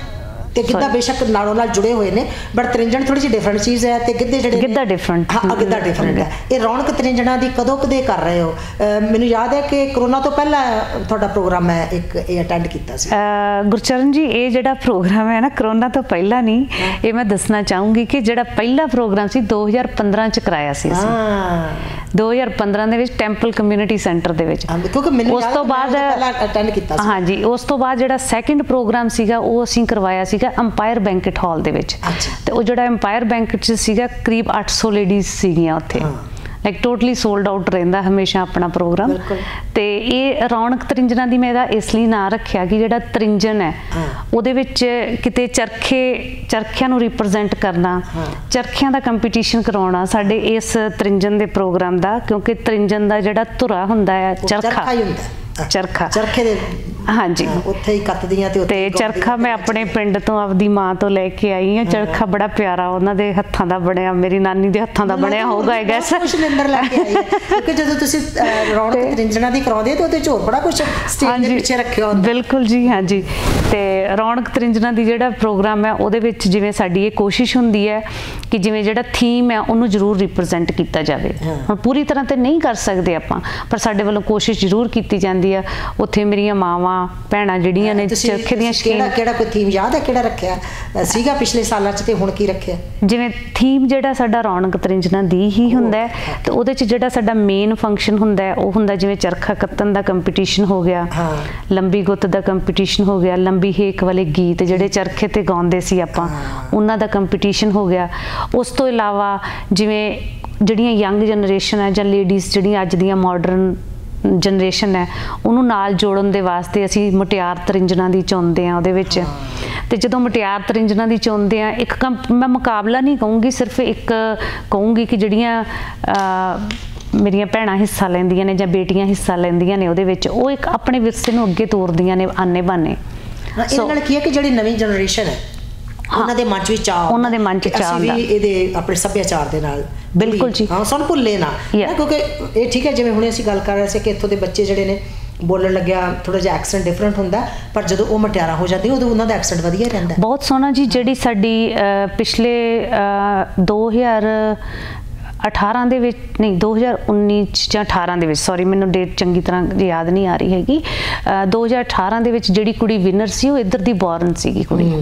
ਤੇ ਗਿੱਧਾ ਬੇਸ਼ੱਕ ਨਾਲੋਂ ਨਾਲ ਜੁੜੇ ਹੋਏ ਨੇ, ਬਟ ਤਰਿੰਜਣ ਥੋੜੀ ਜਿਹੀ ਡਿਫਰੈਂਟ ਚੀਜ਼ ਹੈ, ਤੇ ਗਿੱਧੇ ਜਿਹੜੇ ਗਿੱਧਾ ਡਿਫਰੈਂਟ। ਹਾਂ, ਗਿੱਧਾ ਡਿਫਰੈਂਟ ਹੈ। ਇਹ ਰੌਣਕ ਤਰਿੰਜਣਾ ਦੀ ਕਦੋਂ ਕਦੇ ਕਰ ਰਹੇ ਹੋ? ਮੈਨੂੰ ਯਾਦ ਹੈ ਕਿ ਕਰੋਨਾ ਤੋਂ ਪਹਿਲਾਂ ਤੁਹਾਡਾ ਪ੍ਰੋਗਰਾਮ ਮੈਂ ਇੱਕ ਇਹ ਅਟੈਂਡ ਕੀਤਾ ਸੀ। ਗੁਰਚਰਨ ਜੀ, ਇਹ ਜਿਹੜਾ ਪ੍ਰੋਗਰਾਮ ਹੈ ਨਾ ਕਰੋਨਾ ਤੋਂ ਪਹਿਲਾਂ ਨਹੀਂ, ਇਹ ਮੈਂ ਦੱਸਣਾ ਚਾਹੂੰਗੀ ਕਿ ਜਿਹੜਾ ਪਹਿਲਾ ਪ੍ਰੋਗਰਾਮ ਸੀ ਦੋ ਹਜ਼ਾਰ ਪੰਦਰਾਂ 'ਚ ਕਰਾਇਆ ਸੀ ਅਸੀਂ। ਦੋ ਹਜ਼ਾਰ ਪੰਦਰਾਂ ਦੇ ਵਿੱਚ ਟੈਂਪਲ ਕਮਿਊਨਿਟੀ ਸੈਂਟਰ ਦੇ ਵਿੱਚ। ਕਿਉਂਕਿ ਮੈਨੂੰ ਉਸ ਤੋਂ ਬਾਅਦ ਅਟੈਂਡ ਕੀਤਾ ਸੀ। ਹਾਂਜੀ, ਉਸ ਤੋਂ ਬਾਅਦ ਜਿਹੜਾ ਸੈਕਿੰਡ ਪ੍ਰੋਗਰਾਮ ਸੀਗਾ ਉਹ ਅਸੀਂ ਕਰਵਾਇਆ ਸੀ ਅੰਪਾਇਰ ਬੈਂਕਟ ਹਾਲ ਦੇ ਵਿੱਚ। ਤੇ ਉਹ ਜਿਹੜਾ ਅੰਪਾਇਰ ਬੈਂਕਟ 'ਚ ਸੀਗਾ ਕਰੀਬ ਅੱਠ ਸੌ ਲੇਡੀਜ਼ ਸੀਗੀਆਂ ਉੱਥੇ, ਲਾਈਕ ਟੋਟਲੀ ਸੋਲਡ ਆਊਟ ਰਹਿੰਦਾ ਹਮੇਸ਼ਾ ਆਪਣਾ ਪ੍ਰੋਗਰਾਮ। ਤੇ ਇਹ ਰੌਣਕ ਤਰਿੰਜਣਾ ਦੀ ਮੈਂ ਇਹਦਾ ਇਸ ਲਈ ਨਾਂ ਰੱਖਿਆ ਕਿ ਜਿਹੜਾ ਤਰਿੰਜਣ ਹੈ ਉਹਦੇ ਵਿੱਚ ਕਿਤੇ ਚਰਖੇ ਚਰਖਿਆਂ ਨੂੰ ਰਿਪਰੈਜ਼ੈਂਟ ਕਰਨਾ, ਚਰਖਿਆਂ ਦਾ ਕੰਪੀਟੀਸ਼ਨ ਕਰਾਉਣਾ ਸਾਡੇ ਇਸ ਤਰਿੰਜਣ ਦੇ ਪ੍ਰੋਗਰਾਮ ਦਾ, ਕਿਉਂਕਿ ਤਰਿੰਜਣ ਦਾ ਜਿਹੜਾ ਧੁਰਾ ਹੁੰਦਾ ਹੈ ਚਰਖਾ ਚਰਖਾ ਚਰਖੇ ਦੇ, ਹਾਂਜੀ, ਉੱਥੇ ਹੀ ਕੱਤਦੀਆਂ ਤੇ ਤੇ ਚਰਖਾ ਮੈਂ ਆਪਣੇ ਪਿੰਡ ਤੋਂ ਆਪਦੀ ਮਾਂ ਤੋਂ ਲੈ ਕੇ ਆਈ ਹਾਂ। ਚਰਖਾ ਬੜਾ ਪਿਆਰਾ, ਉਹਨਾਂ ਦੇ ਹੱਥਾਂ ਦਾ ਬਣਿਆ, ਮੇਰੀ ਨਾਨੀ ਦੇ ਹੱਥਾਂ ਦਾ ਬਣਿਆ ਹੋਊਗਾ ਆਈ ਗੈਸ। ਸਿਲੰਡਰ ਲੈ ਕੇ ਆਈ ਕਿਉਂਕਿ ਜਦੋਂ ਤੁਸੀਂ ਰੌਣਕ ਤਰਿੰਜਣਾ ਦੀ ਕਰਾਉਂਦੇ ਤਾਂ ਉਹਦੇ ਚ ਹੋਰ ਬੜਾ ਕੁਝ ਸਟੇਜ ਦੇ ਪਿੱਛੇ ਰੱਖਿਆ ਹੁੰਦਾ। ਬਿਲਕੁਲ ਜੀ, ਹਾਂਜੀ। ਤੇ ਰੌਣਕ ਤਰਿੰਜਣਾ ਦੀ ਜਿਹੜਾ ਪ੍ਰੋਗਰਾਮ ਹੈ ਉਹਦੇ ਵਿੱਚ ਜਿਵੇਂ ਸਾਡੀ ਇਹ ਕੋਸ਼ਿਸ਼ ਹੁੰਦੀ ਹੈ ਕਿ ਜਿਵੇਂ ਜਿਹੜਾ ਥੀਮ ਹੈ ਉਹਨੂੰ ਜ਼ਰੂਰ ਰਿਪਰੈਜ਼ੈਂਟ ਕੀਤਾ ਜਾਵੇ। ਹੁਣ ਪੂਰੀ ਤਰ੍ਹਾਂ ਤੇ ਨਹੀਂ ਕਰ ਸਕਦੇ ਆਪਾਂ, ਪਰ ਸਾਡੇ ਵੱਲੋਂ ਕੋਸ਼ਿਸ਼ ਜ਼ਰੂਰ ਕੀਤੀ ਜਾਂਦੀ ਜਾਂਦੀ ਆ ਉੱਥੇ ਮੇਰੀਆਂ ਮਾਵਾਂ ਭੈਣਾਂ ਜਿਹੜੀਆਂ ਨੇ ਚਰਖੇ ਦੀਆਂ ਸ਼ਕੀਨ। ਕਿਹੜਾ ਕੋਈ ਥੀਮ ਯਾਦ ਹੈ ਕਿਹੜਾ ਰੱਖਿਆ ਸੀਗਾ ਪਿਛਲੇ ਸਾਲਾਂ 'ਚ ਤੇ ਹੁਣ ਕੀ ਰੱਖਿਆ? ਜਿਵੇਂ ਥੀਮ ਜਿਹੜਾ ਸਾਡਾ ਰੌਣਕ ਤਰਿੰਜਣਾ ਦੀ ਹੀ ਹੁੰਦਾ ਤੇ ਉਹਦੇ 'ਚ ਜਿਹੜਾ ਸਾਡਾ ਮੇਨ ਫੰਕਸ਼ਨ ਹੁੰਦਾ ਉਹ ਹੁੰਦਾ ਜਿਵੇਂ ਚਰਖਾ ਕੱਤਣ ਦਾ ਕੰਪੀਟੀਸ਼ਨ ਹੋ ਗਿਆ, ਲੰਬੀ ਗੁੱਤ ਦਾ ਕੰਪੀਟੀਸ਼ਨ ਹੋ ਗਿਆ, ਲੰਬੀ ਹੇਕ ਵਾਲੇ ਗੀਤ ਜਿਹੜੇ ਚਰਖੇ ਤੇ ਗਾਉਂਦੇ ਸੀ ਆਪਾਂ ਉਹਨਾਂ ਦਾ ਕੰਪੀਟੀਸ਼ਨ ਹੋ ਗਿਆ। ਉਸ ਤੋਂ ਇਲਾਵਾ ਜਿਵੇਂ ਜਿਹੜੀਆਂ ਯੰਗ ਜਨਰੇਸ਼ਨ ਹੈ ਜਾਂ ਲੇਡੀਜ਼ ਜਿਹੜੀਆਂ ਅੱਜ ਦੀਆਂ ਮਾਡਰਨ ਜਨਰੇਸ਼ਨ ਹੈ ਉਹਨੂੰ ਨਾਲ ਜੋੜਨ ਦੇ ਵਾਸਤੇ ਅਸੀਂ ਮੁਟਿਆਰ ਤਰਿੰਜਣਾ ਦੀ ਚੁਣਦੇ ਹਾਂ ਉਹਦੇ ਵਿੱਚ। ਤੇ ਜਦੋਂ ਮੁਟਿਆਰ ਤਰਿੰਜਣਾ ਦੀ ਚੁਣਦੇ ਹਾਂ ਇੱਕ ਮੈਂ ਮੁਕਾਬਲਾ ਨਹੀਂ ਕਹੂੰਗੀ, ਸਿਰਫ ਇੱਕ ਕਹੂੰਗੀ ਕਿ ਜਿਹੜੀਆਂ ਮੇਰੀਆਂ ਭੈਣਾਂ ਹਿੱਸਾ ਲੈਂਦੀਆਂ ਨੇ ਜਾਂ ਬੇਟੀਆਂ ਹਿੱਸਾ ਲੈਂਦੀਆਂ ਨੇ ਉਹਦੇ ਵਿੱਚ ਉਹ ਇੱਕ ਆਪਣੇ ਵਿਰਸੇ ਨੂੰ ਅੱਗੇ ਤੋਰਦੀਆਂ ਨੇ ਆਨੇ ਬਾਨੇ। ਇਹਦੇ ਨਾਲ ਕੀ ਹੈ ਕਿ ਜਿਹੜੀ ਨਵੀਂ ਜਨਰੇਸ਼ਨ ਹੈ ਉਹਨਾਂ ਦੇ ਮਨ 'ਚ ਵੀ ਚਾਅ, ਉਹਨਾਂ ਦੇ ਮਨ 'ਚ ਚਾਅ ਹੁੰਦਾ ਵੀ ਇਹਦੇ ਆਪਣੇ ਸੱਭਿਆਚਾਰ ਦੇ ਨਾਲ। ਬਿਲਕੁਲ ਜੀ, ਹਾਂ ਸਾਨੂੰ ਭੁੱਲੇ ਨਾ, ਕਿਉਂਕਿ ਇਹ ਠੀਕ ਹੈ ਜਿਵੇਂ ਹੁਣੇ ਅਸੀਂ ਗੱਲ ਕਰ ਰਹੇ ਸੀ ਕਿ ਇੱਥੋਂ ਦੇ ਬੱਚੇ ਜਿਹੜੇ ਨੇ ਬੋਲਣ ਲੱਗਿਆ ਥੋੜਾ ਜਿਹਾ ਐਕਸੈਂਟ ਡਿਫਰੈਂਟ ਹੁੰਦਾ, ਪਰ ਜਦੋਂ ਉਹ ਮੁਟਿਆਰਾਂ ਹੋ ਜਾਂਦੀ ਉਦੋਂ ਉਹਨਾਂ ਦਾ ਐਕਸੈਂਟ ਵਧੀਆ ਰਹਿੰਦਾ। ਬਹੁਤ ਸੋਹਣਾ ਜੀ। ਜਿਹੜੀ ਸਾਡੀ ਪਿਛਲੇ ਦੋ ਹਜ਼ਾਰ ਅਠਾਰਾਂ ਦੇ ਵਿੱਚ ਨਹੀਂ ਦੋ ਹਜ਼ਾਰ ਉੱਨੀ ਜਾਂ ਅਠਾਰਾਂ ਦੇ ਵਿੱਚ, ਸੌਰੀ ਮੈਨੂੰ ਡੇਟ ਚੰਗੀ ਤਰ੍ਹਾਂ ਯਾਦ ਨਹੀਂ ਆ ਰਹੀ ਹੈਗੀ, ਦੋ ਹਜ਼ਾਰ ਅਠਾਰਾਂ ਦੇ ਵਿੱਚ ਜਿਹੜੀ ਕੁੜੀ ਵਿਨਰ ਸੀ ਉਹ ਇੱਧਰ ਦੀ ਬੋਰਨ ਸੀਗੀ ਕੁੜੀ।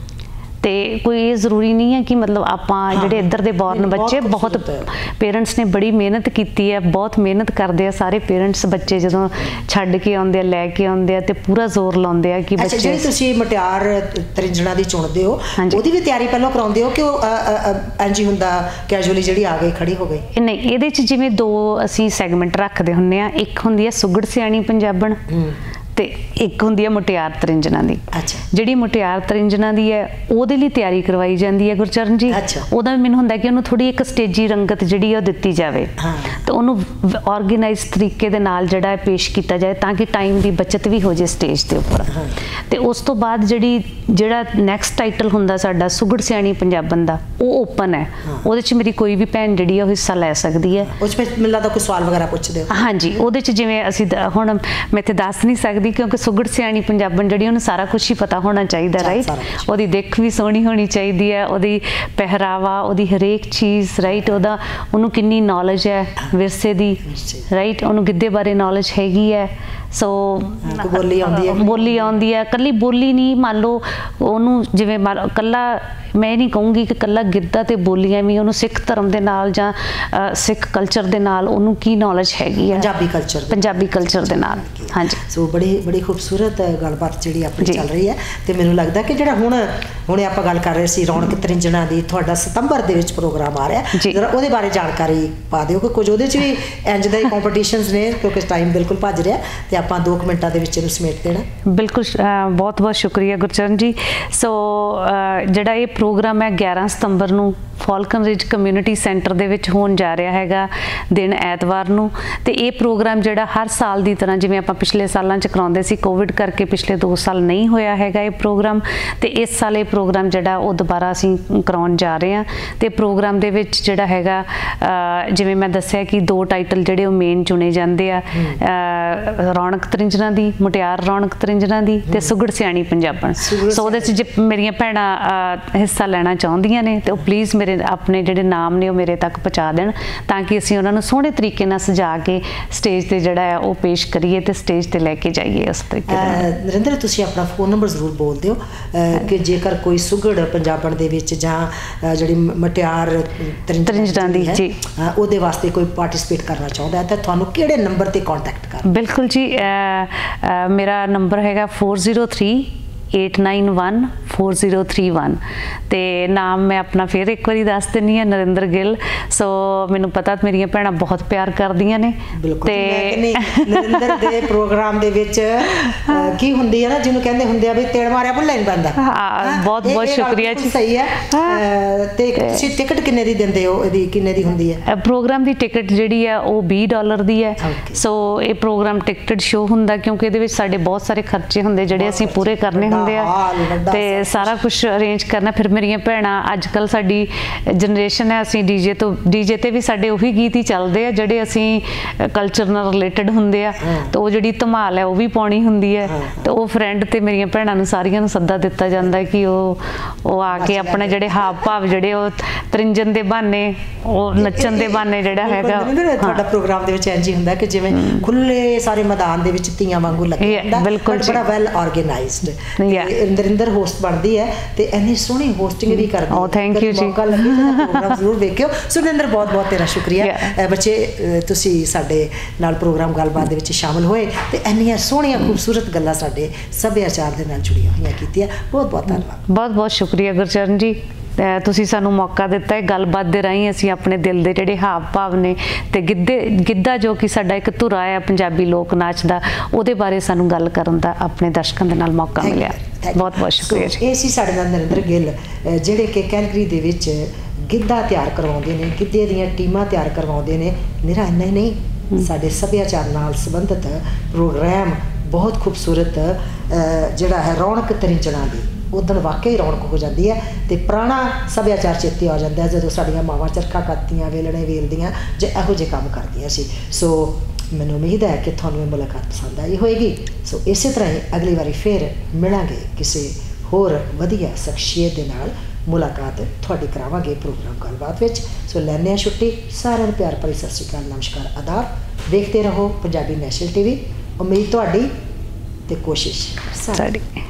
ਤੇ ਕੋਈ ਇਹ ਜ਼ਰੂਰੀ ਨਹੀਂ ਹੈ ਕਿ ਮਤਲਬ ਆਪਾਂ ਜਿਹੜੇ ਇੱਧਰ ਦੇ ਬੋਰਨ ਬੱਚੇ, ਬਹੁਤ ਪੇਰੈਂਟਸ ਨੇ ਬੜੀ ਮਿਹਨਤ ਕੀਤੀ ਹੈ, ਬਹੁਤ ਮਿਹਨਤ ਕਰਦੇ ਆ ਸਾਰੇ ਪੇਰੈਂਟਸ। ਬੱਚੇ ਜਦੋਂ ਛੱਡ ਕੇ ਆਉਂਦੇ ਆ ਲੈ ਕੇ ਆਉਂਦੇ ਆ ਤੇ ਪੂਰਾ ਜ਼ੋਰ ਲਾਉਂਦੇ ਆ ਕਿ ਬੱਚੇ। ਜਿਹੜੀ ਤੁਸੀਂ ਮੁਟਿਆਰ ਤਰਿੰਜਣਾ ਦੀ ਚੁਣਦੇ ਹੋ ਉਹਦੀ ਵੀ ਤਿਆਰੀ ਪਹਿਲਾਂ ਕਰਾਉਂਦੇ ਹੋ ਕਿ ਉਹ ਇੰਜ ਹੀ ਹੁੰਦਾ ਕੈਜੂਅਲੀ ਜਿਹੜੀ ਆ ਗਈ ਖੜੀ ਹੋ ਗਈ? ਨਹੀਂ, ਇਹਦੇ 'ਚ ਜਿਵੇਂ ਦੋ ਅਸੀਂ ਸੈਗਮੈਂਟ ਰੱਖਦੇ ਹੁੰਦੇ ਆ, ਇੱਕ ਹੁੰਦੀ ਹੈ ਸੁਘੜ ਸਿਆਣੀ ਪੰਜਾਬਣ ਤੇ ਇੱਕ ਹੁੰਦੀ ਹੈ ਮੁਟਿਆਰ ਤਰਿੰਜਣਾ ਦੀ। ਜਿਹੜੀ ਮੁਟਿਆਰ ਤਰਿੰਜਣਾ ਦੀ ਹੈ ਉਹਦੇ ਲਈ ਤਿਆਰੀ ਕਰਵਾਈ ਜਾਂਦੀ ਹੈ ਗੁਰਚਰਨ ਜੀ। ਉਹਦਾ ਵੀ ਮੈਨੂੰ ਹੁੰਦਾ ਕਿ ਉਹਨੂੰ ਥੋੜੀ ਇੱਕ ਸਟੇਜੀ ਰੰਗਤ ਜਿਹੜੀ ਉਹ ਦਿੱਤੀ ਜਾਵੇ ਤੇ ਉਹਨੂੰ ਆਰਗੇਨਾਈਜ਼ ਤਰੀਕੇ ਦੇ ਨਾਲ ਜਿਹੜਾ ਪੇਸ਼ ਕੀਤਾ ਜਾਏ ਤਾਂ ਕਿ ਟਾਈਮ ਦੀ ਬਚਤ ਵੀ ਹੋ ਜਾਏ ਸਟੇਜ ਦੇ ਉੱਪਰ। ਤੇ ਉਸ ਤੋਂ ਬਾਅਦ ਜਿਹੜੀ ਜਿਹੜਾ ਨੈਕਸਟ ਟਾਈਟਲ ਹੁੰਦਾ ਸਾਡਾ ਸੁਘੜ ਸਿਆਣੀ ਪੰਜਾਬਣ ਦਾ, ਉਹ ਓਪਨ ਹੈ। ਉਹਦੇ 'ਚ ਮੇਰੀ ਕੋਈ ਵੀ ਭੈਣ ਜਿਹੜੀ ਆ ਉਹ ਹਿੱਸਾ ਲੈ ਸਕਦੀ ਹੈ। ਉਸ ਵਿੱਚ ਮੈਨੂੰ ਲੱਗਦਾ ਕੋਈ ਸਵਾਲ ਵਗੈਰਾ ਪੁੱਛਦੇ ਹੋ? ਹਾਂਜੀ, ਉਹਦੇ 'ਚ ਜਿਵੇਂ ਅਸੀਂ ਹੁਣ ਮੈਂ ਇੱਥੇ ਦੱਸ ਨਹੀਂ ਸਕਦੀ ਕਿਉਂਕਿ ਸੁਘੜ ਸਿਆਣੀ ਪੰਜਾਬਣ ਜਿਹੜੀ ਉਹਨੂੰ ਸਾਰਾ ਕੁਝ ਹੀ ਪਤਾ ਹੋਣਾ ਚਾਹੀਦਾ, ਰਾਈਟ। ਉਹਦੀ ਦਿੱਖ ਵੀ ਸੋਹਣੀ ਹੋਣੀ ਚਾਹੀਦੀ ਹੈ, ਉਹਦੀ ਪਹਿਰਾਵਾ, ਉਹਦੀ ਹਰੇਕ ਚੀਜ਼, ਰਾਈਟ। ਉਹਦਾ ਉਹਨੂੰ ਕਿੰਨੀ ਨੌਲੇਜ ਹੈ ਵਿਰਸੇ ਦੀ, ਰਾਈਟ। ਉਹਨੂੰ ਗਿੱਧੇ ਬਾਰੇ ਨੌਲੇਜ ਹੈਗੀ ਹੈ। ਸੋ ਬੋਲੀ ਆਉਂਦੀ ਹੈ, ਬੋਲੀ ਆਉਂਦੀ ਹੈ। ਇਕੱਲੀ ਬੋਲੀ ਨਹੀਂ, ਮੰਨ ਲਓ ਉਹਨੂੰ ਜਿਵੇਂ ਇਕੱਲਾ ਮੈਂ ਨਹੀਂ ਕਹੂੰਗੀ ਕਿ ਇਕੱਲਾ ਗਿੱਧਾ ਤੇ ਬੋਲੀਆਂ ਵੀ, ਉਹਨੂੰ ਸਿੱਖ ਧਰਮ ਦੇ ਨਾਲ ਜਾਂ ਸਿੱਖ ਕਲਚਰ ਦੇ ਨਾਲ ਉਹਨੂੰ ਕੀ ਨੌਲੇਜ ਹੈਗੀ ਹੈ, ਪੰਜਾਬੀ ਕਲਚਰ ਪੰਜਾਬੀ ਕਲਚਰ ਦੇ ਨਾਲ। ਹਾਂਜੀ, ਸੋ ਬੜੀ ਬੜੀ ਖੂਬਸੂਰਤ ਗੱਲਬਾਤ ਜਿਹੜੀ ਆਪਣੀ ਚੱਲ ਰਹੀ ਹੈ। ਤੇ ਮੈਨੂੰ ਲੱਗਦਾ ਕਿ ਜਿਹੜਾ ਹੁਣ ਹੁਣੇ ਆਪਾਂ ਗੱਲ ਕਰ ਰਹੇ ਸੀ ਰੌਣਕ ਤਰਿੰਜਣਾ ਦੀ, ਤੁਹਾਡਾ ਸਤੰਬਰ ਦੇ ਵਿੱਚ ਪ੍ਰੋਗਰਾਮ ਆ ਰਿਹਾ, ਜਰਾ ਉਹਦੇ ਬਾਰੇ ਜਾਣਕਾਰੀ ਪਾ ਦਿਓ ਕਿ ਕੁਝ ਉਹਦੇ 'ਚ ਵੀ ਇੰਜ ਦੇ ਕੰਪੀਟੀਸ਼ਨਸ ਨੇ ਕਿਉਂਕਿ ਟਾਈਮ ਬਿਲਕੁਲ ਭੱਜ ਰਿਹਾ ਤੇ ਆਪਾਂ ਦੋ ਕੁ ਮਿੰਟਾਂ ਦੇ ਵਿੱਚ ਇਹਨੂੰ ਸਮੇਟ ਦੇਣਾ। ਬਿਲਕੁਲ, ਬਹੁਤ ਬਹੁਤ ਸ਼ੁਕਰੀਆ ਗੁਰਚਰਨ ਜੀ। ਸੋ ਜਿਹੜਾ ਇਹ ਪ੍ਰੋਗਰਾਮ ਹੈ ਗਿਆਰਾਂ ਸਤੰਬਰ ਨੂੰ ਫਾਲਕਨ ਰਿਜ ਕਮਿਊਨਿਟੀ ਸੈਂਟਰ ਦੇ ਵਿੱਚ ਹੋਣ ਜਾ ਰਿਹਾ ਹੈਗਾ, ਦਿਨ ਐਤਵਾਰ ਨੂੰ। ਤੇ ਇਹ ਪ੍ਰੋਗਰਾਮ ਜਿਹੜਾ ਹਰ ਸਾਲ ਦੀ ਤਰ੍ਹਾਂ ਜਿਵੇਂ ਆਪਾਂ ਪਿਛਲੇ ਸਾਲਾਂ 'ਚ ਕਰਾਉਂਦੇ ਸੀ, ਕੋਵਿਡ ਕਰਕੇ ਪਿਛਲੇ ਦੋ ਸਾਲ ਨਹੀਂ ਹੋਇਆ ਹੈਗਾ ਇਹ ਪ੍ਰੋਗਰਾਮ, ਤੇ ਇਸ ਸਾਲ ਇਹ ਪ੍ਰੋਗਰਾਮ ਜਿਹੜਾ ਉਹ ਦੁਬਾਰਾ ਅਸੀਂ ਕਰਾਉਣ ਜਾ ਰਹੇ ਹਾਂ। ਤੇ ਪ੍ਰੋਗਰਾਮ ਦੇ ਵਿੱਚ ਜਿਹੜਾ ਹੈਗਾ ਜਿਵੇਂ ਮੈਂ ਦੱਸਿਆ ਕਿ ਦੋ ਟਾਈਟਲ ਜਿਹੜੇ ਉਹ ਮੇਨ ਚੁਣੇ ਜਾਂਦੇ ਆ, ਰੌਣਕ ਤਰਿੰਜਣਾ ਦੀ, ਮੁਟਿਆਰ ਰੌਣਕ ਤਰਿੰਜਣਾ ਦੀ ਤੇ ਸੁਘੜ ਸਿਆਣੀ ਪੰਜਾਬਣ। ਸੋ ਉਹਦੇ 'ਚ ਜੇ ਮੇਰੀਆਂ ਭੈਣਾਂ ਹਿੱਸਾ ਲੈਣਾ ਚਾਹੁੰਦੀਆਂ ਨੇ ਤੇ ਉਹ ਪਲੀਜ਼ ਮੇਰੇ ਆਪਣੇ ਜਿਹੜੇ ਨਾਮ ਨੇ ਉਹ ਮੇਰੇ ਤੱਕ ਪਹੁੰਚਾ ਦੇਣ ਤਾਂ ਕਿ ਅਸੀਂ ਉਹਨਾਂ ਨੂੰ ਸੋਹਣੇ ਤਰੀਕੇ ਨਾਲ ਸਜਾ ਕੇ ਸਟੇਜ ਤੇ ਜਿਹੜਾ ਹੈ ਉਹ ਪੇਸ਼ ਕਰੀਏ ਤੇ ਸਟੇਜ ਤੇ ਲੈ ਕੇ ਜਾਈਏ ਉਸ ਤਰੀਕੇ ਨਾਲ। ਨਰਿੰਦਰ, ਤੁਸੀਂ ਆਪਣਾ ਫੋਨ ਨੰਬਰ ਜ਼ਰੂਰ ਬੋਲ ਦਿਓ ਕਿ ਜੇਕਰ ਕੋਈ ਸੁਘੜ ਪੰਜਾਬਣ ਦੇ ਵਿੱਚ ਜਾਂ ਜਿਹੜੀ ਮੁਟਿਆਰ ਤਰਿੰਜਣਾ ਦੀ ਜੀ ਉਹਦੇ ਵਾਸਤੇ ਕੋਈ ਪਾਰਟਿਸਿਪੇਟ ਕਰਨਾ ਚਾਹੁੰਦਾ ਹੈ ਤਾਂ ਤੁਹਾਨੂੰ ਕਿਹੜੇ ਨੰਬਰ ਤੇ ਕੰਟੈਕਟ ਕਰ? ਬਿਲਕੁਲ ਜੀ, ਮੇਰਾ ਨੰਬਰ ਹੈਗਾ four zero three eight nine one four zero three one ਤੇ ਨਾਮ ਮੈਂ ਆਪਣਾ ਫਿਰ ਇੱਕ ਵਾਰੀ ਦੱਸ ਦਿੰਦੀ ਹਾਂ, ਨਰਿੰਦਰ ਗਿੱਲ। ਸੋ ਮੈਨੂੰ ਪਤਾ ਮੇਰੀਆਂ ਭੈਣਾਂ ਬਹੁਤ ਪਿਆਰ ਕਰਦੀਆਂ ਨੇ ਤੇ ਨਰਿੰਦਰ ਦੇ ਪ੍ਰੋਗਰਾਮ ਦੇ ਵਿੱਚ ਕੀ ਹੁੰਦੀ ਹੈ ਨਾ ਜਿਹਨੂੰ ਕਹਿੰਦੇ ਹੁੰਦੇ ਆ ਵੀ ਤੇੜ ਮਾਰਿਆ ਭੁੱਲਿਆ ਨਹੀਂ ਪੈਂਦਾ। ਬਹੁਤ ਬਹੁਤ ਸ਼ੁਕਰੀਆ ਜੀ। ਸਹੀ ਹੈ। ਤੇ ਤੁਸੀਂ ਟਿਕਟ ਕਿੰਨੇ ਦੀ ਦਿੰਦੇ ਹੋ? ਇਹਦੀ ਕਿੰਨੇ ਦੀ ਹੁੰਦੀ ਹੈ? ਪ੍ਰੋਗਰਾਮ ਦੀ ਟਿਕਟ ਜਿਹੜੀ ਆ ਉਹ ਵੀਹ ਡਾਲਰ ਦੀ ਹੈ। ਸੋ ਇਹ ਪ੍ਰੋਗਰਾਮ ਟਿਕਟਡ ਸ਼ੋਅ ਹੁੰਦਾ ਕਿਉਂਕਿ ਇਹਦੇ ਵਿੱਚ ਸਾਡੇ ਬਹੁਤ ਸਾਰੇ ਖਰਚੇ ਹੁੰਦੇ ਜਿਹੜੇ ਅਸੀਂ ਪੂਰੇ ਕਰਨੇ ਹੁੰਦੇ ਆ ਤੇ ਸਾਰਾ ਕੁਝ ਅਰੇਂਜ ਕਰਨਾ। ਫਿਰ ਮੇਰੀਆਂ ਭੈਣਾਂ, ਅੱਜ ਕੱਲ ਸਾਡੀ ਜਨਰੇਸ਼ਨ ਹੈ, ਅਸੀਂ ਡੀਜੇ ਤੋਂ ਡੀਜੇ ਤੇ ਵੀ ਸਾਡੇ ਉਹੀ ਗੀਤ ਹੀ ਚੱਲਦੇ ਆ ਜਿਹੜੇ ਅਸੀਂ ਕਲਚਰ ਨਾਲ ਰਿਲੇਟਡ ਹੁੰਦੇ ਆ। ਤਾਂ ਉਹ ਜਿਹੜੀ ਧਮਾਲ ਹੈ ਉਹ ਵੀ ਪਾਉਣੀ ਹੁੰਦੀ ਹੈ। ਤਾਂ ਉਹ ਫਰੈਂਡ ਤੇ ਮੇਰੀਆਂ ਭੈਣਾਂ ਨੂੰ ਸਾਰੀਆਂ ਨੂੰ ਸੱਦਾ ਦਿੱਤਾ ਜਾਂਦਾ ਕਿ ਉਹ ਉਹ ਆ ਕੇ ਆਪਣੇ ਜਿਹੜੇ ਹਾਵ ਭਾਵ ਜਿਹੜੇ ਉਹ ਤਰਿੰਜਣ ਦੇ ਬਹਾਨੇ, ਉਹ ਨੱਚਣ ਦੇ ਬਹਾਨੇ ਜਿਹੜਾ ਹੈਗਾ ਤੁਹਾਡਾ ਪ੍ਰੋਗਰਾਮ ਦੇ ਵਿੱਚ ਇੰਜ ਹੀ ਹੁੰਦਾ ਕਿ ਜਿਵੇਂ ਖੁੱਲੇ ਸਾਰੇ ਮੈਦਾਨ ਦੇ ਵਿੱਚ ਧੀਆਂ ਵਾਂਗੂ ਲੱਗਿਆ ਹੁੰਦਾ, ਬੜਾ ਵੈਲ ਆਰਗੇਨਾਈਜ਼ਡ। ਨਰਿੰਦਰ ਹੋਸਟ ਬਣਦੀ ਹੈ ਤੇ ਇੰਨੀ ਸੋਹਣੀ ਹੋਸਟਿੰਗ ਵੀ ਕਰਦੀ ਹੈ। ਥੈਂਕ ਯੂ ਜੀ, ਮੌਕਾ ਲੱਗੇ ਤਾਂ ਪ੍ਰੋਗਰਾਮ ਜ਼ਰੂਰ ਵੇਖਿਓ। ਸੁਰਿੰਦਰ ਬਹੁਤ ਬਹੁਤ ਤੇਰਾ ਸ਼ੁਕਰੀਆ। ਬੱਚੇ ਤੁਸੀਂ ਸਾਡੇ ਨਾਲ ਪ੍ਰੋਗਰਾਮ ਗੱਲਬਾਤ ਦੇ ਵਿੱਚ ਸ਼ਾਮਲ ਹੋਏ ਤੇ ਇੰਨੀਆਂ ਸੋਹਣੀਆਂ ਖੂਬਸੂਰਤ ਗੱਲਾਂ ਸਾਡੇ ਸੱਭਿਆਚਾਰ ਦੇ ਨਾਲ ਜੁੜੀਆਂ ਹੋਈਆਂ ਕੀਤੀਆਂ। ਬਹੁਤ ਬਹੁਤ ਧੰਨਵਾਦ। ਬਹੁਤ ਬਹੁਤ ਸ਼ੁਕਰੀਆ ਗੁਰਚਰਨ ਜੀ, ਤੁਸੀਂ ਸਾਨੂੰ ਮੌਕਾ ਦਿੱਤਾ ਹੈ। ਗੱਲਬਾਤ ਦੇ ਰਾਹੀਂ ਅਸੀਂ ਆਪਣੇ ਦਿਲ ਦੇ ਜਿਹੜੇ ਹਾਵ ਭਾਵ ਨੇ ਤੇ ਗਿੱਧੇ ਗਿੱਧਾ ਜੋ ਕਿ ਸਾਡਾ ਇੱਕ ਧੁਰਾ ਹੈ ਪੰਜਾਬੀ ਲੋਕ ਨਾਚ ਦਾ, ਉਹਦੇ ਬਾਰੇ ਸਾਨੂੰ ਗੱਲ ਕਰਨ ਦਾ ਆਪਣੇ ਦਰਸ਼ਕਾਂ ਦੇ ਨਾਲ ਮੌਕਾ ਮਿਲਿਆ। ਬਹੁਤ ਬਹੁਤ ਸ਼ੁਕਰੀਆ ਜੀ। ਇਹ ਸੀ ਸਾਡੇ ਨਾਲ ਨਰਿੰਦਰ ਗਿੱਲ, ਜਿਹੜੇ ਕਿ ਕੈਲਗਰੀ ਦੇ ਵਿੱਚ ਗਿੱਧਾ ਤਿਆਰ ਕਰਵਾਉਂਦੇ ਨੇ, ਗਿੱਧੇ ਦੀਆਂ ਟੀਮਾਂ ਤਿਆਰ ਕਰਵਾਉਂਦੇ ਨੇ। ਨਿਰਾ ਇੰਨਾ ਹੀ ਨਹੀਂ, ਸਾਡੇ ਸੱਭਿਆਚਾਰ ਨਾਲ ਸੰਬੰਧਿਤ ਪ੍ਰੋਗਰਾਮ ਬਹੁਤ ਖੂਬਸੂਰਤ ਜਿਹੜਾ ਹੈ ਰੌਣਕ ਤਰਿੰਜਣਾ ਦੀ ਉਦਣ ਵਾਕਈ ਰੌਣਕ ਹੋ ਜਾਂਦੀ ਹੈ ਤੇ ਪੁਰਾਣਾ ਸੱਭਿਆਚਾਰ ਚੇਤੇ ਆ ਜਾਂਦਾ ਜਦੋਂ ਸਾਡੀਆਂ ਮਾਵਾਂ ਚਰਖਾ ਕੱਤਦੀਆਂ, ਵੇਲਣੇ ਵੇਲਦੀਆਂ ਜਾਂ ਇਹੋ ਜਿਹੇ ਕੰਮ ਕਰਦੀਆਂ ਸੀ। ਸੋ ਮੈਨੂੰ ਉਮੀਦ ਹੈ ਕਿ ਤੁਹਾਨੂੰ ਇਹ ਮੁਲਾਕਾਤ ਪਸੰਦ ਆਈ ਹੋਏਗੀ। ਸੋ ਇਸੇ ਤਰ੍ਹਾਂ ਹੀ ਅਗਲੀ ਵਾਰੀ ਫਿਰ ਮਿਲਾਂਗੇ, ਕਿਸੇ ਹੋਰ ਵਧੀਆ ਸ਼ਖਸੀਅਤ ਦੇ ਨਾਲ ਮੁਲਾਕਾਤ ਤੁਹਾਡੀ ਕਰਾਵਾਂਗੇ ਪ੍ਰੋਗਰਾਮ ਗੱਲਬਾਤ ਵਿੱਚ। ਸੋ ਲੈਂਦੇ ਹਾਂ ਛੁੱਟੀ। ਸਾਰਿਆਂ ਨੂੰ ਪਿਆਰ ਭਰੀ ਸਤਿ ਸ਼੍ਰੀ ਅਕਾਲ, ਨਮਸਕਾਰ, ਆਦਾਬ। ਵੇਖਦੇ ਰਹੋ ਪੰਜਾਬੀ ਨੈਸ਼ਨਲ ਟੀਵੀ। ਉਮੀਦ ਤੁਹਾਡੀ ਤੇ ਕੋਸ਼ਿਸ਼ ਸਾਡੀ।